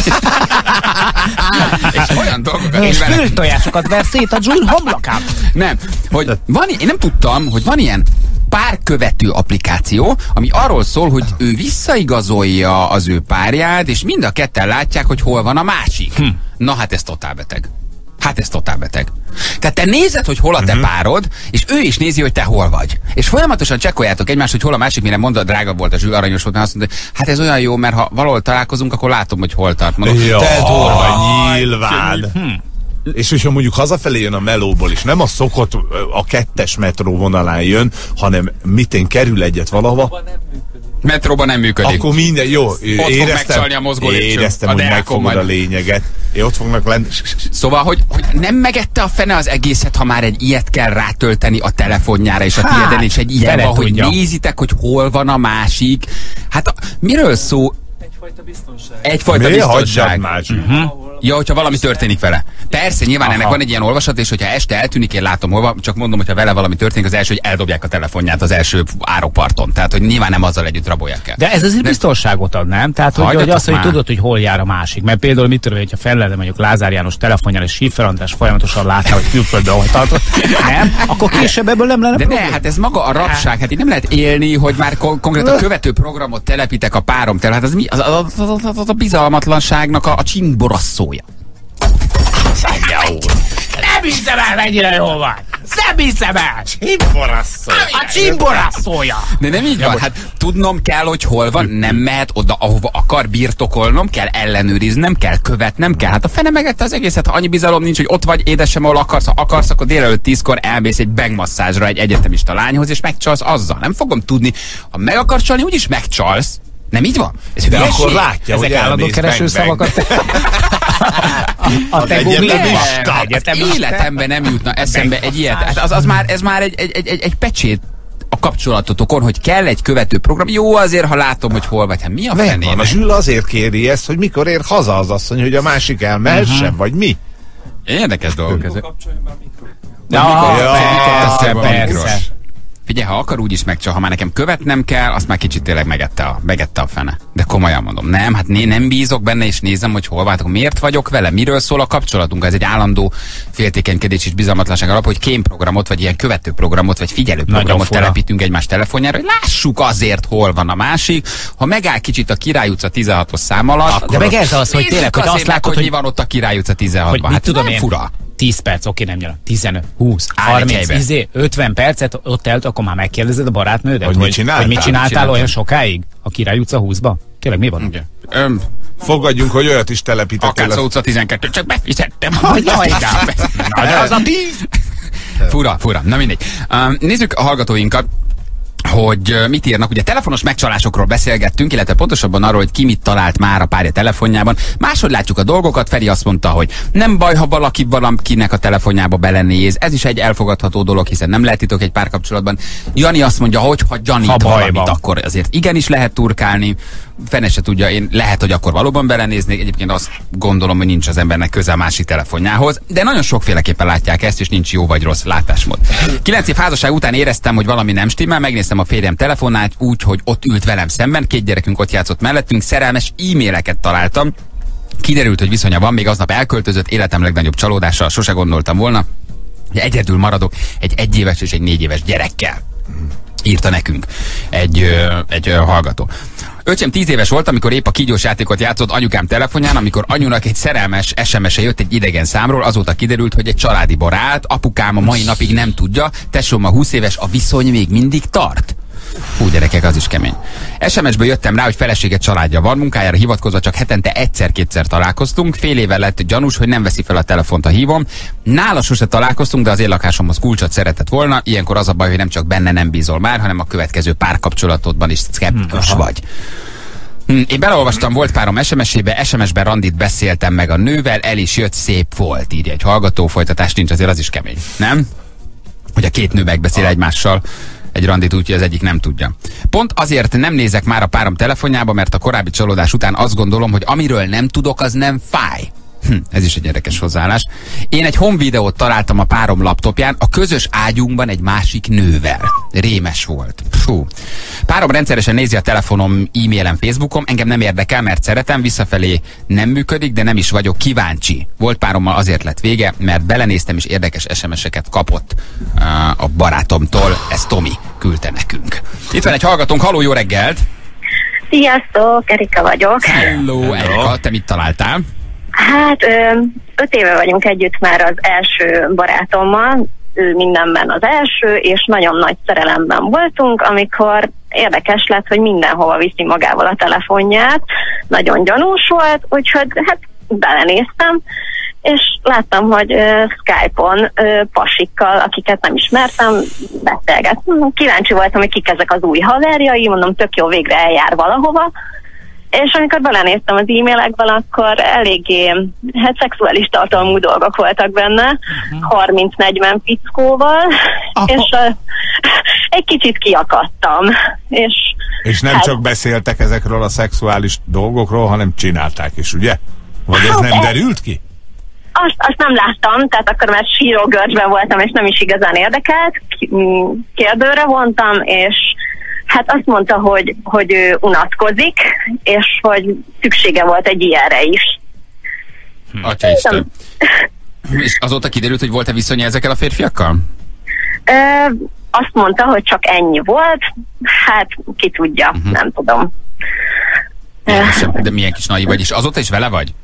és olyan dolgokat... És fültojásokat ver szét a June homlokán. Nem, hogy van, én nem tudtam, hogy van ilyen párkövető applikáció, ami arról szól, hogy ő visszaigazolja az ő párját, és mind a ketten látják, hogy hol van a másik. Na hát ez totál beteg. Hát ez totál beteg. Tehát te nézed, hogy hol a te párod, és ő is nézi, hogy te hol vagy. És folyamatosan csekkoljátok egymást, hogy hol a másik, mire mondod, drága volt a Zsül, aranyos volt, mert azt mondta, hát ez olyan jó, mert ha valahol találkozunk, akkor látom, hogy hol tart. Mondom, te durva, nyilván. És hogyha mondjuk hazafelé jön a melóból, és nem a szokott a 2-es metró vonalán jön, hanem mitén kerül egyet valahova, metróban nem működik. Akkor minden jó. Éreztem, hogy megfogod a lényeget. Ott fognak lenni. Szóval, hogy nem megette a fene az egészet, ha már egy ilyet kell rátölteni a telefonjára és a tiéden, és egy ilyenben, hogy nézitek, hogy hol van a másik. Hát miről szó? Egyfajta biztonság. Ja, hogyha valami történik vele. Persze, nyilván ennek van egy ilyen olvasat, és hogyha este eltűnik, én látom hol, csak mondom, hogyha vele valami történik, az első, hogy eldobják a telefonját az első árokparton. Tehát, hogy nyilván nem azzal együtt rabolják el. De ez azért biztonságot ad, nem? Tehát, hogy az, hogy tudod, hogy hol jár a másik. Mert például mit tudom, hogyha felelne mondjuk Lázár János telefonjára, és Schiffer András folyamatosan látná, hogy külföldön hol tartott, nem? Akkor később ebből nem lenne probléma. De ne, hát ez maga a rabság. Hát így nem lehet élni, hogy már konkrétan követő programot telepítek a párom tel. Hát az mi? Az a bizalmatlanságnak a csimborasszója. Nem hiszem el, mennyire jól van! Nem hiszem el! A csimborasszója! De nem így van, hát tudnom kell, hogy hol van, nem mehet oda, ahova akar, birtokolnom kell, ellenőriznem kell, követnem kell. Hát a fene megette az egészet, ha annyi bizalom nincs, hogy ott vagy édesem, ahol akarsz, ha akarsz, akkor délelőtt 10-kor elmész egy bangmasszázsra egy egyetemista lányhoz, és megcsalsz azzal. Nem fogom tudni, ha meg akarsz csalni, úgyis megcsalsz. Nem így van? Ez de akkor látja, ezek állandó kereső szavakat. A te életemben nem jutna eszembe egy ilyet. Hát ez már egy pecsét a kapcsolatotokon, hogy kell egy követő program. Jó azért, ha látom, hogy hol vagy. Hát mi a fenének? A Zsül azért kéri ezt, hogy mikor ér haza az asszony, hogy a másik elmehessen, vagy mi? Érdekes dolgok ezek. Persze. Figyelj, ha akar, úgyis megcsal. Ha már nekem követnem kell, azt már kicsit tényleg megette a fene. De komolyan mondom, nem, hát nem bízok benne, és nézem, hogy hol váltok. Miért vagyok vele? Miről szól a kapcsolatunk? Ez egy állandó féltékenykedés és bizalmatlanság alap, hogy kémprogramot, vagy ilyen követőprogramot, vagy figyelőprogramot telepítünk egymás telefonjára, hogy lássuk azért, hol van a másik. Ha megáll kicsit a Király utca 16-os szám alatt, de meg ez az, hogy tényleg, hogy azt látod, hogy mi van ott a Király utca 16-ban. Hát tudom én, fura. 10 perc, oké, nem jön. 15, 20, 30, 50 percet ott el, akkor már megkérdezed a barátnődet, hogy mit csináltál olyan sokáig a Király utca 20-ba? Kérlek, mi van? Fogadjunk, hogy olyat is telepítek. A Kácsa utca 12, csak befizettem. Az a 10! Fura. Na mindegy. Nézzük a hallgatóinkat, hogy mit írnak. Ugye telefonos megcsalásokról beszélgettünk, illetve pontosabban arról, hogy ki mit talált már a párja telefonjában. Máshogy látjuk a dolgokat. Feri azt mondta, hogy nem baj, ha valaki valakinek a telefonjába belenéz. Ez is egy elfogadható dolog, hiszen nem lehet titok egy párkapcsolatban. Jani azt mondja, hogy ha gyanít valamit, akkor azért igenis lehet turkálni. Fene se tudja, én lehet, hogy akkor valóban belenéznék. Egyébként azt gondolom, hogy nincs az embernek köze a másik telefonjához, de nagyon sokféleképpen látják ezt, és nincs jó vagy rossz látásmód. 9 év házasság után éreztem, hogy valami nem stimmel, megnéztem a férjem telefonát úgy, hogy ott ült velem szemben, 2 gyerekünk ott játszott mellettünk, szerelmes e-maileket találtam. Kiderült, hogy viszonya van, még aznap elköltözött, életem legnagyobb csalódása, sose gondoltam volna, hogy egyedül maradok egy 1 éves és egy 4 éves gyerekkel. Írta nekünk egy hallgató. Öcsém 10 éves volt, amikor épp a kígyós játékot játszott anyukám telefonján, amikor anyunak egy szerelmes SMS-e jött egy idegen számról, azóta kiderült, hogy egy családi barát, apukám a mai napig nem tudja, tesóm a 20 éves, a viszony még mindig tart. Hú, gyerekek, az is kemény. SMS-ből jöttem rá, hogy felesége családja van, munkájára hivatkozva csak hetente 1-2-szer találkoztunk, fél éve lett gyanús, hogy nem veszi fel a telefont, ha hívom. Nála sose találkoztunk, de az én lakásomhoz kulcsot szeretett volna. Ilyenkor az a baj, hogy nem csak benne nem bízol már, hanem a következő párkapcsolatodban is szkeptikus vagy. Én beleolvastam, volt párom SMS-ébe, SMS-ben randit beszéltem meg a nővel, el is jött, szép volt, írja egy hallgató, folytatás nincs, azért az is kemény, nem? Hogy a 2 nő megbeszél egymással egy randit úgy, hogy az egyik nem tudja. Pont azért nem nézek már a párom telefonjába, mert a korábbi csalódás után azt gondolom, hogy amiről nem tudok, az nem fáj. Ez is egy érdekes hozzáállás. Én egy home videót találtam a párom laptopján a közös ágyunkban egy másik nővel. Rémes volt. Fú. Párom rendszeresen nézi a telefonom, e-mailen, Facebookom, engem nem érdekel, mert szeretem, visszafelé nem működik, de nem is vagyok kíváncsi. Volt párommal azért lett vége, mert belenéztem és érdekes SMS-eket kapott a barátomtól. Ez Tomi küldte nekünk. Itt van egy hallgatónk, halló, jó reggelt! Sziasztok, Erika vagyok. Hello, Erika, te mit találtál? Hát 5 éve vagyunk együtt már az első barátommal, ő mindenben az első, és nagyon nagy szerelemben voltunk, amikor érdekes lett, hogy mindenhova viszi magával a telefonját, nagyon gyanús volt, úgyhogy hát belenéztem, és láttam, hogy Skype-on pasikkal, akiket nem ismertem, beszélget. Kíváncsi voltam, hogy kik ezek az új haverjai, mondom, tök jó, végre eljár valahova. És amikor belenéztem az e-mailekben, akkor eléggé szexuális tartalmú dolgok voltak benne, 30-40 fickóval, és egy kicsit kiakadtam. És nem csak beszéltek ezekről a szexuális dolgokról, hanem csinálták is, ugye? Vagy ez nem derült ki? Azt nem láttam, tehát akkor már sírógörcsben voltam, és nem is igazán érdekelt. Kérdőre vontam, és hát azt mondta, hogy ő unatkozik, és hogy szüksége volt egy ilyenre is. Atyaisten. És azóta kiderült, hogy volt-e viszonya ezekkel a férfiakkal? Azt mondta, hogy csak ennyi volt. Hát ki tudja, nem tudom. De milyen kis naiv vagy, és azóta is vele vagy?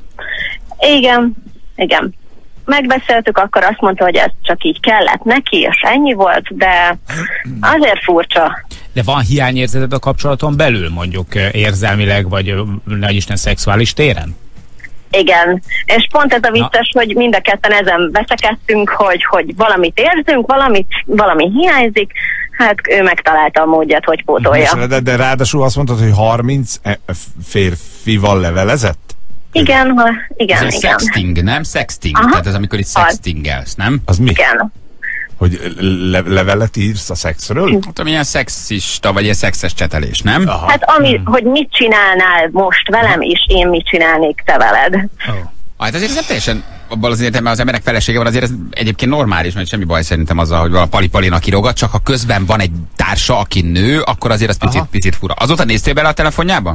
Igen. Megbeszéltük, akkor azt mondta, hogy ez csak így kellett neki, és ennyi volt, de azért furcsa. De van hiányérzeted a kapcsolaton belül, mondjuk érzelmileg, vagy nagyisten szexuális téren? Igen, és pont ez a vicces, hogy mind a ketten ezen veszekedtünk, hogy valamit érzünk, valami hiányzik, hát ő megtalálta a módját, hogy pótolja. De ráadásul azt mondtad, hogy 30 férfival levelezett? Igen. Ez sexting, nem? Sexting. Aha. Tehát ez amikor itt sextingelsz, nem? Az mi? Igen. Hogy levelet írsz a szexről? Tudom, ilyen szexista, vagy ilyen szexes csetelés, nem? Aha. Hát hogy mit csinálnál most velem, és én mit csinálnék te veled. Hát azért ez nem teljesen, abban az értelemben az emberek felesége van, azért ez egyébként normális, mert semmi baj szerintem azzal, hogy a pali-palinak írogat, csak ha közben van egy társa, aki nő, akkor azért az picit fura. Azóta néztél bele a telefonjába?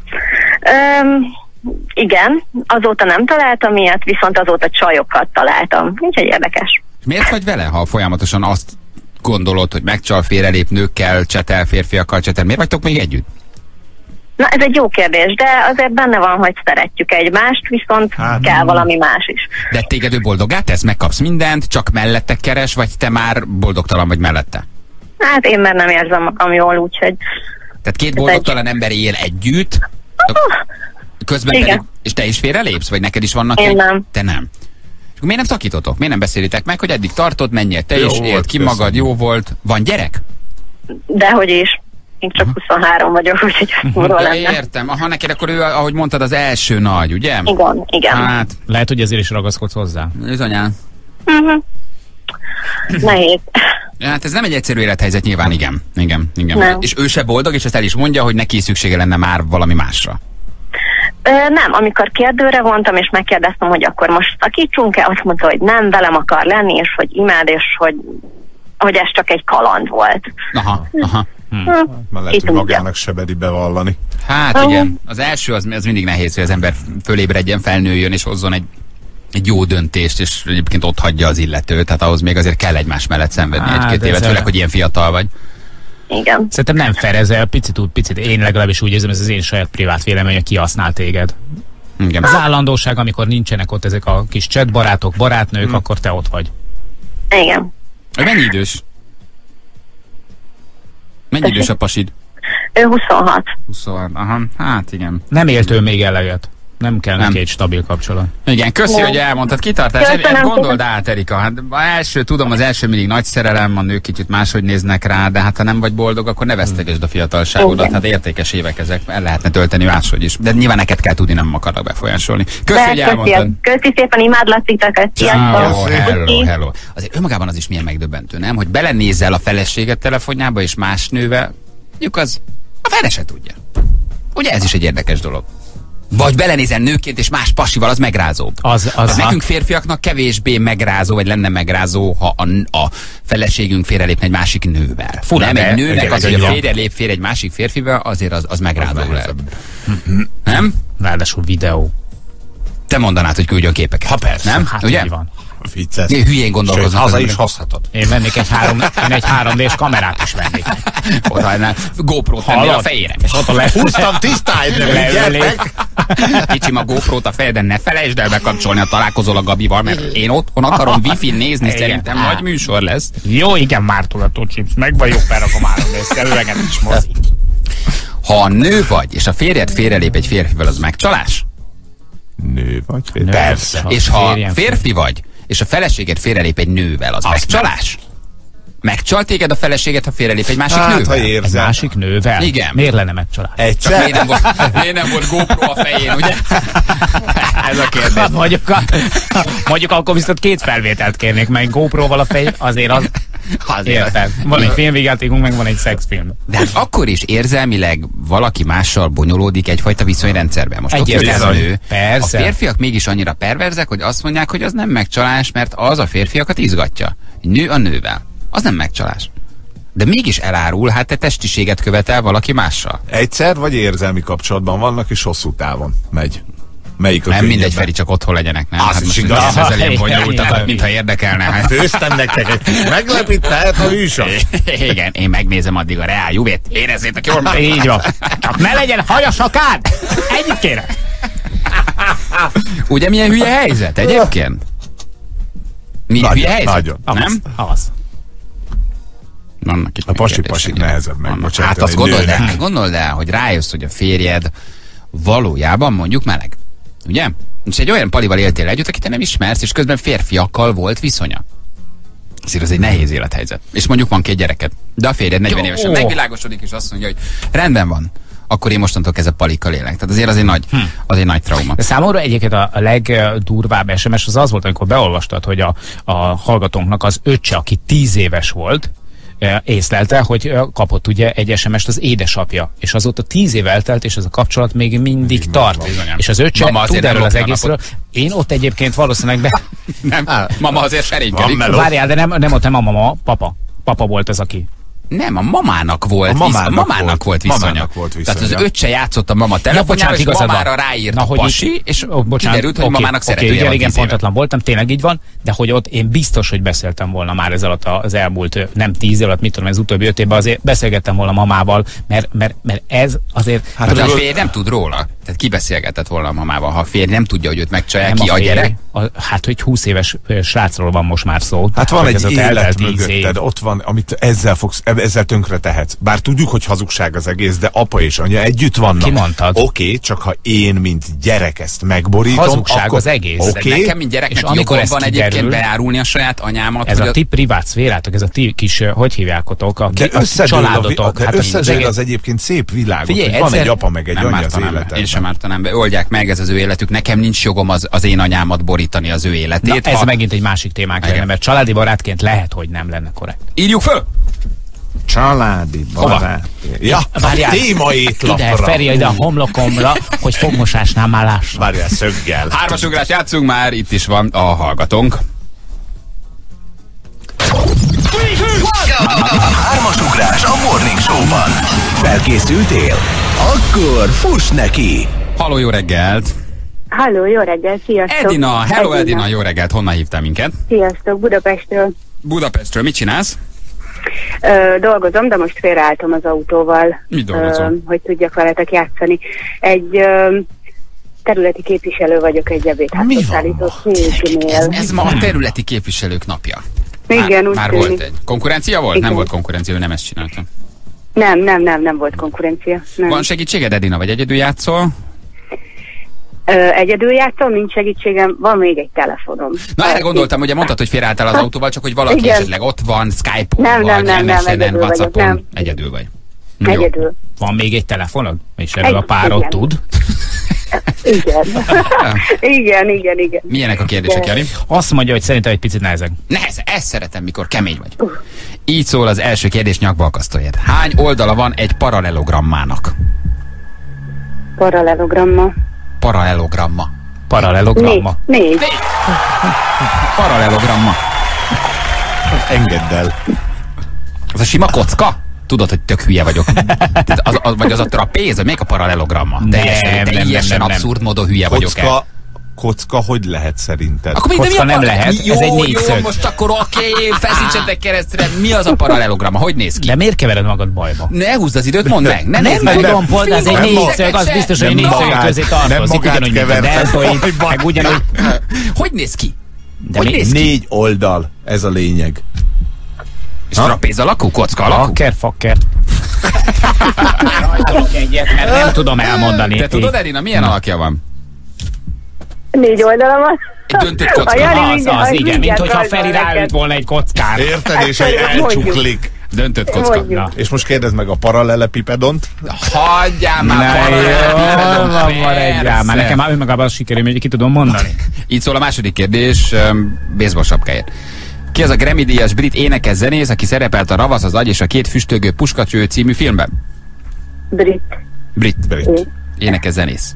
Igen, azóta nem találtam ilyet, viszont azóta csajokat találtam. Úgyhogy érdekes. Miért vagy vele, ha folyamatosan azt gondolod, hogy megcsal, félrelép nőkkel, csetel, férfiakkal csetel? Miért vagytok még együtt? Na, ez egy jó kérdés, de azért benne van, hogy szeretjük egymást, viszont kell valami más is. De téged ő boldoggá tesz? Megkapsz mindent, csak mellette keres, vagy te már boldogtalan vagy mellette? Hát én már nem érzem magam jól, úgyhogy... Tehát két boldogtalan ember él együtt, közben pedig, és te is félrelépsz? Vagy neked is vannak? Én nem. Te nem. Miért nem szakítotok? Miért nem beszélitek meg, hogy eddig tartod, menjél te is, élt ki magad, jó volt. Van gyerek? Dehogy is. Én csak 23 vagyok, úgyhogy kurva lenne. Értem. Aha, neked akkor ő, ahogy mondtad, az első nagy, ugye? Igen. Hát, lehet, hogy ezért is ragaszkodsz hozzá. Bizonyán. Nehéz. Hát ez nem egy egyszerű élethelyzet, nyilván igen. Nem. És ő se boldog, és ezt el is mondja, hogy neki szüksége lenne már valami másra. Nem, amikor kérdőre vontam, és megkérdeztem, hogy akkor most szakítsunk-e, azt mondta, hogy nem, velem akar lenni, és hogy imád, és hogy ez csak egy kaland volt. Aha. Már lehet, hogy magának se bedi bevallani. Hát igen, az első az mindig nehéz, hogy az ember fölébredjen, felnőjön, és hozzon egy jó döntést, és egyébként ott hagyja az illetőt, tehát ahhoz még azért kell egymás mellett szenvedni egy-két évet, főleg, hogy ilyen fiatal vagy. Igen. Szerintem nem ferezel, picit, én legalábbis úgy érzem, ez az én saját privát vélemény, hogy kihasznál téged. Igen. Az állandóság, amikor nincsenek ott ezek a kis chatbarátok, barátnők, akkor te ott vagy. Igen. Mennyi idős? Mennyi idős a pasid? Ő 26. 26, aha, hát igen. Nem élt ő még eleget. Nem kell neki egy stabil kapcsolat. Igen, köszi, hogy elmondtad. Kitartás. Gondold át, Erika. Hát az első mindig nagy szerelem, a nők kicsit máshogy néznek rá, de hát ha nem vagy boldog, akkor ne vesztegesd a fiatalságodat. Hát értékes évek ezek, el lehetne tölteni máshogy is. De nyilván neked kell tudni, nem akarnak befolyásolni. Köszi, hogy elmondtad. Köszi szépen, imádlak titeket. Hello. Azért önmagában az is milyen megdöbbentő, nem? Hogy belenézel a feleséget telefonjába, és más nővel, mondjuk az a fele se tudja. Ugye ez is egy érdekes dolog. Vagy belenézel nőként, és más pasival, az megrázóbb. Az nekünk férfiaknak kevésbé megrázó, vagy lenne megrázó, ha a feleségünk félrelépne egy másik nővel. Nem egy nőnek az, hogy a férje fér egy másik férfivel, azért az megrázó lehet. Nem? Ráadásul videó. Te mondanád, hogy küldjön képeket. Ha persze. Nem? Hát ugye? van. Vicces. Hülyén gondolkoznak. Haza is hozhatod. Én vennék egy 3D-s kamerát is vennék. GoPro-t tennél a fejére. Húztam tisztányt, gyertek! Kicsim a GoPro-t a fejeden, ne felejtsd el bekapcsolni, a találkozol a Gabival, mert én otthon akarom wifi-n nézni, szerintem nagy műsor lesz. Jó, igen, Mártolató Chips, meg vagyok, berakom 3D-s üveget is mozi. Ha nő vagy, és a férjed félrelép egy férfivel, az megcsalás? Nő vagy? Persze. És ha férfi vagy, és a feleséged félrelép egy nővel, az megcsalás? Megcsal téged a feleséget, ha félrelép egy másik nővel? Egy másik nővel? Igen. Miért lenne megcsalás? Egyszer? Miért nem volt GoPro a fején, ugye? Ez a kérdés. Mondjuk akkor viszont 2 felvételt kérnék meg GoPro-val a fején, azért az... Érted. Van egy filmvégátékunk, meg van egy szexfilm. De hát akkor is érzelmileg valaki mással bonyolódik egyfajta viszonyrendszerben. Most nő. Persze. A férfiak mégis annyira perverzek, hogy azt mondják, hogy az nem megcsalás, mert az a férfiakat izgatja. Nő a nővel. Az nem megcsalás. De mégis elárul, hát te testiséget követel valaki mással. Egyszer vagy érzelmi kapcsolatban vannak, és hosszú távon megy. Melyik nem mindegy, Feri, csak otthon legyenek, nem? Az hát is most igaz. ezzel ilyen bonyolultakat, mintha érdekelne. Hát. Főztem nektek egy kis meglepít, tehát a műsor. Igen, én megnézem addig a Reál Juvét. Érezzétek jól. Így van. Csak ne legyen hajasakád! Ennyit kérek. Ugye milyen hülye helyzet egyébként? Milyen hülye helyzet? Nagyon. Nem? Az. A pasi nehezebb megbocsátani. Hát azt gondold el, hogy rájössz, hogy a férjed valójában mondjuk meleg. Ugye? És egy olyan palival éltél együtt, akit te nem ismersz, és közben férfiakkal volt viszonya. Azért az egy nehéz élethelyzet. És mondjuk van 2 gyereked. De a férjed 40 évesen megvilágosodik, és azt mondja, hogy rendben van, akkor én mostantól kezdve palikkal élek. Tehát azért az egy nagy trauma. De számomra egyébként a legdurvább SMS az volt, amikor beolvastad, hogy a hallgatónknak az öccse, aki 10 éves volt, észlelte, hogy kapott ugye egy SMS-t az édesapja, és azóta 10 év eltelt, és ez a kapcsolat még mindig tart. És az öccse tud erről az egészről. Én ott egyébként valószínűleg Mama azért serénykedik. Várjál, de nem ott nem a mama, papa. Papa volt az, aki. Nem, a mamának volt viszonya. Tehát az öccse játszott a mama telefonjára, és mamára ráírt a pasi, és kiderült, hogy mamának szeretője van. Igen, pontatlan voltam, tényleg így van, de hogy ott én biztos, hogy beszéltem volna már ez alatt az elmúlt, nem 10 év alatt, mit tudom, az utóbbi 5 évben azért beszélgettem volna mamával, mert ez azért... Hát a férj nem tud róla. Tehát ki beszélgetett volna a mamával, ha a férj nem tudja, hogy őt megcsalják, ki a gyerek? Hát, hogy 20 éves srácról van most már szó. Hát van egy élet mögötted, ott van, amit ezzel tönkre tehetsz. Bár tudjuk, hogy hazugság az egész, de apa és anya együtt vannak. Ki mondtad? Oké, csak ha én, mint gyerek ezt megborítom, hazugság akkor... az egész. Okay. Nekem, mint gyereknek jogom van egyébként beárulni a saját anyámat. Ez a ti privát szférátok, ez a ti kis, hogy hívjákotok, a családotok. De összedől az egyébként szép világot, hogy van egy apa meg egy anya az életedben. Én sem ártanám be, oldják meg, ez az ő életük. Nekem nincs jogom az én anyámat borítani az ő életét. Ez megint egy másik témák lenne, mert családi barátként lehet, hogy nem lenne korrekt. Írjuk föl! Családi barát. Ja, várjál, téma étlapra. Ide, Feri, ide a homlokomra, hogy fogmosásnál már lássam. Várjál, szöggel. 3-as ugrás játszunk már, itt is van a hallgatónk. A 3-as ugrás a Morning Show-ban. Felkészültél? Akkor fuss neki! Halló, jó reggelt! Halló, jó reggelt, sziasztok! Edina, hello Edina, jó reggelt, honnan hívtál minket? Sziasztok, Budapestről. Budapestről, mit csinálsz? Dolgozom, de most félreálltam az autóval. Mit dolgozol? Hogy tudjak veletek játszani. Egy területi képviselő vagyok egy ebédházat szállító cégnél. Ez ma a területi képviselők napja. Igen, úgy már volt egy. Konkurencia volt? Igen. Nem volt konkurencia, ő nem ezt csináltam. Nem volt konkurencia. Nem. Van segítséged, Edina, vagy egyedül játszol? Egyedül játszom, nincs segítségem, van még egy telefonom. Na, erre gondoltam, ugye mondtad, hogy félreálltál az autóval, csak hogy valaki esetleg ott van, Skype-on vagy, MSN-en, WhatsAppon. Egyedül vagy. Egyedül. Van még egy telefonod? És erről a párod tud? Igen. Milyenek a kérdések, Jani? Azt mondja, hogy szerintem egy picit nehezek. Nehezek, ezt szeretem, mikor kemény vagy. Így szól az első kérdés, nyakba akasztoljad. Hány oldala van egy paralelogrammának? Paralelogramma. Paralelogramma. Paralelogramma. Négy. Paralelogramma. Engedd el. Az a sima kocka? Tudod, hogy tök hülye vagyok. Vagy az a trapéz, vagy melyik a paralelogramma? Teljesen abszurd módon hülye vagyok el. Kocka hogy lehet szerinted? Akkor kocka nem lehet, jó, ez egy négyszög. Jó, most akkor oké, feszítsetek keresztre. Mi az a paralelogramma? Hogy néz ki? De miért kevered magad bajba? Ne húzd az időt, mondd meg. Nem tudom, pont ez egy négyszög, az biztos, hogy négyszögek közé tartozik. Ugyanúgy, mint a deltoid, meg ugyanúgy. Hogy néz ki? Négy oldal, ez a lényeg. És trapéz alakú, kocka alakú? Fakker. Rajtolok egyet, mert nem tudom elmondani. Te tudod, Edina, milyen alakja van? Négy oldala van. Egy döntött kocka. Az igen, mint hogyha Feri ráült volna egy kockát. Érted, és elcsuklik. Döntött kocka. És most kérdezd meg a paralelepipedont. Hagyjál már paralelepipedont. Már nekem már önmagában az sikerül, hogy ki tudom mondani. Így szól a második kérdés, baseball sapkáért. Ki az a Grammy-díjas brit énekes zenész, aki szerepelt a Ravasz, az agy és a két füstölgő puskacső című filmben? Brit. Énekes zenész.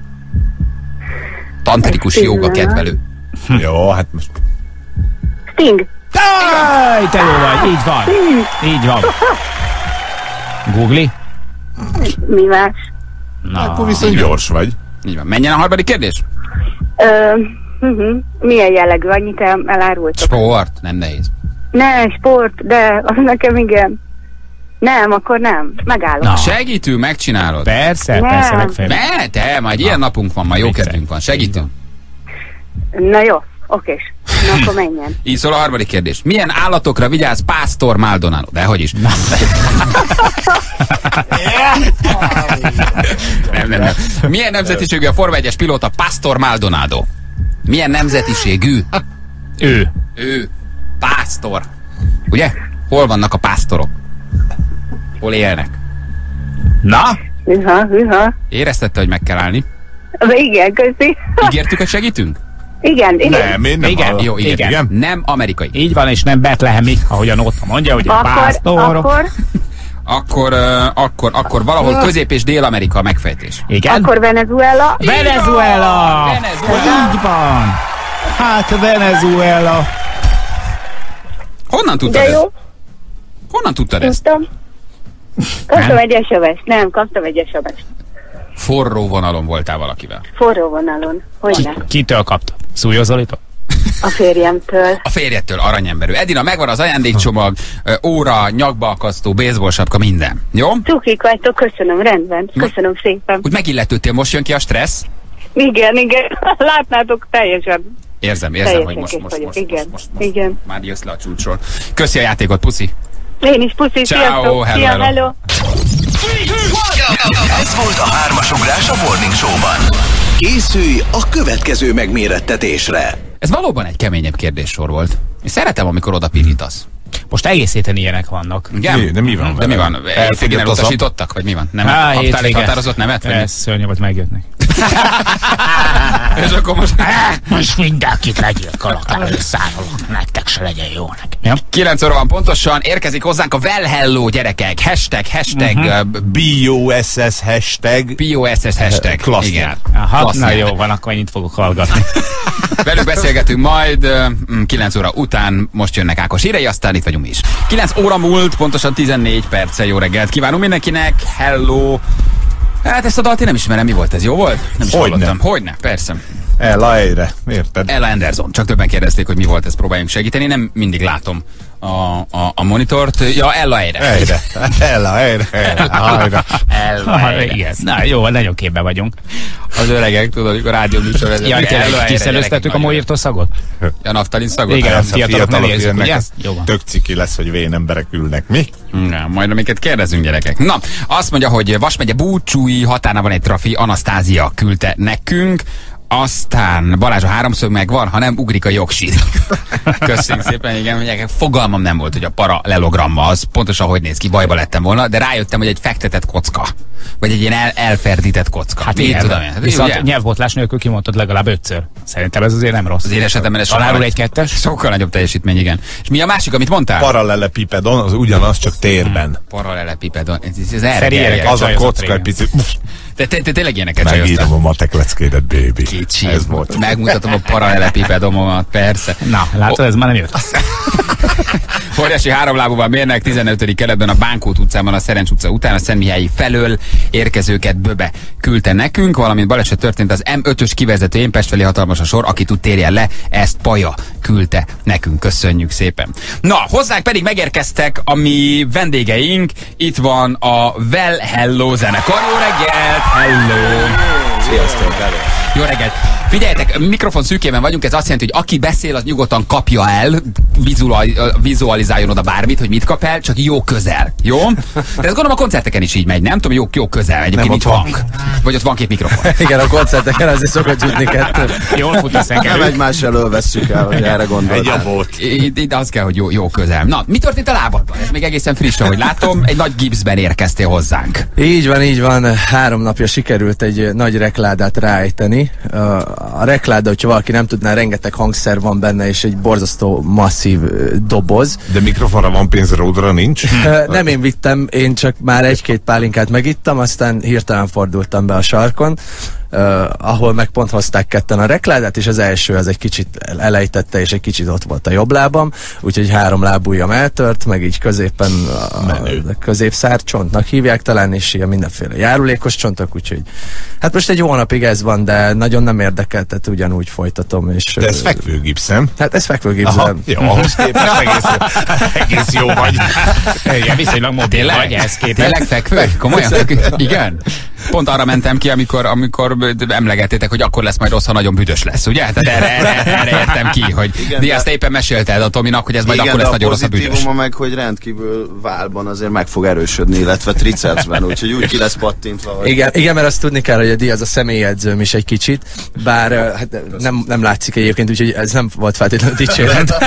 Tantrikus jóga kedvelő. Jó, hát most... Sting. Te jó vagy, így van. Googli? Mi más? Na, akkor viszont gyors vagy. Így van. Menjen a harmadik kérdés? Milyen jellegű? Annyit elárultok. Sport, nem nehéz. Ne, sport, de az nekem igen. Nem, akkor nem. Megállok. Na, segítünk, megcsinálod. Persze, megfelelő. Te, majd ilyen napunk van, majd jó kedvünk van. Segítünk. Na jó, okés. Na, akkor menjen. Így szól a harmadik kérdés. Milyen állatokra vigyáz Pásztor Maldonado? Dehogy is. Nem. Milyen nemzetiségű a Forma 1-es pilóta Pásztor Maldonado? Milyen nemzetiségű? Ő. Pásztor. Ugye? Hol vannak a pásztorok? Hol élnek? Na? Hűha. Éreztette, hogy meg kell állni? Igen, köszi. Ígértük, hogy segítünk? Igen. Nem, én nem. Igen. Jó, igen. Nem amerikai. Így van, és nem betlehemi, ahogy a nóta mondja, hogy a pásztor. Akkor valahol Közép- és Dél-Amerika a megfejtés. Igen. Akkor Venezuela. Venezuela! Így van. Hát Venezuela. Honnan tudtad ezt? Honnan tudtad ezt? Kaptam egy SMS. Nem, kaptam egy SMS. Forró vonalon voltál valakivel. Forró vonalon. Hogyne? Kitől kapta? Szújó Zolitól? A férjemtől. A férjettől, aranyemberű. Edina, megvan az ajándékcsomag, óra, nyakbalkasztó, baseball sapka, minden. Jó? Cukik vagytok, köszönöm, rendben. Köszönöm szépen. Úgy megilletődtél, most jön ki a stressz? Igen. Látnátok, teljesen. Érzem, hogy most Igen. már jössz le a csúcsról. Köszi a játékot, puszi. Én is, puszi, ciao, hello. Ez volt a hármasugrás a Morning Show-ban. Készülj a következő megmérettetésre. Ez valóban egy keményebb kérdéssor volt. Én szeretem, amikor oda pirítasz. Most egész héten ilyenek vannak. Igen? De mi van? De mi van? Elfogyan elutasítottak? Vagy mi van? Nem? Határozott nemet? Ez szörnyű volt, megjönnek. És akkor most mindenkit legyilkolok, előszárolok, nektek se legyen jó nekem. Ja. 9 óra van pontosan, érkezik hozzánk a Well Hello, gyerekek. Hashtag. BOSS hashtag. BOSS hashtag. Klassz. Igen. Aha, na jó van, akkor ennyit fogok hallgatni. Velük beszélgetünk majd 9 óra után, most jönnek Ákos hírei, aztán itt vagyunk mi is. 9 óra múlt, pontosan 14 perccel jó reggelt kívánunk mindenkinek, hello! Hát ezt a dalt én nem ismerem, mi volt ez, jó volt? Nem is hallottam. Hogyne, persze. Ella Eyre, érted? Ella Anderson, csak többen kérdezték, hogy mi volt, ezt próbáljunk segíteni, nem mindig látom a monitort. Ja, Ella Eyre. Ella Eyre. Igen. Na jó, nagyon képben vagyunk. Az öregek, tudod, amikor rádió műsor vezetnek. Ja, tényleg kiszelőztettük a Mojito szagot? A naftalin szagot? Igen, a fiatalok nem érzik, ugye? Tök ciki lesz, hogy vén emberek ülnek, mi? Na, majd amiket kérdezünk, gyerekek. Na, azt mondja, hogy Vas megye Búcsúi határnál van egy trafi, Anasztázia küldte nekünk. Aztán Balázs a háromszög megvan, ha nem ugrik a jogsír. Köszönjük szépen, igen, fogalmam nem volt, hogy a paralelogramma az pontosan hogy néz ki, bajba lettem volna, de rájöttem, hogy egy fektetett kocka. Vagy egy ilyen elferdített kocka. Hát igen, tudom én. Viszont nyelvbotlás nélkül kimondtad legalább 5-ször. Szerintem ez azért nem rossz. Az én esetemben ez sokkal egy kettes. Sokkal nagyobb teljesítmény, igen. És mi a másik, amit mondtál? Paralelepipedon, az ugyanaz, csak térben. Paralelepipedon. Az a kocka egy picit. De tényleg ilyeneket megírom a matek leckédet, baby. Kicsi. Ez volt. Megmutatom a paralelepipedomomat, persze. Na, látod, ez már nem jött. Óriási háromlábúval mérnek 15. keretben a Bánkót utcában, a Szerencs utca után a Szentmihályi felől érkezőket Böbe küldte nekünk, valamint baleset történt az M5-ös kivezetőjén, Pest felé hatalmas a sor, aki tud térjen le, ezt Paja küldte nekünk. Köszönjük szépen. Na, hozzánk pedig megérkeztek a mi vendégeink. Itt van a Well Hello zenekar. Jó reggelt! Hello! Sziasztok! Jó reggelt! Figyeljetek, mikrofon szűkében vagyunk, ez azt jelenti, hogy aki beszél, az nyugodtan kapja el, vizualizáljon oda bármit, hogy mit kap el, csak jó közel. Jó? De ezt gondolom a koncerteken is így megy, nem tudom, jó közel. Egyébként nincs hang. Vagy ott van két mikrofon. Igen, a koncerteken azért szokott jutni kettő. Jól fut a szekerű. Nem egymás elől vesszük el, hogy erre gondoltál. Egy abort. Itt az kell, hogy jó közel. Na, mi történt a lábadban? Ez még egészen friss, ahogy látom. Egy nagy gipszben érkeztél hozzánk. Így van. 3 napja sikerült egy nagy rekládát ráejteni. A rekláda, hogyha valaki nem tudná, rengeteg hangszer van benne, és egy borzasztó masszív doboz. De mikrofonra van pénz, ródra nincs? Nem én vittem, én csak már 1-2 pálinkát megittam, aztán hirtelen fordultam be a sarkon, ahol meg pont hozták ketten a rekládát, és az első az egy kicsit elejtette, és egy kicsit ott volt a jobb lábam, úgyhogy 3 lábujjam eltört, meg így középen a középszárcsontnak hívják talán, és ilyen mindenféle járulékos csontok, úgyhogy hát most egy hónapig ez van, de nagyon nem érdekel, tehát ugyanúgy folytatom. És, de ez fekvőgipszem? Hát ez fekvőgipszem. Jó, ahhoz képest egész jó vagy. Igen, viszonylag mobil vagy, ez képest. Tényleg fekvő? Komolyan? Igen? Pont arra mentem ki, amikor emlegettétek, hogy akkor lesz majd rossz, ha nagyon büdös lesz, ugye? Tehát erre értem ki, hogy Díaz, éppen mesélted a Tominak, hogy ez majd akkor lesz nagyon rossz, a büdös. Igen, pozitívuma meg, hogy rendkívül válban azért meg fog erősödni, illetve tricepsben, úgyhogy úgy ki lesz pattintva. Hogy... Igen, mert azt tudni kell, hogy a Díaz a személyedzőm is egy kicsit, bár hát nem látszik egyébként, úgyhogy ez nem volt feltétlenül dicséret.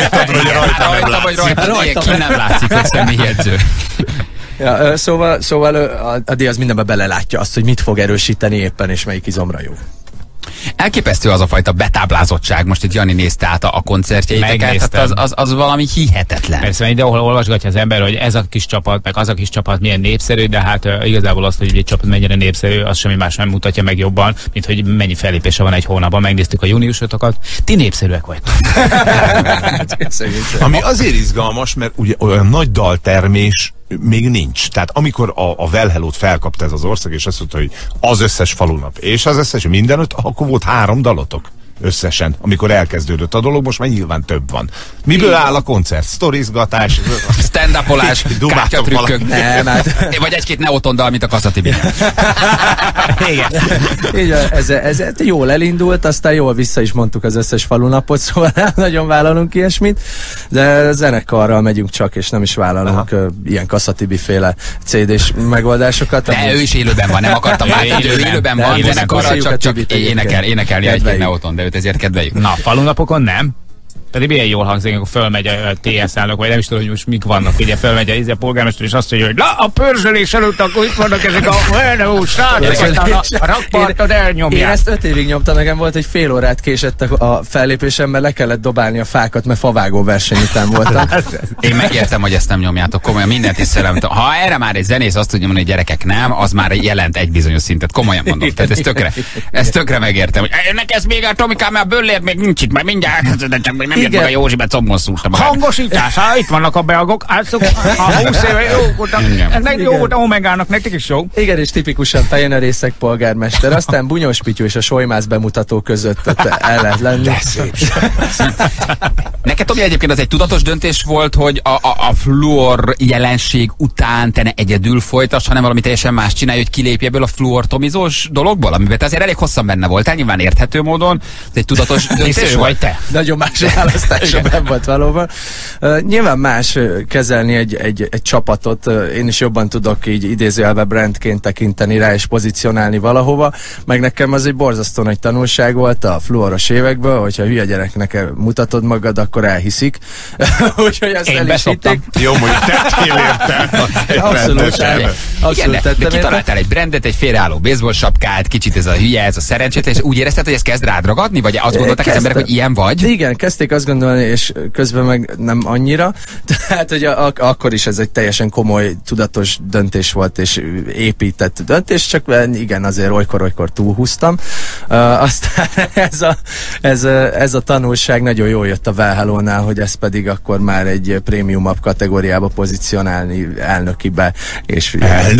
Rajta ki nem látszik, hogy személyedző. Ja, szóval a Díaz mindenbe belelátja azt, hogy mit fog erősíteni éppen, és melyik izomra jó. Elképesztő az a fajta betáblázottság. Most itt Jani nézte át a koncertjeiteket, hát az valami hihetetlen. Persze, ide olvasgatja az ember, hogy ez a kis csapat, meg az a kis csapat milyen népszerű, de hát igazából azt, hogy egy csapat mennyire népszerű, az semmi más nem mutatja meg jobban, mint hogy mennyi fellépése van egy hónapban. Megnéztük a júniusotokat. Ti népszerűek vagytok. Ami azért izgalmas, mert ugye olyan nagy daltermés még nincs. Tehát amikor a Well Hello-t felkapta ez az ország, és azt mondta, hogy az összes falunap, és az összes mindenütt, akkor volt 3 dalotok összesen, amikor elkezdődött a dolog, most már nyilván több van. Miből áll a koncert? Sztorizgatás, stand-upolás, kártyatrükkök, vagy egy-két neotondal, mint a Kasszatibi. Igen. Ez jól elindult, aztán jól vissza is mondtuk az összes falunapot, szóval nagyon vállalunk ilyesmit, de zenekarral megyünk csak, és nem is vállalunk ilyen Kasszatibi féle CD-s megoldásokat. De ő is élőben van, nem akartam látni, hogy ő élőben van, zenekarral csak énekelni egy-két neoton, de őt ezért kedveljük. Na, falunapokon nem? Pedig milyen jól hangzik, amikor fölmegy a TSZ-nak, vagy nem is tudom, hogy most mik vannak. Ugye fölmegy a polgármester, és azt mondja, hogy a pörzsölés előtt, akkor itt vannak ezek a rakpartod elnyomják. Én ezt 5 évig nyomtam, nekem volt, hogy fél órát késett a fellépésem, mert le kellett dobálni a fákat, mert favágó verseny után voltam. Én megértem, hogy ezt nem nyomjátok, komolyan mindent is szerelem. Ha erre már egy zenész azt tudja mondani, hogy gyerekek nem, az már jelent egy bizonyos szintet. Komolyan mondom. Tehát ezt tökre megértem. Hogy ennek ez még a Tomikám, mert a böllér még nincs itt, majd mindjárt, de csak nem jött meg a Józsibet, combon szúrta magát. Hangosítás, itt vannak a beagok, átsuk, a 20 éve jó voltak, ennek jó volt, Omegának, nektek is jó. Igen, és tipikusan Fejenerészek polgármester, aztán Bunyós Pityu és a Solymász bemutató között el lehet lenni. De szép. Neked, Tomi, egyébként az egy tudatos döntés volt, hogy a fluor jelenség után te ne egyedül folytass, hanem valami teljesen más csinálj, hogy kilépj ebből a fluortomizós dologból, amiben te azért elég hosszan benne voltál, nyilván érthető módon, ez egy tudatos döntés vagy te. Nagyon más választása nem volt valóban. Nyilván más kezelni egy csapatot, én is jobban tudok így idézőjelbe brandként tekinteni rá és pozícionálni valahova, meg nekem az egy borzasztó nagy tanulság volt a fluoros évekből, hogyha hülye gyereknek mutatod magad, akkor elhiszik. Úgyhogy ezt én beszoptam. Jó, mondjuk tettél érte. Abszolút. Igen, de kitaláltál egy brandet, egy félreálló baseball sapkát, kicsit ez a hülye, ez a szerencsétlen, és úgy érezted, hogy ez kezd rád ragadni? Vagy azt gondolták az emberek, hogy ilyen vagy? Igen, kezdték azt azt gondolni, és közben meg nem annyira. Tehát, hogy akkor is ez egy teljesen komoly, tudatos döntés volt, és épített döntés, csak igen, azért olykor túlhúztam. Aztán ez a tanulság nagyon jól jött a Well Hello-nál, hogy ez pedig akkor már egy prémiumabb kategóriába pozícionálni elnökibe. És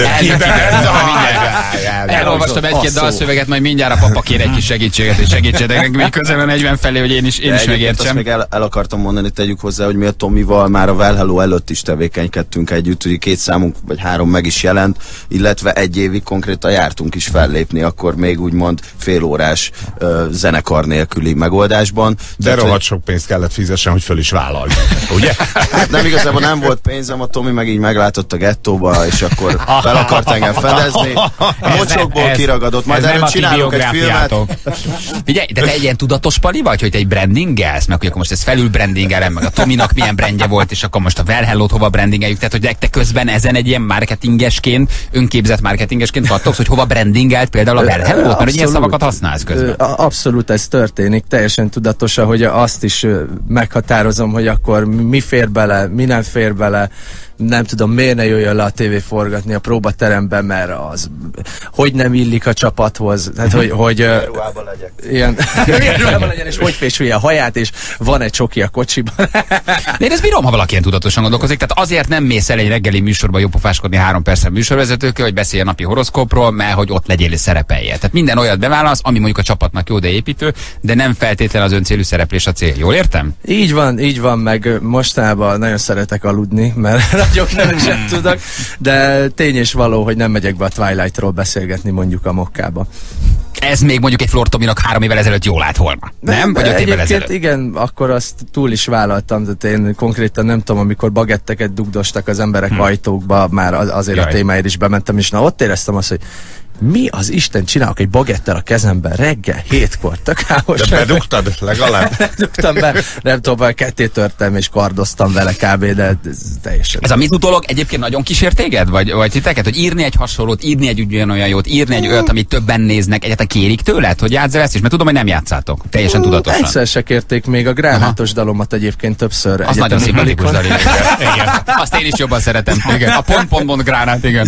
elolvastam egy-két dalszöveget, majd mindjárt a papa kér egy kis segítséget, és segítsetek nekem, hogy közel van 40 felé, hogy én is megértsem. Azt még el akartam mondani, tegyük hozzá, hogy mi a Tomival már a Well Hello előtt is tevékenykedtünk együtt, hogy 2 számunk vagy 3 meg is jelent, illetve 1 évig konkrétan jártunk is fellépni, akkor még úgymond félórás zenekar nélküli megoldásban. De rohadt sok pénzt kellett fizessen, hogy föl is vállalj, ugye? Hát nem, igazából nem volt pénzem, a Tomi meg így meglátott a gettóba, és akkor fel akart engem fedezni. Mocsokból kiragadott, majd erről csinálok egy filmet. Figyelj, de te egy ilyen tudatos pali vagy, hogy te egy brandingelsz, meg hogy akkor most ezt felül brandingelem, meg a Tominak milyen brandje volt, és akkor most a Well Hello-t hova brandingeljük, tehát hogy te közben ezen egy ilyen marketingesként, önképzett marketingesként kattogsz, hogy hova brandingelt például a Well Hello-t, mert hogy ilyen szavakat használsz közben. Abszolút ez történik, teljesen tudatosan, hogy azt is meghatározom, hogy akkor mi fér bele, mi nem fér bele, nem tudom, miért ne jöjjön le a tévé forgatni a próbateremben, mert az hogy nem illik a csapathoz, tehát hogy ruhában legyek. Ilyen ruhában legyen, és hogy fésülje a haját, és van egy csoki a kocsiban. De én ezt bírom, ha valaki ilyen tudatosan gondolkozik, tehát azért nem mész el egy reggeli műsorba jópofáskodni 3 percen műsorvezetőkkel, hogy beszélj a napi horoszkópról, mert hogy ott legyél és szerepelje. Tehát minden olyat beválasz, ami mondjuk a csapatnak jó, de építő, de nem feltétlen az öncélű szereplés a cél. Jól értem? Így van, meg mostanában nagyon szeretek aludni, mert nagyon kevesen tudok, de tény és való, hogy nem megyek be a Twilight-ról beszélgetni mondjuk a Mokkába. Ez még mondjuk egy Flor Tominak 3 évvel ezelőtt jól állt volna. Nem? Vagy 5 évvel ezelőtt? Igen, akkor azt túl is vállaltam, de én konkrétan nem tudom, amikor bagetteket dugdostak az emberek ajtókba, már azért a témáért is bementem, és ott éreztem azt, hogy mi az Isten csinálok egy bagettel a kezemben reggel 7-kor, tök álmos. De bedugtad legalább? Dugtam be, nem tudom, ketté törtem és kardoztam vele kb, de ez teljesen. Ez a MeToo dolog egyébként nagyon kísért téged? Vagy titeket, hogy írni egy hasonlót, írni egy ugyanolyan jót, írni egy olyat, amit többen néznek, egyáltalán kérik tőled, hogy játsszál ezt is? Mert tudom, hogy nem játszátok. Teljesen tudatosan. Egyszer se kérték még a gránátos dalomat egyébként többször. Az nagyon szimpatikus dal, igen. Azt én is jobban szeretem. Igen. A pont gránát, igen.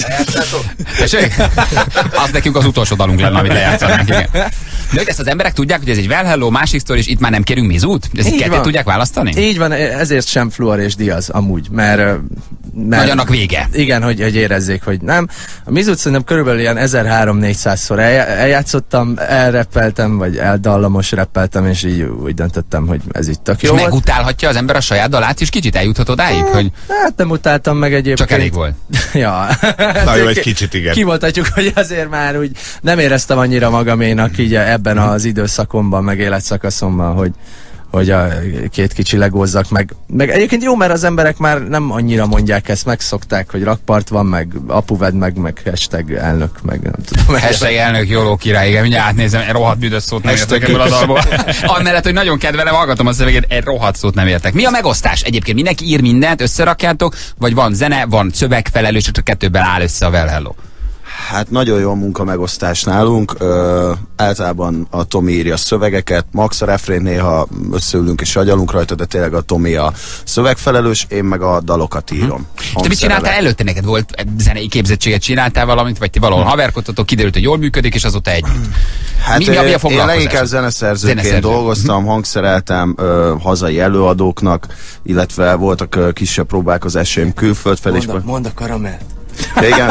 Az nekünk az utolsó dalunk lenne, amit lejátszanánk, igen. De ezt az emberek tudják, hogy ez egy Well Hello, másik sztor, és itt már nem kérünk Mizút? Ezt ketté tudják választani? Így van, ezért sem Fluor és Diaz amúgy, mert nagy annak vége. Igen, hogy érezzék, hogy nem. A Mizút szerintem körülbelül ilyen 1300-400-szor eljátszottam, elreppeltem, vagy eldallamos reppeltem, és így úgy döntöttem, hogy ez itt tök jó. És megutálhatja az ember a saját dalát, és kicsit eljuthat odáig, hogy... Hát nem utáltam meg egyébként. Csak elég volt. Ja. Na jó, egy kicsit igen. Kimondhatjuk, hogy azért már úgy nem éreztem annyira magaménak így ebben az időszakomban, meg életszakaszomban, hogy a két kicsi legózzak meg egyébként jó, mert az emberek már nem annyira mondják ezt, megszokták, hogy rakpart van, meg apuved, meg hashtag elnök, meg nem tudom. Hashtag elnök, jóló király, igen, mindjárt átnézem, egy rohadt büdös szót nem értek ebből a dalból. Amellett, hogy nagyon kedvelem, hallgatom a szöveget, egy rohadt szót nem értek. Mi a megosztás? Egyébként mindenki ír mindent, összerakjátok, vagy van zene, van szövegfelelős, csak 2-ből áll össze a Well Hello? Hát nagyon jó a munka megosztás nálunk. Általában a Tomi írja a szövegeket, Max a refrén, néha összeülünk és agyalunk rajta, de tényleg a Tomi a szövegfelelős, én meg a dalokat írom. Te mit csináltál előtte? Neked volt zenei képzettséget, csináltál valamit, vagy ti valahol haverkodtatok, kiderült, hogy jól működik, és azóta együtt? Hát én leginkább zeneszerzőként dolgoztam, hangszereltem hazai előadóknak, illetve voltak kisebb próbálkozásaim külföld felé. Mondd a Karamelt. Igen,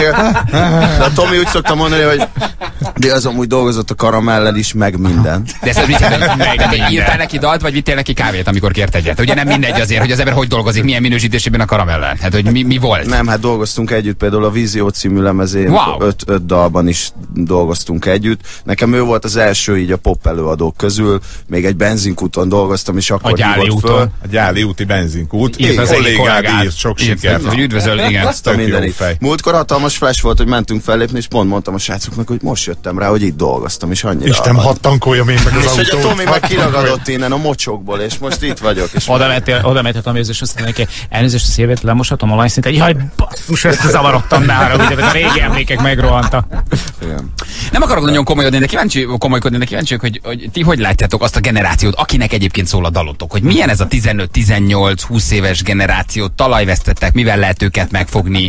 de a Tomi úgy szokta mondani, hogy de az amúgy dolgozott a Karamellel is, meg minden. De ez mit írtál neki dalt, vagy vittél neki kávét, amikor kért egyet? Ugye nem mindegy azért, hogy az ember hogy dolgozik, milyen minősítésében a Karamellel. Hát, hogy mi volt? Nem, hát dolgoztunk együtt, például a Vízió című lemezén, wow. 5 dalban is dolgoztunk együtt. Nekem ő volt az első így a pop előadók közül, még egy benzinkúton dolgoztam, és akkor hívott föl. A Gyáli úti benzinkút. Írt, sok sikert. Üdvözöl, igen. Múltkor hatalmas flash volt, hogy mentünk fellépni, és pont mondtam a srácoknak, hogy most jöttem rá, hogy itt dolgoztam, és annyira... És nem hadd tankoljam én meg az autót. És hogy a Tomi meg kiragadott innen a mocsokból, és most itt vagyok. Oda mehetett a Tomihoz, és azt mondta neki, elnézést, a szélvét lemoshatom a lajszint, hogy jaj, basszus, ezt zavarodtam nála, ugye a régi emlékek megrohantak. Nem akarok nagyon komolykodni, de kíváncsi, hogy ti hogy látjátok azt a generációt, akinek egyébként szól a dalotok, hogy milyen ez a 15-18-20 éves generáció, talajvesztettek, mivel lehet őket megfogni,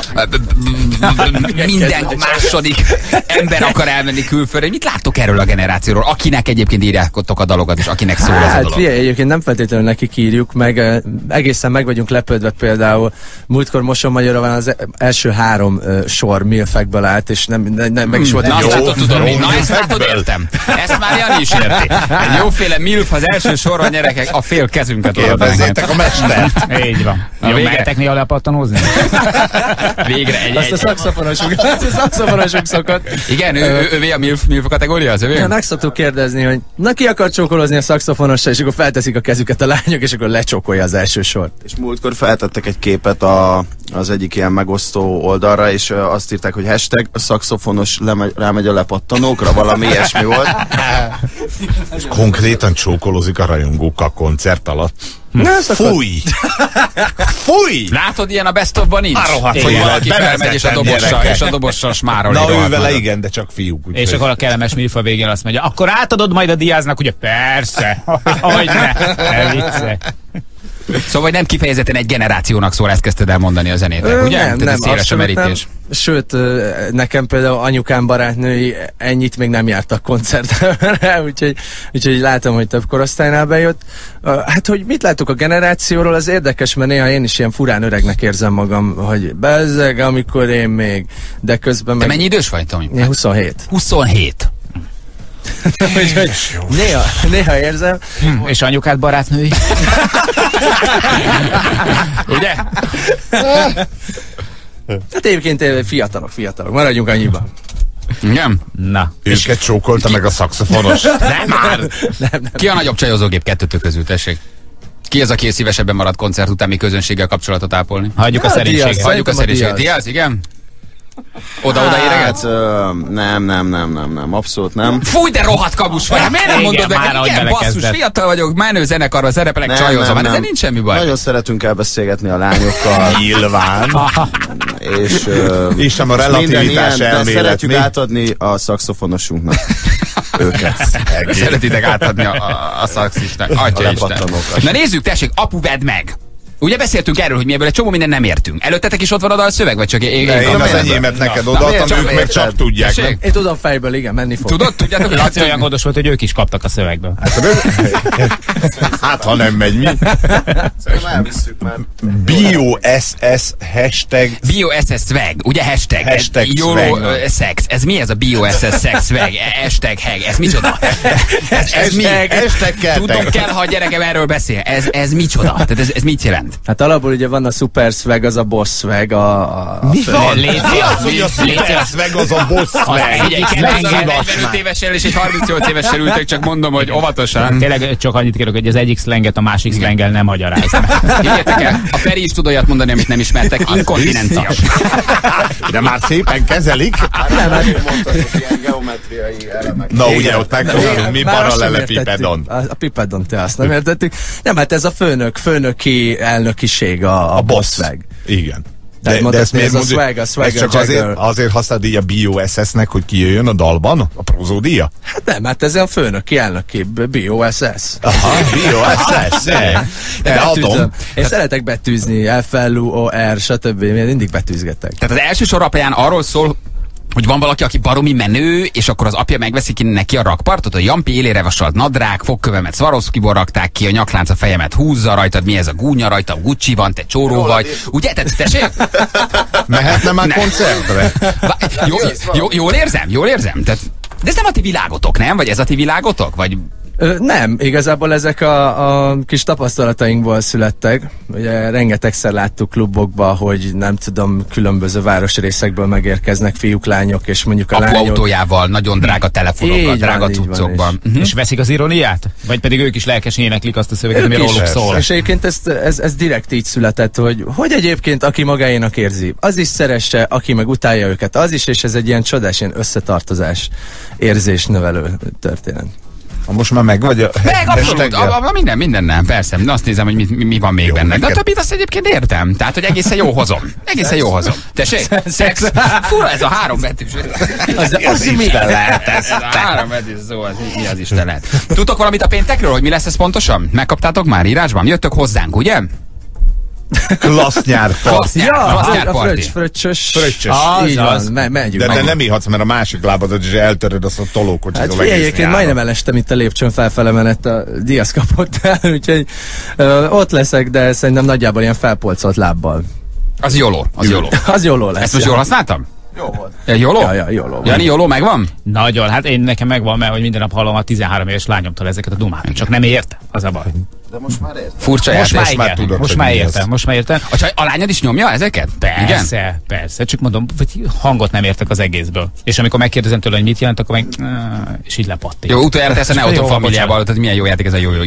minden második ember akar elmenni külföldre. Mit láttok erről a generációról, akinek egyébként írjátok a dalokat, és akinek szól az a dolog? Figyelj, egyébként nem feltétlenül nekik írjuk, meg egészen meg vagyunk lepődve, például múltkor Mosonmagyarra van az első 3 sor milfekből állt, és nem meg is volt. Na, azt látod, tudom, na ezt látod, értem. Ezt már Jani is érti. Egy jóféle milf az első sorban, gyerekek, a fél kezünket kérdezzétek a mestert. Így van. Jó, mehetek néha lepattanózni? Végre egy. Azt a szaxofonosunk szokott. Igen, ővé a milf kategória, az ővé? Meg szoktuk kérdezni, hogy na ki akar csókolozni a szaxofonossal, és akkor felteszik a kezüket a lányok, és akkor lecsókolja az első sort. És múltkor feltettek egy képet az egyik ilyen megosztó oldalra, és azt írták, hogy hashtag a szaxofonos rámegy a lepattanókra, valami ilyesmi volt. És konkrétan csókolózik a rajongókkal koncert alatt. Fúj! Fúj! Látod, ilyen a Best of-ban nincs? Hogy valaki felmegy és a dobossal smárol. Na ő vele igen, de csak fiúk. És akkor a kellemes milfa végén azt mondja, akkor átadod majd a Diaznak, ugye persze, hogy ne vicce. Szóval nem kifejezetten egy generációnak szól, ezt kezdted el mondani a zenétek, ugye? Nem, széles a merítés. Sőt, nekem például anyukám barátnői ennyit még nem jártak koncertre, úgyhogy látom, hogy több korosztálynál bejött. Hát, hogy mit látok a generációról, az érdekes, mert néha én is ilyen furán öregnek érzem magam, hogy bezzeg, amikor én még, de közben meg... Te mennyi idős vagy, Tomi? Én 27. 27. Úgyhogy néha érzem. És anyukád barátnői? Ugye? Hát egyébként fiatalok, maradjunk annyiban. Igen? Na. Őket csókolta meg a szaxofonos. Nem már! Nem. Ki a nagyobb csajozógép kettőtök közül, tessék? Ki az, aki szívesebben marad koncert után, mi közönséggel kapcsolatot ápolni? Hagyjuk a szerénységet. Hagyjuk a szerénységet. Diaz, igen? Oda éregetsz? Nem, abszolút nem. Fúj, de rohadt kabus vagy! Miért nem mondod nekem? Igen, basszus, fiatal vagyok, menő zenekarban szerepelek, csajozom, hát ezzel nincs semmi baj. Nagyon szeretünk elbeszélgetni a lányokkal. Nyilván. És nem a relativitás elmélet. Szeretjük átadni a szaxofonosunknak őket. Szeretitek átadni a szaxisnak. Atya Isten. Na nézzük, tessék, apu, vedd meg! Ugye beszéltünk erről, hogy mi ebből egy csomó minden nem értünk. Előttetek is ott van a dalszöveg, vagy csak én az enyémet neked odaadtam, ők meg csak tudják. Én tudom fejből, igen, menni fog. Tudod? Tudjátok, Laci olyan gondos volt, hogy ők is kaptak a szövegből. Hát, ha nem megy, mi? Szerintem elvisszük már. BioSS hashtag. BioSS swag, ugye hashtag. YOLO sex. Ez mi ez a BioSS sex swag? Hashtag hag. Ez micsoda? Ez mi? Tudom kell, ha a gyerekem erről beszél. Ez micsoda? Tehát ez mit jelent? Hát alapból ugye van a super swag, az a boss swag, Mi van? Mi az, hogy a super swag, az a boss swag? Egy 45 évessel és egy 38 évessel ültek, csak mondom, hogy óvatosan. Tényleg csak annyit kérek, hogy az egyik szlenget a másik szlenggel nem magyaráz. Higgyetek el, a Feri is tud olyat mondani, amit nem ismertek. Inkontinencia. De már szépen kezelik. Nem, mondtad, hogy ilyen geometriai elemek. Na ugye, ott megtanulunk, mi paralele pipedon. A pipedon, te azt nem értettük. Nem, hát ez a főnöki elnökiség, a boss swag. Igen. De ezt miért mondjuk? A swag ez csak azért használod így a BioSS-nek, hogy kijöjjön a dalban? A prózódíja? Hát nem, hát ez a főnöki elnöki BioSS. Aha, BioSS. De adom. Én szeretek betűzni, FLUOR, stb. Mindig betűzgetek. Tehát az első sor apján arról szól, hogy van valaki, aki baromi menő, és akkor az apja megveszik neki a rakpartot, a Jampi élére vasalt nadrág, fogkövemet Swarovskiból rakták ki, a nyaklánc a fejemet húzza rajtad, mi ez a gúnya rajta, Gucci van, te csóró vagy. Ugye? Tessék? Mehetne már koncertre? Jól érzem? Tehát, de ez nem a ti világotok, nem? Vagy ez a ti világotok? Vagy... Nem, igazából ezek a kis tapasztalatainkból születtek. Ugye rengetegszer láttuk klubokba, hogy nem tudom, különböző városrészekből megérkeznek fiúk, lányok, és mondjuk a lányok... autójával, nagyon drága telefonokkal, drága cuccokban. És veszik az ironiát? Vagy pedig ők is lelkesen éneklik azt a szöveget, ami róluk szól? És egyébként ez direkt így született, hogy egyébként aki magáénak érzi, az is szeresse, aki meg utálja őket, az is, és ez egy ilyen csodás, ilyen összetartozás, érzés növelő történet. Most már meg vagy a... Meg, abszolút, minden nem, persze. Azt nézem, hogy mi van még jó, benne. De a többit azt egyébként értem. Tehát, hogy egészen jó hozom. Egészen jó hozom. Tessék? Szex. Fura ez a 3 betűs. Az minden lehet ez. A 3 betűs szó, az mi az Isten lehet. Tudtok valamit a péntekről, hogy mi lesz ez pontosan? Megkaptátok már írásban? Jöttök hozzánk, ugye? Klassz nyárparti. A fröccsös. Így van, megyünk. De te nem ihatsz, mert a másik lábadat is eltöröd, azt a tolókocsizol. Hát egyébként majdnem elestem itt a lépcsőn felfele menet a Diaz kapott el, úgyhogy ott leszek, de szerintem nagyjából ilyen felpolcolt lábbal. Az jóló. Az jóló lesz. Ezt most jól használtam? Jó volt. Jóló? Ja, jóló. Jani, jóló megvan? Nagyon, hát nekem megvan, mert hogy minden nap hallom a 13 éves lányomtól ezeket a dumákat. Csak nem érte, az a baj. De most már értem. Furcsa játék. Most már értem. A lányod is nyomja ezeket? Persze. Csak mondom, hogy hangot nem értek az egészből. És amikor megkérdezem tőle, hogy mit jelent, akkor meg... és így lepattint. Jó, utoljára teszem ne Autofamiliával, tehát milyen jó játék ez a jó.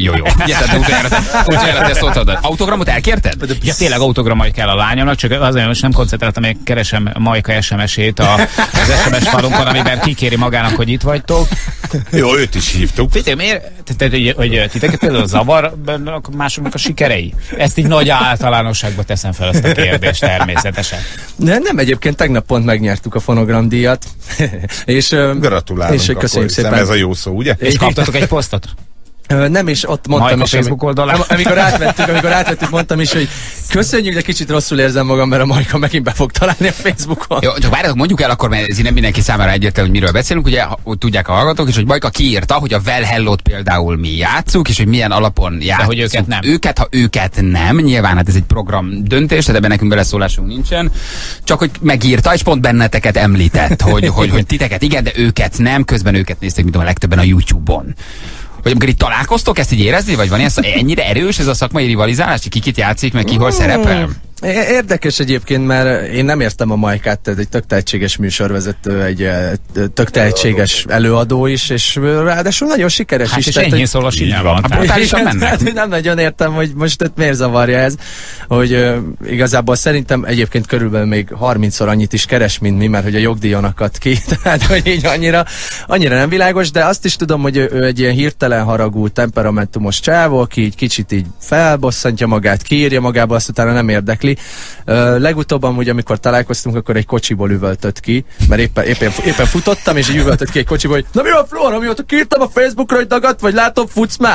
Utoljára tesz ott. Autogramot elkérted? Ja, tényleg autogramai kell a lányomnak, csak azért most nem koncentráltam, hogy keresem Majka SMS-ét az SMS falunkon, amiben kikéri magának, hogy itt vagytok. Jó, őt is hívtuk. Figyelj, miért? Tehát, hogy titeket például zavar másoknak a sikerei? Ezt így nagy általánosságba teszem fel ezt a kérdést természetesen. Nem, egyébként tegnap pont megnyertük a fonogramdíjat. És gratulálunk, és köszönjük szépen. Ez a jó szó, ugye? És kaptatok egy posztot? Nem, és ott mondtam is, Facebook oldalán. Amikor átvettük, mondtam is, hogy köszönjük, de kicsit rosszul érzem magam, mert a Majka megint be fog találni a Facebookon. Jó, csak várjátok, mondjuk el akkor, mert ez nem mindenki számára egyértelmű, hogy miről beszélünk, ugye, hogy tudják a hallgatók, és hogy Majka kiírta, hogy a Well Hello-t például mi játsszuk, és hogy milyen alapon játsszuk. De hogy őket nem. Ha őket nem, nyilván hát ez egy program döntés, tehát ebben nekünk beleszólásunk nincsen. Csak hogy megírta, és pont benneteket említett, hogy titeket igen, de őket nem, közben őket nézték, mint a legtöbben a YouTube-on. Vagy amikor itt találkoztok, ezt így érezni, vagy van ilyen ennyire erős ez a szakmai rivalizálás, ki kit játszik, meg ki hol szerepel? Érdekes egyébként, mert én nem értem a Majkát, tehát egy tök tehetséges műsorvezető, egy tök tehetséges előadó is, és ráadásul nagyon sikeres hát is. És ennyi szól a sinában. Nem nagyon értem, hogy most miért zavarja ez, hogy igazából szerintem egyébként körülbelül még 30-szor annyit is keres, mint mi, mert hogy a jogdíjon akadt ki, tehát hogy így annyira nem világos, de azt is tudom, hogy ő egy ilyen hirtelen haragú, temperamentumos csávó, aki így kicsit így felbosszantja magát, kiírja magába, azt utána nem érdekli. Legutóbb amúgy, amikor találkoztunk, akkor egy kocsiból üvöltött ki, mert éppen futottam, és így üvöltött ki egy kocsiból, hogy na mi a Flóra, mióta kiírtam a Facebookra, hogy dagadt, vagy látom, futsz már?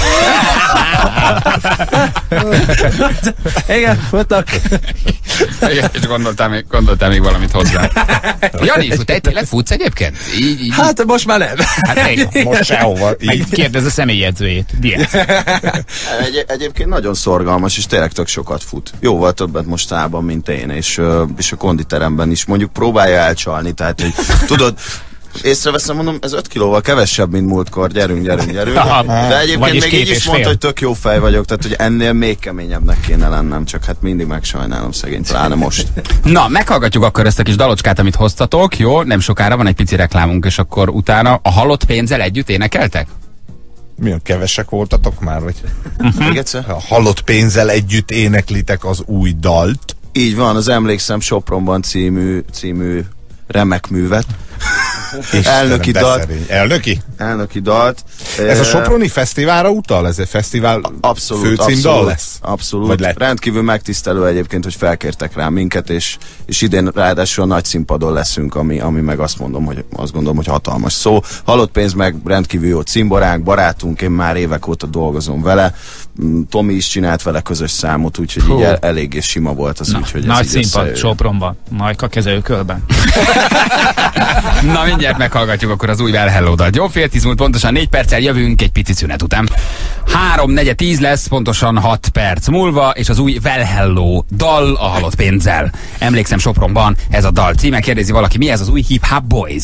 Igen, futok. És gondoltál még valamit hozzá. Jani, te tényleg futsz egyébként? Hát most már nem. Most sehova. Kérdez a személyjegyzőjét. Egyébként nagyon szorgalmas, és tényleg tök sokat fut. Jóval többet mostában, mint én, és a konditeremben is mondjuk próbálja elcsalni, tehát hogy tudod, észreveszem, mondom, ez 5 kilóval kevesebb, mint múltkor, gyerünk. De egyébként még így is mondta, hogy tök jó fej vagyok, tehát hogy ennél még keményebbnek kéne lennem, csak hát mindig megsajnálom szegény, pláne most. Na, meghallgatjuk akkor ezt a kis dalocskát, amit hoztatok, jó? Nem sokára van egy pici reklámunk, és akkor utána a halott pénzzel együtt énekeltek? Milyen kevesek voltatok már, vagy? Még egyszer? A halott pénzzel együtt éneklitek az új dalt. Így van, az Emlékszem Sopronban című remek művet. Elnöki dalt. Elnöki dalt. Ez a Soproni fesztiválra utal? Ez egy fesztivál főcímdal lesz? Abszolút. Rendkívül megtisztelő egyébként, hogy felkértek rá minket, és idén ráadásul a nagy színpadon leszünk, ami meg azt gondolom, hogy hatalmas szó. Halott pénz meg rendkívül jó cimboránk, barátunk, én már évek óta dolgozom vele. Tomi is csinált vele közös számot, úgyhogy így eléggé sima volt az, úgyhogy ez nagy színpad Sopronban, Majka kezelőkörben. Na, mindjárt meghallgatjuk akkor az új Well Hello dalt. Jó, 9:10 múlt pontosan 4 perccel jövünk egy pici szünet után. 3:40 lesz pontosan 6 perc múlva, és az új Well Hello dal a halott pénzzel. Emlékszem Sopronban, ez a dal címe. Kérdezi valaki, mi ez az új Hip Hop Boys?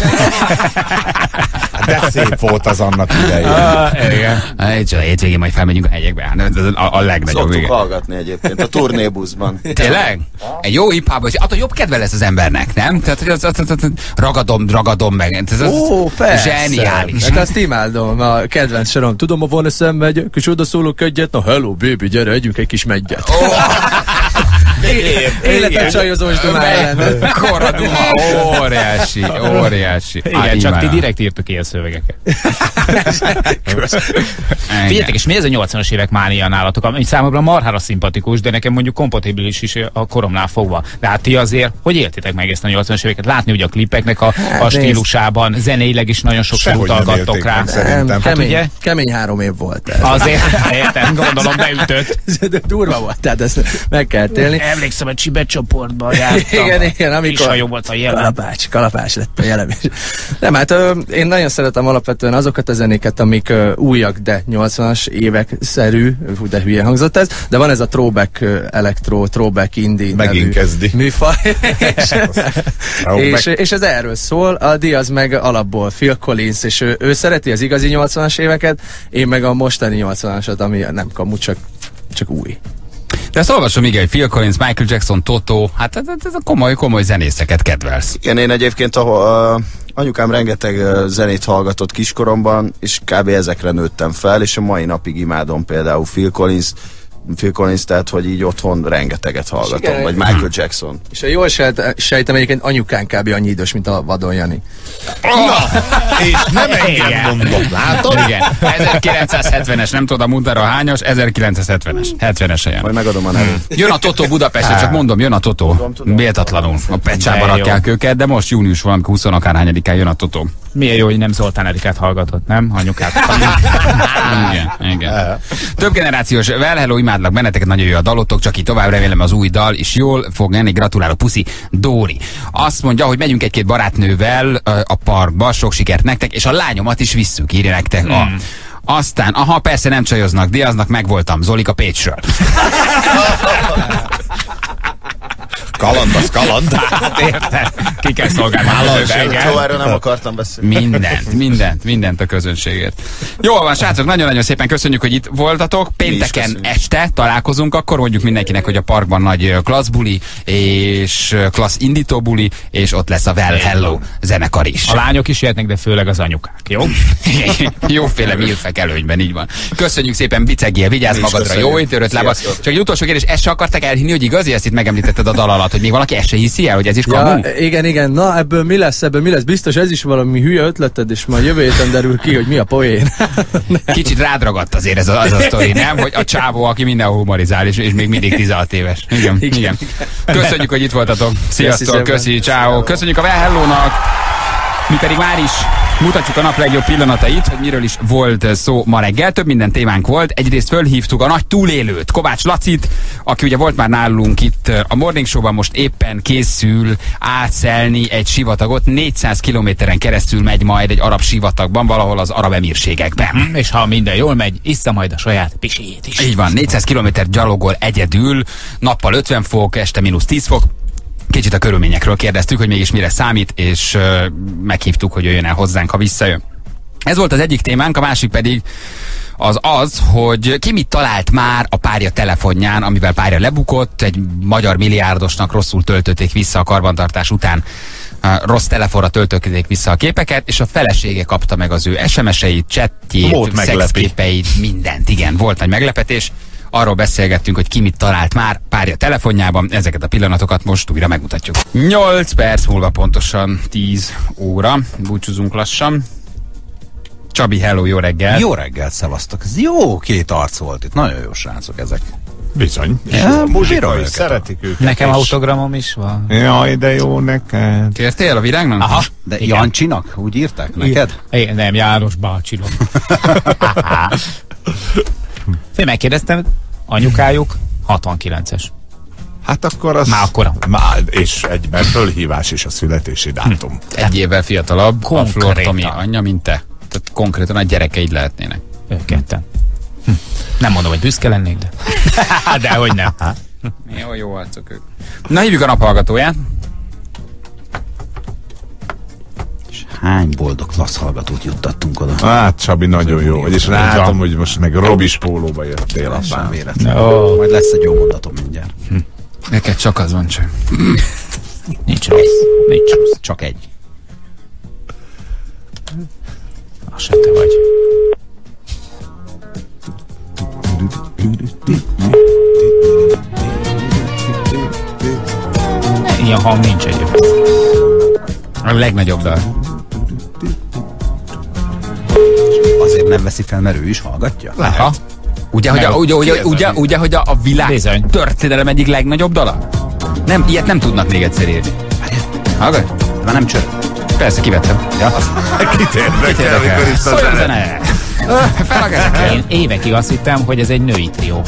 De szép volt az annak idején. Igen. Hétvégén majd felmegyünk a hegyekbe. A legnagyobb. Szoktuk hallgatni egyébként a turnébuszban. Tényleg? Egy jó hip hop, attól jobb kedve lesz az embernek, nem? Tehát ragadom meg. Persze. Zseniális. Hát azt imádom, a kedvenc sorom. Tudom, ha van eszembe megyek, és oda szólok egyet, na hello baby, gyere, együnk egy kis meggyet. Életem csajozós dumája lenne. Koraduma, óriási. Igen, csak ti direkt írtok ilyen szövegeket. Figyeljetek, és mi ez a 80-as évek mánia nálatok? Ami számomra marhára szimpatikus, de nekem mondjuk kompatibilis is a koromnál fogva. De hát ti azért, hogy éltétek meg ezt a 80-as éveket? Látni ugye a klipeknek a stílusában, zeneileg is nagyon sokszor utalgattok rá. Kemény 3 év volt ez. Azért, értem, gondolom beütött. De durva volt, tehát ezt meg kell élni. Emlékszem, a Csibe csoportban jártam. Igen, amikor jó volt a jelen. Kalapács lett a jelen. Nem, hát én nagyon szeretem alapvetően azokat a zenéket, amik újak, de 80-as évek-szerű, de hülye hangzott ez, de van ez a throwback elektro, throwback indie megint kezdi műfaj. és ez erről szól, a Diaz meg alapból Phil Collins, és ő szereti az igazi 80-as éveket, én meg a mostani 80-asat, ami nem kamu, csak új. De ezt olvasom, igen, Phil Collins, Michael Jackson, Toto, hát ez a komoly zenészeket kedvelsz. Igen, én egyébként anyukám rengeteg zenét hallgatott kiskoromban, és kb. Ezekre nőttem fel, és a mai napig imádom például Phil Collins, tehát hogy így otthon rengeteget hallgatom, igen, vagy Michael Jackson. És ha jól sejtem, egyébként anyukán kb. Annyi idős, mint a Vadon Jani. És nem engem mondom, látod? Igen, 1970-es, nem tudom a Mundara hányas, 1970-es, 70-es helyen. Majd megadom a nevét. Jön a Totó Budapestre, csak mondom, jön a Totó. Méltatlanul. A pecsába rakják őket, de most június valamikor 20 akárhányadikán jön a Totó. Milyen jó, hogy nem Zoltán Erikát hallgatott, nem? Anyukát. Igen. Több generációs Well Hello, imádlak benneteket, nagyon jó a dalotok, csak így tovább, remélem az új dal is jól fog lenni. Gratulálok, puszi, Dóri. Azt mondja, hogy megyünk egy-két barátnővel a parkba, sok sikert nektek, és a lányomat is visszük, írja nektek. Aztán, persze nem csajoznak, Diaznak megvoltam, Zolika Pécsről. Kaland, az kaland. Hát érted, ki kell szolgálni. Szóval erről nem akartam beszélni. Mindent a közönségért. Jól van, srácok, nagyon-nagyon szépen köszönjük, hogy itt voltatok. Pénteken este találkozunk, akkor mondjuk mindenkinek, hogy a parkban nagy klasszbuli és klassz indítóbuli, és ott lesz a Well Hello zenekar is. A lányok is jöhetnek, de főleg az anyukák, jó? Jóféle milfek előnyben, így van. Köszönjük szépen, Bicegél, vigyázz magadra, jó étörött lábad. Csak egy utolsó kérdés, ezt se akartak elhinni, hogy igazi, ezt itt megemlítetted a dal alatt, hogy még valaki ezt se hiszi el, hogy ez is kamu? Igen. Na, ebből mi lesz? Biztos ez is valami hülye ötleted, és majd jövő héten derül ki, hogy mi a poén. Kicsit rádragadt azért ez a sztori, nem? Hogy a csávó, aki mindenhol humorizál, és még mindig 16 éves. Igen. Köszönjük, hogy itt voltatok. Sziasztok, köszi, ciao. Köszönjük a Well Hello-nak. Mi pedig már is mutatjuk a nap legjobb pillanatait, hogy miről is volt szó ma reggel. Több minden témánk volt. Egyrészt fölhívtuk a nagy túlélőt, Kovács Lacit, aki ugye volt már nálunk itt a Morning Show-ban, most éppen készül átszelni egy sivatagot. 400 kilométeren keresztül megy majd egy arab sivatagban, valahol az arab emírségekben. És ha minden jól megy, iszta majd a saját piséjét is. Így van, 400 kilométer gyalogol egyedül, nappal 50 fok, este -10 fok. Kicsit a körülményekről kérdeztük, hogy mégis mire számít, és meghívtuk, hogy jöjjön el hozzánk, ha visszajön. Ez volt az egyik témánk, a másik pedig az, hogy ki mit talált már a párja telefonján, amivel párja lebukott, egy magyar milliárdosnak rosszul töltötték vissza a karbantartás után, rossz telefonra töltötték vissza a képeket, és a felesége kapta meg az ő SMS-eit, chatjét, szexképeit, mindent. Igen, volt nagy meglepetés. Arról beszélgettünk, hogy ki mit talált már párja telefonjában. Ezeket a pillanatokat most újra megmutatjuk. 8 perc múlva pontosan 10 óra. Búcsúzunk lassan. Csabi, hello, jó reggel. Jó reggel, szevasztok. Ez jó két arc volt itt. Nagyon jó srácok ezek. Bizony. Muzsika, szeretik őket. Nekem autogramom is van. Jaj, de jó neked. Kértél a Virágnak? Aha. De igen. Jancsinak? Úgy írták neked? Igen, nem, János bácsinak. Megkérdeztem, anyukájuk 69-es. Hát akkor az... Már akkora. És egyben fölhívás is a születési dátum. Egy évvel fiatalabb, a Flor Tomi anyja, mint te. Tehát konkrétan a gyerekeid lehetnének. Ők ketten. Nem mondom, hogy büszke lennék, de... Dehogy nem. Jó arcok ők. Na, hívjuk a naphallgatóját. Hány boldog klassz hallgatót juttattunk oda. Hát Csabi, nagyon jó. És látom, hogy most meg Robis pólóba jöttél apám. Majd lesz egy jó mondatom mindjárt. Neked csak az van, csak. Nincs rossz. Csak egy. Az se te vagy. Ilyen hang nincs egyébként. A legnagyobb dal. Azért nem veszi fel, mert ő is hallgatja? Aha. Ugye, hogy a világ történelem egyik legnagyobb dala? Nem, ilyet nem tudnak még egyszer írni. Hallgat? Már nem csörög. Persze, kivettem. Ja. Kit érdekel? Szóljon zene! Fel a kezekkel. Én évekig azt hittem, hogy ez egy női trió.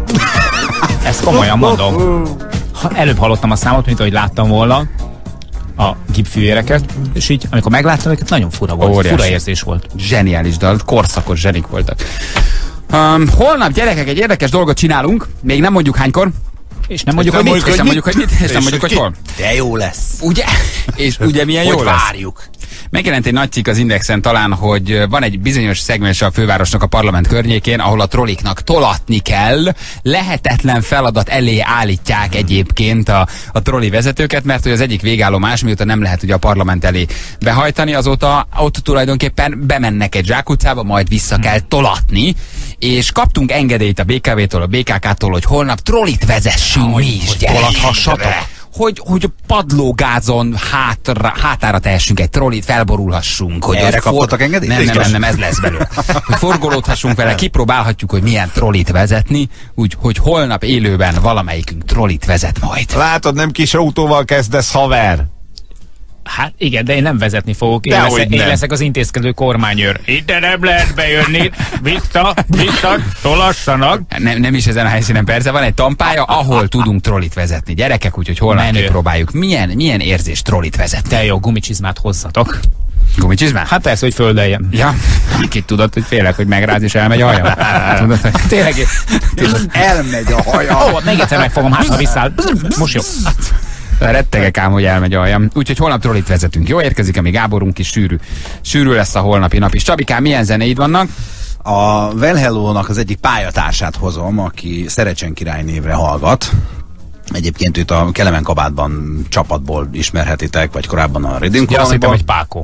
Ezt komolyan mondom. Előbb hallottam a számot, mint ahogy láttam volna a gipfűéreket, és így, amikor megláttam őket, nagyon fura volt. Óriási. Fura érzés volt. Zseniális dal, korszakos zsenik voltak. Holnap, gyerekek, egy érdekes dolgot csinálunk, még nem mondjuk hánykor, és nem mondjuk, hogy mit, és nem mondjuk, hogy mit, és nem mondjuk, hogy hol. De jó lesz. Ugye? És ugye milyen jó lesz? Várjuk. Megjelent egy nagy cikk az Indexen talán, hogy van egy bizonyos szegmens a fővárosnak a parlament környékén, ahol a trolliknak tolatni kell. Lehetetlen feladat elé állítják egyébként a trolli vezetőket, mert hogy az egyik végállomás, mióta nem lehet ugye a parlament elé behajtani, azóta ott tulajdonképpen bemennek egy zsákutcába, majd vissza kell tolatni, és kaptunk engedélyt a BKV-től, a BKK-tól, hogy holnap trollit vezessünk mi is. Toladhassatok? Hogy padlógázon hátára tehessünk egy trollit, felborulhassunk. Hogy erre kaptatok engedélyt? Nem, ez lesz belőle. Hogy forgolódhassunk vele, kipróbálhatjuk, hogy milyen trollit vezetni, úgyhogy holnap élőben valamelyikünk trollit vezet majd. Látod, nem kis autóval kezdesz, haver. Hát igen, de én nem vezetni fogok. Én leszek az intézkedő kormányőr. Ide nem lehet bejönni, vissza, tolassanak. Nem is ezen a helyszínen, persze van egy tampája, ahol tudunk trollit vezetni. Gyerekek, úgyhogy holnap kipróbáljuk. Milyen érzés trollit vezetni? De jó, gumicsizmát hozzatok. Gumicsizmát? Hát persze, hogy földeljem. Ja, ki tudod, hogy félek, hogy megráz és elmegy a hajam. Tudod, hogy... Tényleg. Elmegy a hajam. Ó, még egyszer megfogom, hát ha visszáll. Most jó. Rettegek ám, hogy elmegy a hajam. Úgyhogy holnap trollit vezetünk. Jó, érkezik a mi Gáborunk is, sűrű lesz a holnapi nap is. Csabikám, milyen zenéid vannak? A Well Hello-nak az egyik pályatársát hozom, aki Szerecsen király névre hallgat. Egyébként őt a Kelemen kabátban csapatból ismerhetitek, vagy korábban a Reading Colonyban. Azt hittem, hogy Pákó.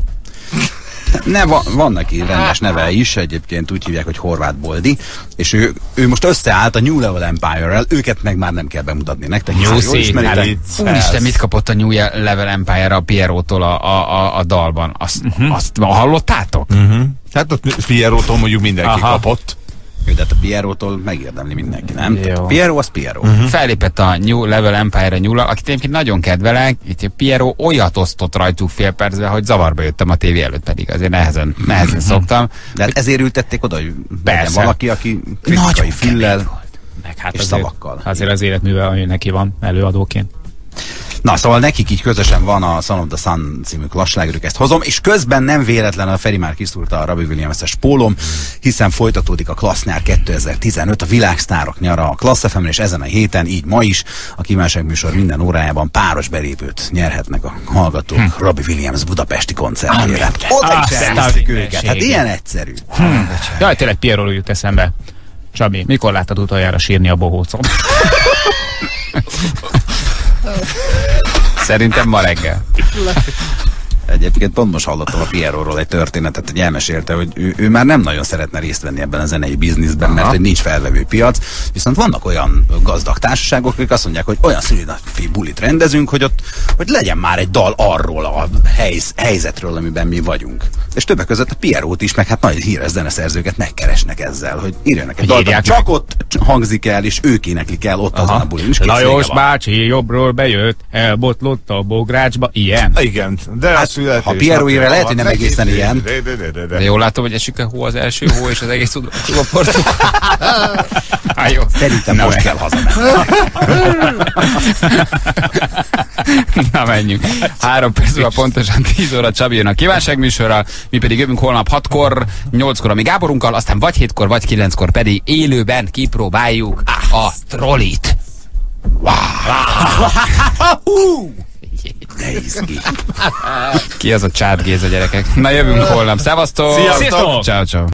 Van neki rendes neve is, egyébként úgy hívják, hogy Horváth Boldi, és ő most összeállt a New Level Empire-rel, őket meg már nem kell bemutatni nektek. Úristen, mit kapott a New Level Empire a Pierrot-tól a dalban? Azt hallottátok? Hát ott Pierrot-tól mondjuk mindenki kapott. De a Pierrot-tól megérdemli mindenki, nem? Pierrot az Pierrot. Fellépett a New Level Empire-re nyúlal, akit egyébként nagyon kedvelek. Itt Pierrot olyat osztott rajtuk fél percben, hogy zavarba jöttem a tévé előtt, pedig azért nehezen szoktam. De hát ezért ültették oda, hogy valaki, aki kritikai füllel hát és szavakkal. Azért az életműve, ami neki van előadóként. Na, szóval nekik így közösen van a Son of the Sun című klasslágerük, ezt hozom, és közben nem véletlen a Feri már kiszúrta a Robbie Williams-es pólom, hiszen folytatódik a Klassz nyár 2015, a világsztárok nyara a Klassz FM-en, és ezen a héten, így ma is, a kívánság műsor minden órájában páros belépőt nyerhetnek a hallgatók Robbie Williams budapesti koncertjére. Oda is elviszik őket, hát ilyen egyszerű. Jaj, tényleg Pierrot jut eszembe. Csabi, mikor láttad utoljára sírni a bohócot? Szerintem ma reggel. Egyébként pont most hallottam a Pierrotról egy történetet, hogy elmesélte, hogy ő már nem nagyon szeretne részt venni ebben a zenei bizniszben, mert hogy nincs felvevő piac, viszont vannak olyan gazdag társaságok, akik azt mondják, hogy olyan szülinapi bulit rendezünk, hogy legyen már egy dal arról a helyzetről, amiben mi vagyunk. És többek között a Pierrot is, meg hát nagy híres zeneszerzőket megkeresnek ezzel, hogy írjanak egy dalt, csak ott hangzik el, és ők éneklik el ott azon a bulin. Lajos bácsi jobbról bejött, elbotlott a bográcsba, ilyen. Igen, de hát, ha Pierrot írja, lehet, hogy nem egészen ilyen. De jól látom, hogy esik a hó, az első hó, és az egész csoportok. Jó. Szerintem most kell hazamenni. Na, menjünk. 3 perc múlva pontosan 10 óra Csabi jön a kívánságműsorral, mi pedig jövünk holnap 6-kor, 8-kor a mi Gáborunkkal, aztán vagy 7-kor, vagy 9-kor pedig élőben kipróbáljuk a trollit. Ki az a Csárd Géza, gyerekek? Na, jövünk holnap. Szevasztok! Sziasztok! Ciao, ciao.